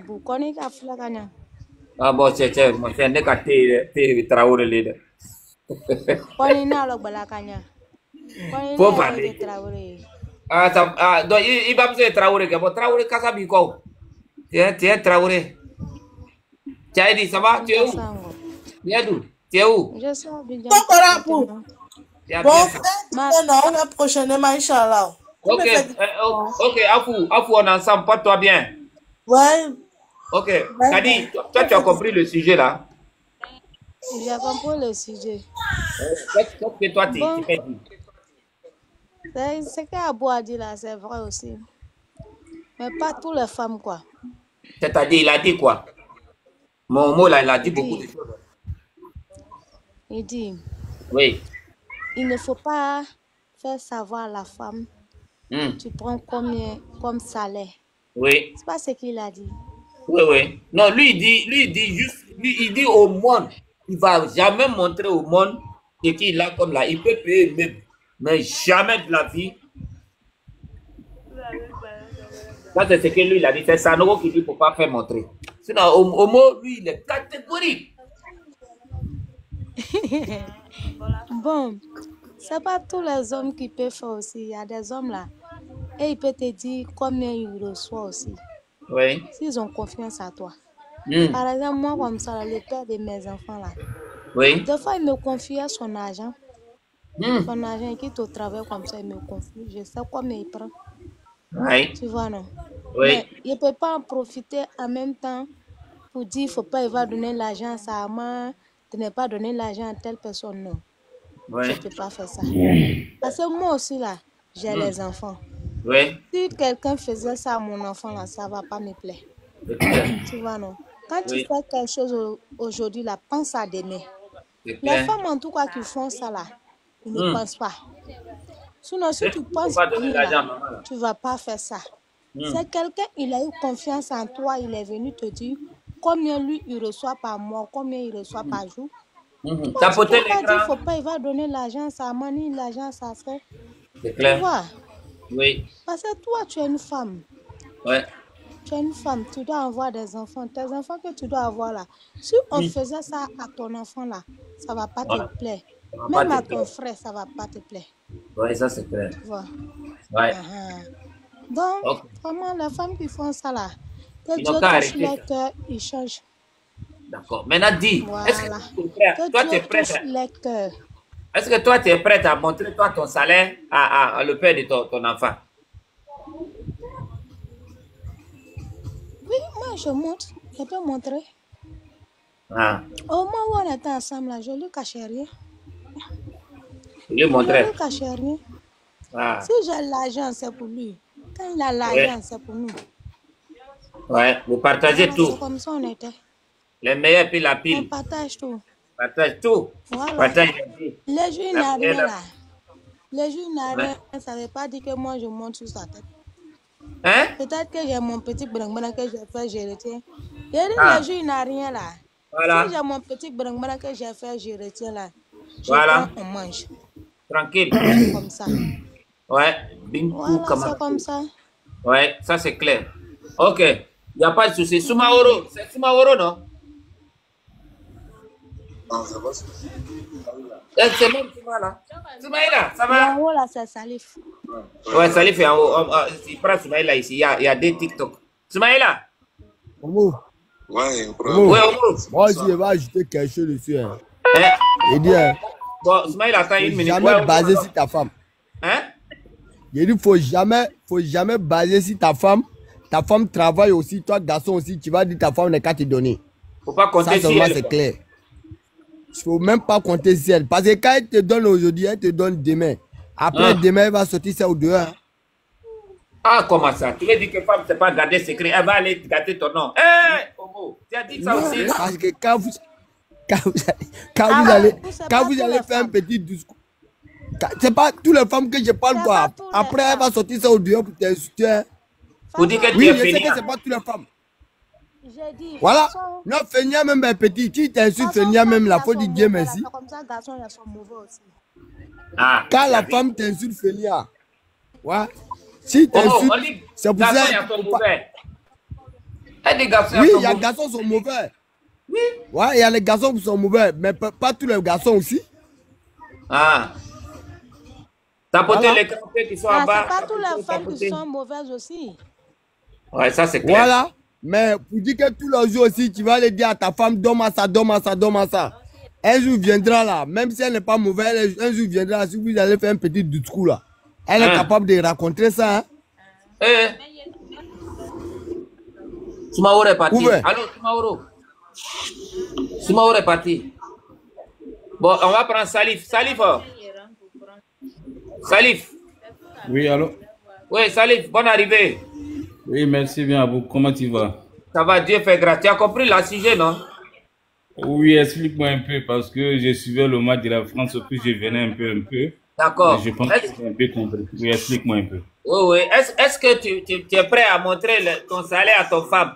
Ah bon, c'est c'est c'est ne ka te te Traoré leader. Koni na lo balakanya. Koni Faut parler. Ah ça ah donc il va me Traoré que bon Traoré kasa bi ko. Tiens tiens Traoré. Tiens dit ça va tu es où? Bien d'où? Tu es où? Je suis bien. Encore pour. Bon, non, on est prochainement inchallah. Ok, euh, ok, Afou, Afou, on est ensemble, porte-toi bien. Ouais. Ok, Kadi, toi, toi tu as compris le sujet là? J'ai compris le sujet. Qu'est-ce que toi tu bon, fais dire? Ce qu'Abou a dit là, c'est vrai aussi. Mais pas toutes les femmes, quoi. C'est-à-dire, il a dit quoi? Mon mot là, il a dit beaucoup de choses. Il dit. Oui. Il ne faut pas faire savoir à la femme. Mm. Tu prends combien comme salaire. Oui. C'est pas ce qu'il a dit. Oui, oui. Non, lui, il dit, lui, il dit juste, lui, il dit au monde, il va jamais montrer au monde ce qu'il a comme là. Il peut payer même, mais jamais de la vie. Ça, c'est ce que lui, il a dit. C'est Sanogo qui dit qu'il ne faut pas faire montrer. Sinon, au, au mot, lui, il est catégorique. Bon, c'est pas tous les hommes qui peuvent faire aussi. Il y a des hommes là. Et il peut te dire combien ils reçoivent aussi. Oui. S'ils ont confiance à toi. Mm. Par exemple, moi, comme ça, là, le père de mes enfants là. Oui. Des fois, il me confiait son argent. Mm. Son argent, il quitte au travail comme ça, il me confie. Je sais combien il prend. Oui. Tu vois, non? Oui. Mais il ne peut pas en profiter en même temps pour dire, il ne faut pas, il va donner l'argent à sa maman, de ne pas donner l'argent à telle personne, non. Oui. Je ne peux pas faire ça. Parce que moi aussi, là, j'ai Mm. les enfants. Oui. Si quelqu'un faisait ça à mon enfant, là, ça ne va pas me plaire. Tu vois, non? Quand Oui. tu fais quelque chose au- aujourd'hui, là, pense à demain. C'est Les clair. femmes, en tout cas, qui font ça, là, ils ne Mm. pensent pas. Sinon, si Il tu faut penses pas donner bien, l'argent à là, maman, là. tu ne vas pas faire ça. Mm. C'est quelqu'un, il a eu confiance en toi, il est venu te dire combien lui, il reçoit par mois, combien il reçoit par jour. Mhm. Toi, Tapoter tu peux pas dire, l'écran. faut pas, il va donner l'argent à sa maman, ni l'argent à sa soeur. C'est Tu clair. vois? Oui. Parce que toi, tu es une femme. Ouais. Tu es une femme, tu dois avoir des enfants. Tes enfants que tu dois avoir là. Si on Oui. faisait ça à ton enfant là, ça va pas Voilà. te plaire. Ça va pas Même te à ton plaire. frère, ça va pas te plaire. Oui, ça c'est clair. Tu vois? Ouais. Uh-huh. Donc, Ok. vraiment, les femmes qui font ça là, que Ils Dieu n'ont qu'à touche arrêter leur ça. cœur, ils changent. D'accord. Maintenant, dis, est-ce que Voilà. tu es prêt? Que Toi, tu es Dieu prête touche à- leur cœur. Est-ce que toi, tu es prête à montrer toi ton salaire à, à, à le père de ton, ton enfant? Oui, moi je montre, je peux montrer. Ah, Au moment où on était ensemble là, je lui cachais rien. je lui Je montrer. lui cachais rien. Ah, Si j'ai l'argent, c'est pour lui. Quand il a ouais. l'argent, c'est pour nous. Ouais. Vous partagez Voilà, tout. c'est comme ça on était. Les meilleurs puis la On pile. partage tout. Partage tout. Voilà. Partage la pile. Les jours, il La n'a pile, rien la- là. Les jours, il n'a Ouais. rien. Ça ne veut pas dire que moi, je monte sur sa tête. Hein? Peut-être que j'ai mon petit brangbana que j'ai fait, je retiens. Il a dit, Ah, les jours, il n'a rien là. voilà. Si j'ai mon petit brangbana que j'ai fait, je retiens là. Je Voilà. prends, on mange. Tranquille. C'est comme ça. Ouais. Bintou Voilà, c'est Kamara. comme ça. Ouais, ça c'est clair. Ok. Il n'y a pas de souci. Soumaoro. C'est Soumaoro, non? Eh, c'est même Souma là. Soumaïla, ça Et va? en haut là, c'est Salif. Ouais, Salif est en haut. Oh, oh, il prend Soumaïla ici. Il y a, il y a des TikTok. Soumaïla. Omo, Ouais, Omo, Ouais, Omo. moi aussi, je vais ajouter quelque chose dessus. Hein. Hein? Il dit, hein, Bon, Soumaïla, attends faut une minute. jamais Ouais, Omo, baser non. sur ta femme. Hein? Il dit, faut jamais, faut jamais baser sur ta femme. Ta femme travaille aussi, toi, garçon aussi, tu vas dire ta femme n'est qu'à te donner. Faut pas Ça compter sur seulement, elle. c'est quoi. clair. Il faut même pas compter sur elle. Parce que quand elle te donne aujourd'hui, elle te donne demain. Après, Hein? demain, elle va sortir ça au dehors. Ah, comment ça? Tu veux dire que femme, c'est pas garder secret. Elle va aller garder ton nom. Hé, Omo, tu as dit ça Non, aussi? parce que quand vous, quand vous, quand Ah vous ouais, allez, vous, c'est quand pas vous tous allez les faire un femmes. petit discours, quand- c'est pas toutes les femmes que je parle C'est quoi. pas tous les Après, elle va femmes. sortir ça au dehors pour t'insulter. hein. Pour dire que tu Oui, es je sais que feignant. c'est pas toutes les femmes. J'ai dit, Voilà. façon, Non, Feignant même est petit. Qui t'insulte façon, Feignant quand même il là, a faut son dire Dieu mauvais là, merci. c'est comme ça, garçon, il a son mauvais aussi. Ah, Quand tu as la vu? femme t'insulte Feignant, ouais. Si Omo, t'insulte, on dit c'est pour garçon, ça. il y a ton faut pas- mauvais. Elle dit garçon, il Oui, y a ton il y a mauvais. garçons qui sont mauvais. Ouais, il y a les garçons qui sont mauvais, mais pas, pas tous les garçons aussi. Ah. Tapoter Voilà. les campés qui sont Ah, en bas. c'est pas toutes les tapoter, femmes qui tapoter. sont mauvaises aussi. Ouais, ça c'est clair. Voilà. Mais pour dire que tous les jours aussi, tu vas aller dire à ta femme, donne-moi ça, donne-moi ça, donne-moi ça. Un jour viendra là, même si elle n'est pas mauvaise, un jour viendra là, si vous allez faire un petit discours là. Elle est Hein? capable de raconter ça. Hein? Eh. Soumaoro est parti. Ouvert. Allô, Soumaoro. Soumaoro est parti. Bon, on va prendre Salif. Salif. oh. Salif. Oui, allô? Oui, Salif, bonne arrivée. Oui, merci bien à vous. Comment tu vas? Ça va, Dieu fait grâce. Tu as compris le sujet, non? Oui, explique-moi un peu parce que je suivais le match de la France, puis je venais un peu, un peu. D'accord. Mais je pense que j'ai un peu compris. Oui, explique-moi un peu. Oui, oui. Est-ce est que tu, tu, tu es prêt à montrer le- ton salaire à ton femme?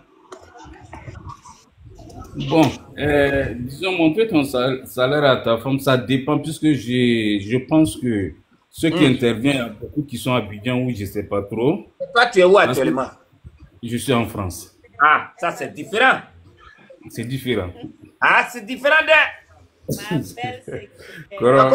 Bon, euh, disons, montrer ton sal- salaire à ta femme, ça dépend puisque j'ai- je pense que ceux qui Hmm. interviennent, il y a beaucoup qui sont à Abidjan ou je ne sais pas trop. Toi, tu es où Parce que actuellement? je suis en France. Ah, ça c'est différent. C'est différent. Ah, c'est différent de... Coro.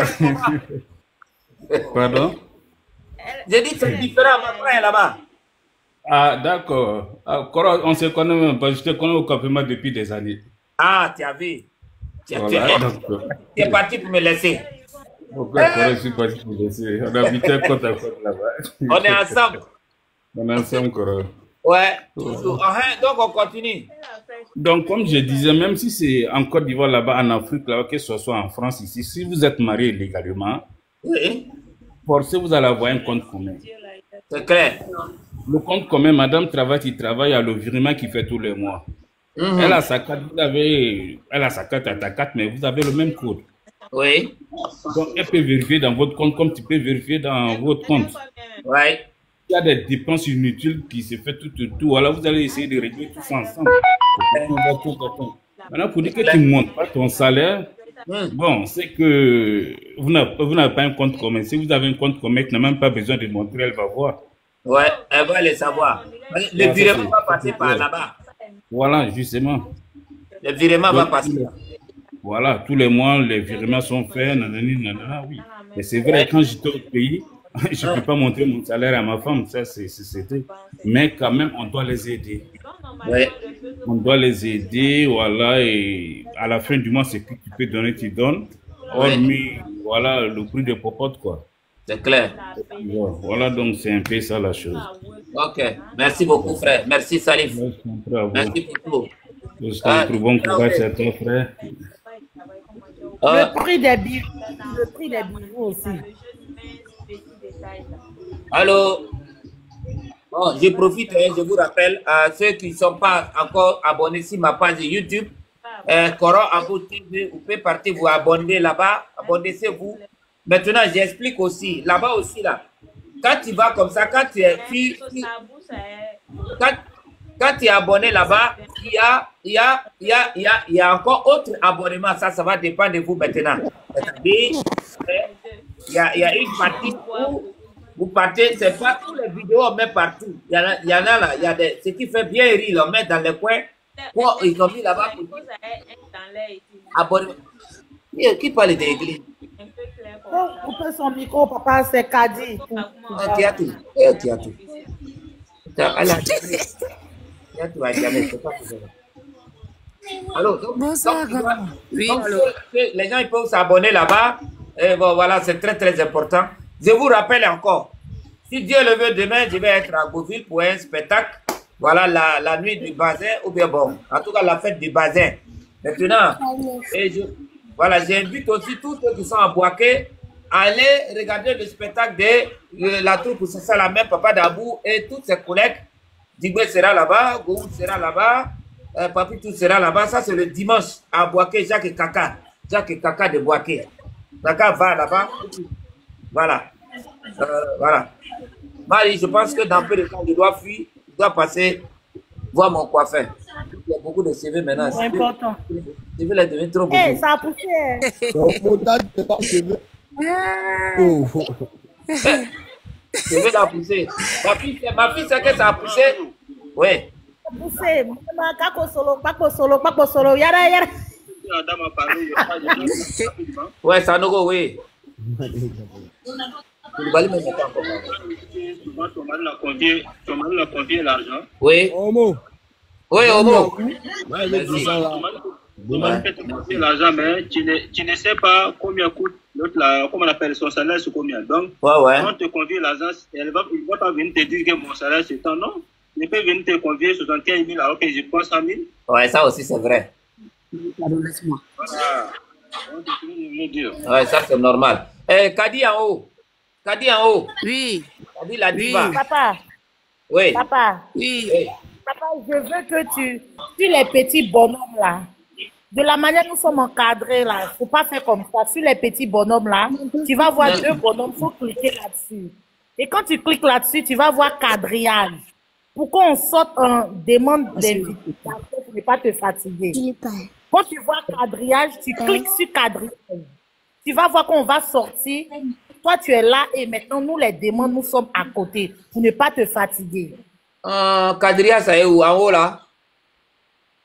Pardon? J'ai dit c'est différent, ma frère est là-bas. Ah, d'accord. Ah, Coro, on se connaît même pas. Je te connais au campement depuis des années. Ah, tu as vu. Tu, Voilà, tu, donc, euh, tu es parti pour me laisser. Pourquoi Coro, je suis parti pour laisser? On habitait côte à côte là-bas. On est ensemble. On est ensemble, Coro. Ouais, toujours. Ah, donc on continue. Donc, comme je disais, même si c'est en Côte d'Ivoire, là-bas, en Afrique, là, que ce soit en France, ici, si vous êtes marié légalement, oui, forcément, vous allez avoir un compte commun. C'est clair. Le compte commun, madame travaille, il travaille à le virement qu'il fait tous les mois. Mhm. Elle a sa carte, vous avez, elle a sa carte à ta carte, mais vous avez le même code. Oui. Donc, elle peut vérifier dans votre compte comme tu peux vérifier dans votre compte. Oui. Il y a des dépenses inutiles qui se font tout autour. Alors, vous allez essayer de régler tout ça ensemble. Maintenant, pour dire que tu ne montes pas ton salaire, bon, c'est que vous n'avez pas un compte commun. Si vous avez un compte commun, tu n'as même pas besoin de montrer, elle va voir. Ouais, elle va le savoir. Le Ouais, virement ça, va c'est- passer c'est par clair. là-bas. Voilà, justement. Le virement va Donc, passer. tous les- Voilà, tous les mois, les virements sont faits, nanani, nanana, oui. Mais c'est vrai, quand j'étais au pays, je ne peux pas montrer mon salaire à ma femme, ça c'est c'est- c'était. Mais quand même, on doit les aider. Ouais. On doit les aider, voilà, et à la fin du mois, c'est que tu peux donner, tu donnes. Hormis, voilà, le prix de popote, quoi. C'est clair. Voilà, voilà, donc c'est un peu ça la chose. Ok. Merci beaucoup, frère. Merci, Salif. Merci à vous. Merci beaucoup. Je Ah, te trouve bon courage à toi, frère. Ah. Le prix des bijoux, le prix des bijoux aussi. Allô? Bon, je profite et je vous rappelle à ceux qui ne sont pas encore abonnés sur ma page YouTube, euh, Coran Abou T V, vous pouvez partir vous abonner là-bas, abonnez-vous. Maintenant, j'explique aussi, là-bas aussi, là, quand tu vas comme ça, quand tu es, tu, tu- quand, quand tu es abonné là-bas, il y a, il y a, il y a, il y a, il y a encore autre abonnement, ça, ça va dépendre de vous maintenant. C'est-à-dire, euh, il y a, il y a une partie où vous partez, c'est pas toutes les vidéos, on met partout. Il y en a, il y en a là, il y a des, ce qui fait bien rire, on met dans les coins. Quoi, ils ont mis là-bas pour dire, abonnement. Qui, qui parle de l'église? Oh, couper son micro, papa, c'est Kadi. Ah, qui a tout? Eh, qui a tout? T'as- elle a jamais. Qui a tout à jamais, c'est pas possible. Allô, donc, Bonsoir, donc, tu vois, grand. Oui, donc, allô. ceux- les gens ils peuvent s'abonner là-bas. Et bon, voilà, c'est très très important. Je vous rappelle encore, si Dieu le veut, demain, je vais être à Beauville pour un spectacle. Voilà, la, la nuit du bazin, ou bien bon, en tout cas la fête du bazin. Maintenant, et je, voilà, j'invite aussi tous ceux qui sont à Boaké à aller regarder le spectacle de euh, la troupe c'est ça la même, Papa Dabou et tous ses collègues. Digwe sera là-bas, Goum sera là-bas, euh, Papi tout sera là-bas. Ça, c'est le dimanche à Boaké, Jacques et Kaka. Jacques et Kaka de Boaké. Kaka va là-bas. Voilà. Euh, voilà. Marie, je pense que dans peu de temps, je dois fuir, je dois passer voir mon coiffeur. Il y a beaucoup de C V maintenant. C'est important. C V là devient trop beaucoup. Eh, ça a poussé. Donc, montage, c'est pas cheveux. Oh. C V l'a poussé. Ma fille, c'est- ma fille, c'est que ça a poussé. Oui. Ça a poussé. Mama, kako solo, kako solo, kako solo. Yara, yara. Ouais, Sanogo, oui. Koulibaly, mais c'est pas encore parlé. Souvent, ton mari l'a confié, ton mari l'a confié l'argent. Oui. Homo. Oui, Homo. Ouais, Merci. ton mari peut te confier l'argent, mais tu ne, tu ne sais pas combien coûte l'autre, là, comment on appelle son salaire, c'est combien. Donc, Ouais, ouais. quand on te confie l'argent, elle va, il ne va pas venir te dire que mon salaire c'est tant, non. Il peut venir te confier soixante-quinze mille alors que je prends cent mille. Ouais, ça aussi, c'est vrai. Laisse-moi. Voilà. Donc, c'est ce que je voulais dire. Ouais, ça, c'est normal. Eh, Kadi en haut. Kadi en haut. Oui. Kadi la diva. Papa. Oui. Papa. Oui. Papa, je veux que tu, sur les petits bonhommes là, de la manière dont nous sommes encadrés là, il ne faut pas faire comme ça. Sur les petits bonhommes là, tu vas voir deux bonhommes, il faut cliquer là-dessus. Et quand tu cliques là-dessus, tu vas voir quadrillage. Pourquoi on saute en demande d'invitation pour ne pas te fatiguer? Quand tu vois quadrillage, tu cliques sur quadrillage. Tu vas voir qu'on va sortir. Toi, tu es là et maintenant, nous, les demandes, nous sommes à côté pour ne pas te fatiguer. Euh, Kadria, ça est où? En haut là?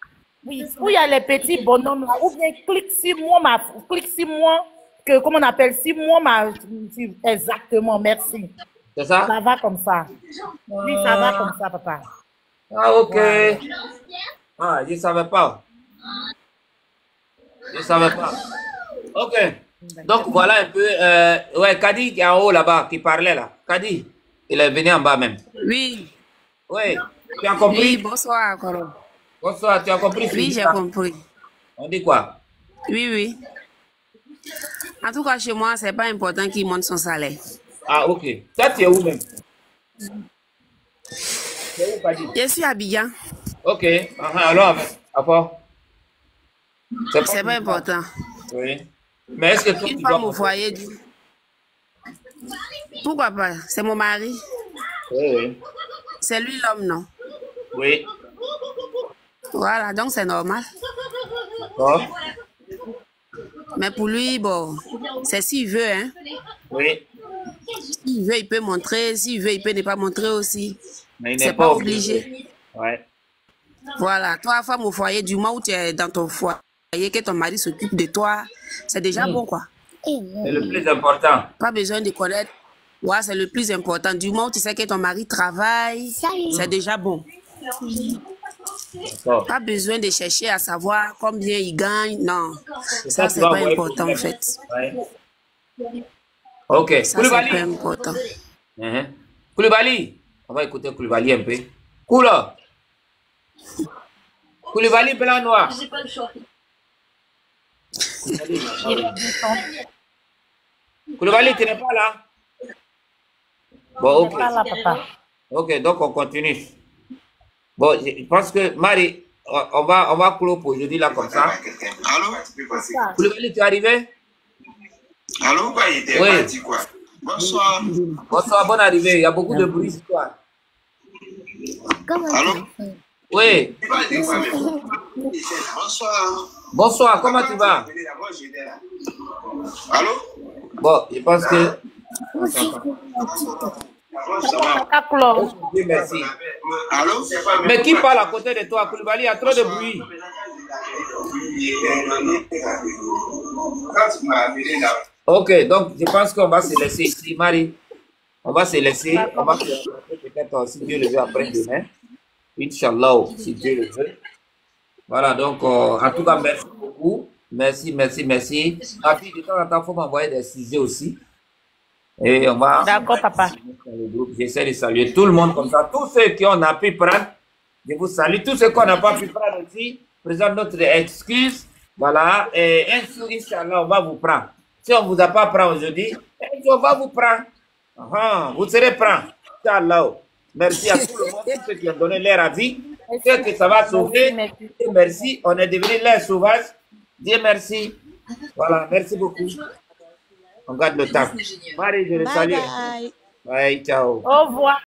Oui, où il y a les petits bonhommes là, ou bien clique six mois, ma, clique six mois, que, comment on appelle, six mois, ma, exactement, merci. C'est ça? Ça va comme ça. Oui, ça va comme ça, papa. Ah, ok. Voilà. Ah, je ne savais pas. Je ne savais pas. Ok. Donc, voilà un peu. Euh, ouais, Kadi qui est en haut là-bas, qui parlait là. Kadi, il est venu en bas même. Oui. Oui. Tu as compris? Oui, bonsoir, Koro. Bonsoir, tu as compris? Oui, j'ai compris. On dit quoi? Oui, oui. En tout cas, chez moi, c'est pas important qu'il monte son salaire. Ah, ok. Ça, tu es où même? C'est où, Kadi? Je suis à Abidjan. Ok. Uh-huh. Alors, après? C'est pas, pas important. Oui. Mais est-ce que toi, Une tu femme dois... au foyer dit... Pourquoi pas? C'est mon mari. Oui, oui. C'est lui l'homme, non? Oui. Voilà, donc c'est normal. D'accord. Mais pour lui, bon, c'est s'il veut, hein? Oui. S'il veut, il peut montrer. S'il veut, il peut ne pas montrer aussi. Mais il c'est n'est pas, pas obligé. obligé. Ouais. Voilà, toi, femme au foyer, du moment où tu es dans ton foyer, que ton mari s'occupe de toi, c'est déjà Mm. bon, quoi. C'est le plus important. Pas besoin de connaître. Ouais, c'est le plus important. Du moment où tu sais que ton mari travaille, c'est déjà bon. D'accord. Pas besoin de chercher à savoir combien il gagne. Non, C'est ça, ça, c'est tu vas pas envoyer important, en pour fait. Ouais. Ok. Ça, c'est Koulibaly. pas important. Uh-huh. Koulibaly. On va écouter Koulibaly un peu. Koula. Koulibaly, blanc noir. J'ai pas le choix. Koulibaly, tu n'es pas là? Bon, ok. Pas là, papa. Ok, donc on continue. Bon, je pense que Marie, on va, on va clore pour aujourd'hui là comme ça. Allô? Koulibaly, tu es arrivé? Allô? Bah, il était Oui. parti quoi? Bonsoir. Bonsoir, bonne arrivée. Il y a beaucoup de bruit ce soir. Allô? Oui. Bonsoir. Bonsoir, comment tu vas? Allô? Bon, je pense que... Dieu merci. Allô? Mais qui parle à côté de toi, Koulibaly? Il y a trop de bruit. Ok, donc je pense qu'on va se laisser ici, Marie. On va se laisser. On va se laisser peut-être si Dieu le veut après demain. Inch'Allah, si Dieu le veut. Voilà, donc euh, en tout cas, merci beaucoup. Merci, merci, merci. La fille, de temps en temps, il faut m'envoyer des sujets aussi. Et on va... D'accord, papa. J'essaie de saluer tout le monde comme ça. Tous ceux qui ont pu prendre, je vous salue. Tous ceux qu'on n'a pas pu prendre aussi, présente notre excuse. Voilà. Et un jour, Inch'Allah, on va vous prendre. Si on ne vous a pas pris aujourd'hui, un jour, on va vous prendre. Uh-huh. Vous serez prêts. Inch'Allah. Merci à tout le monde, tous ceux qui ont donné leur avis. Ceux que ça va sauver. Dieu merci. On est devenus l'air sauvage. Dieu merci. Voilà. Merci beaucoup. On garde le temps. Marie, je le salue. Bye bye. Bye, ciao. Au revoir.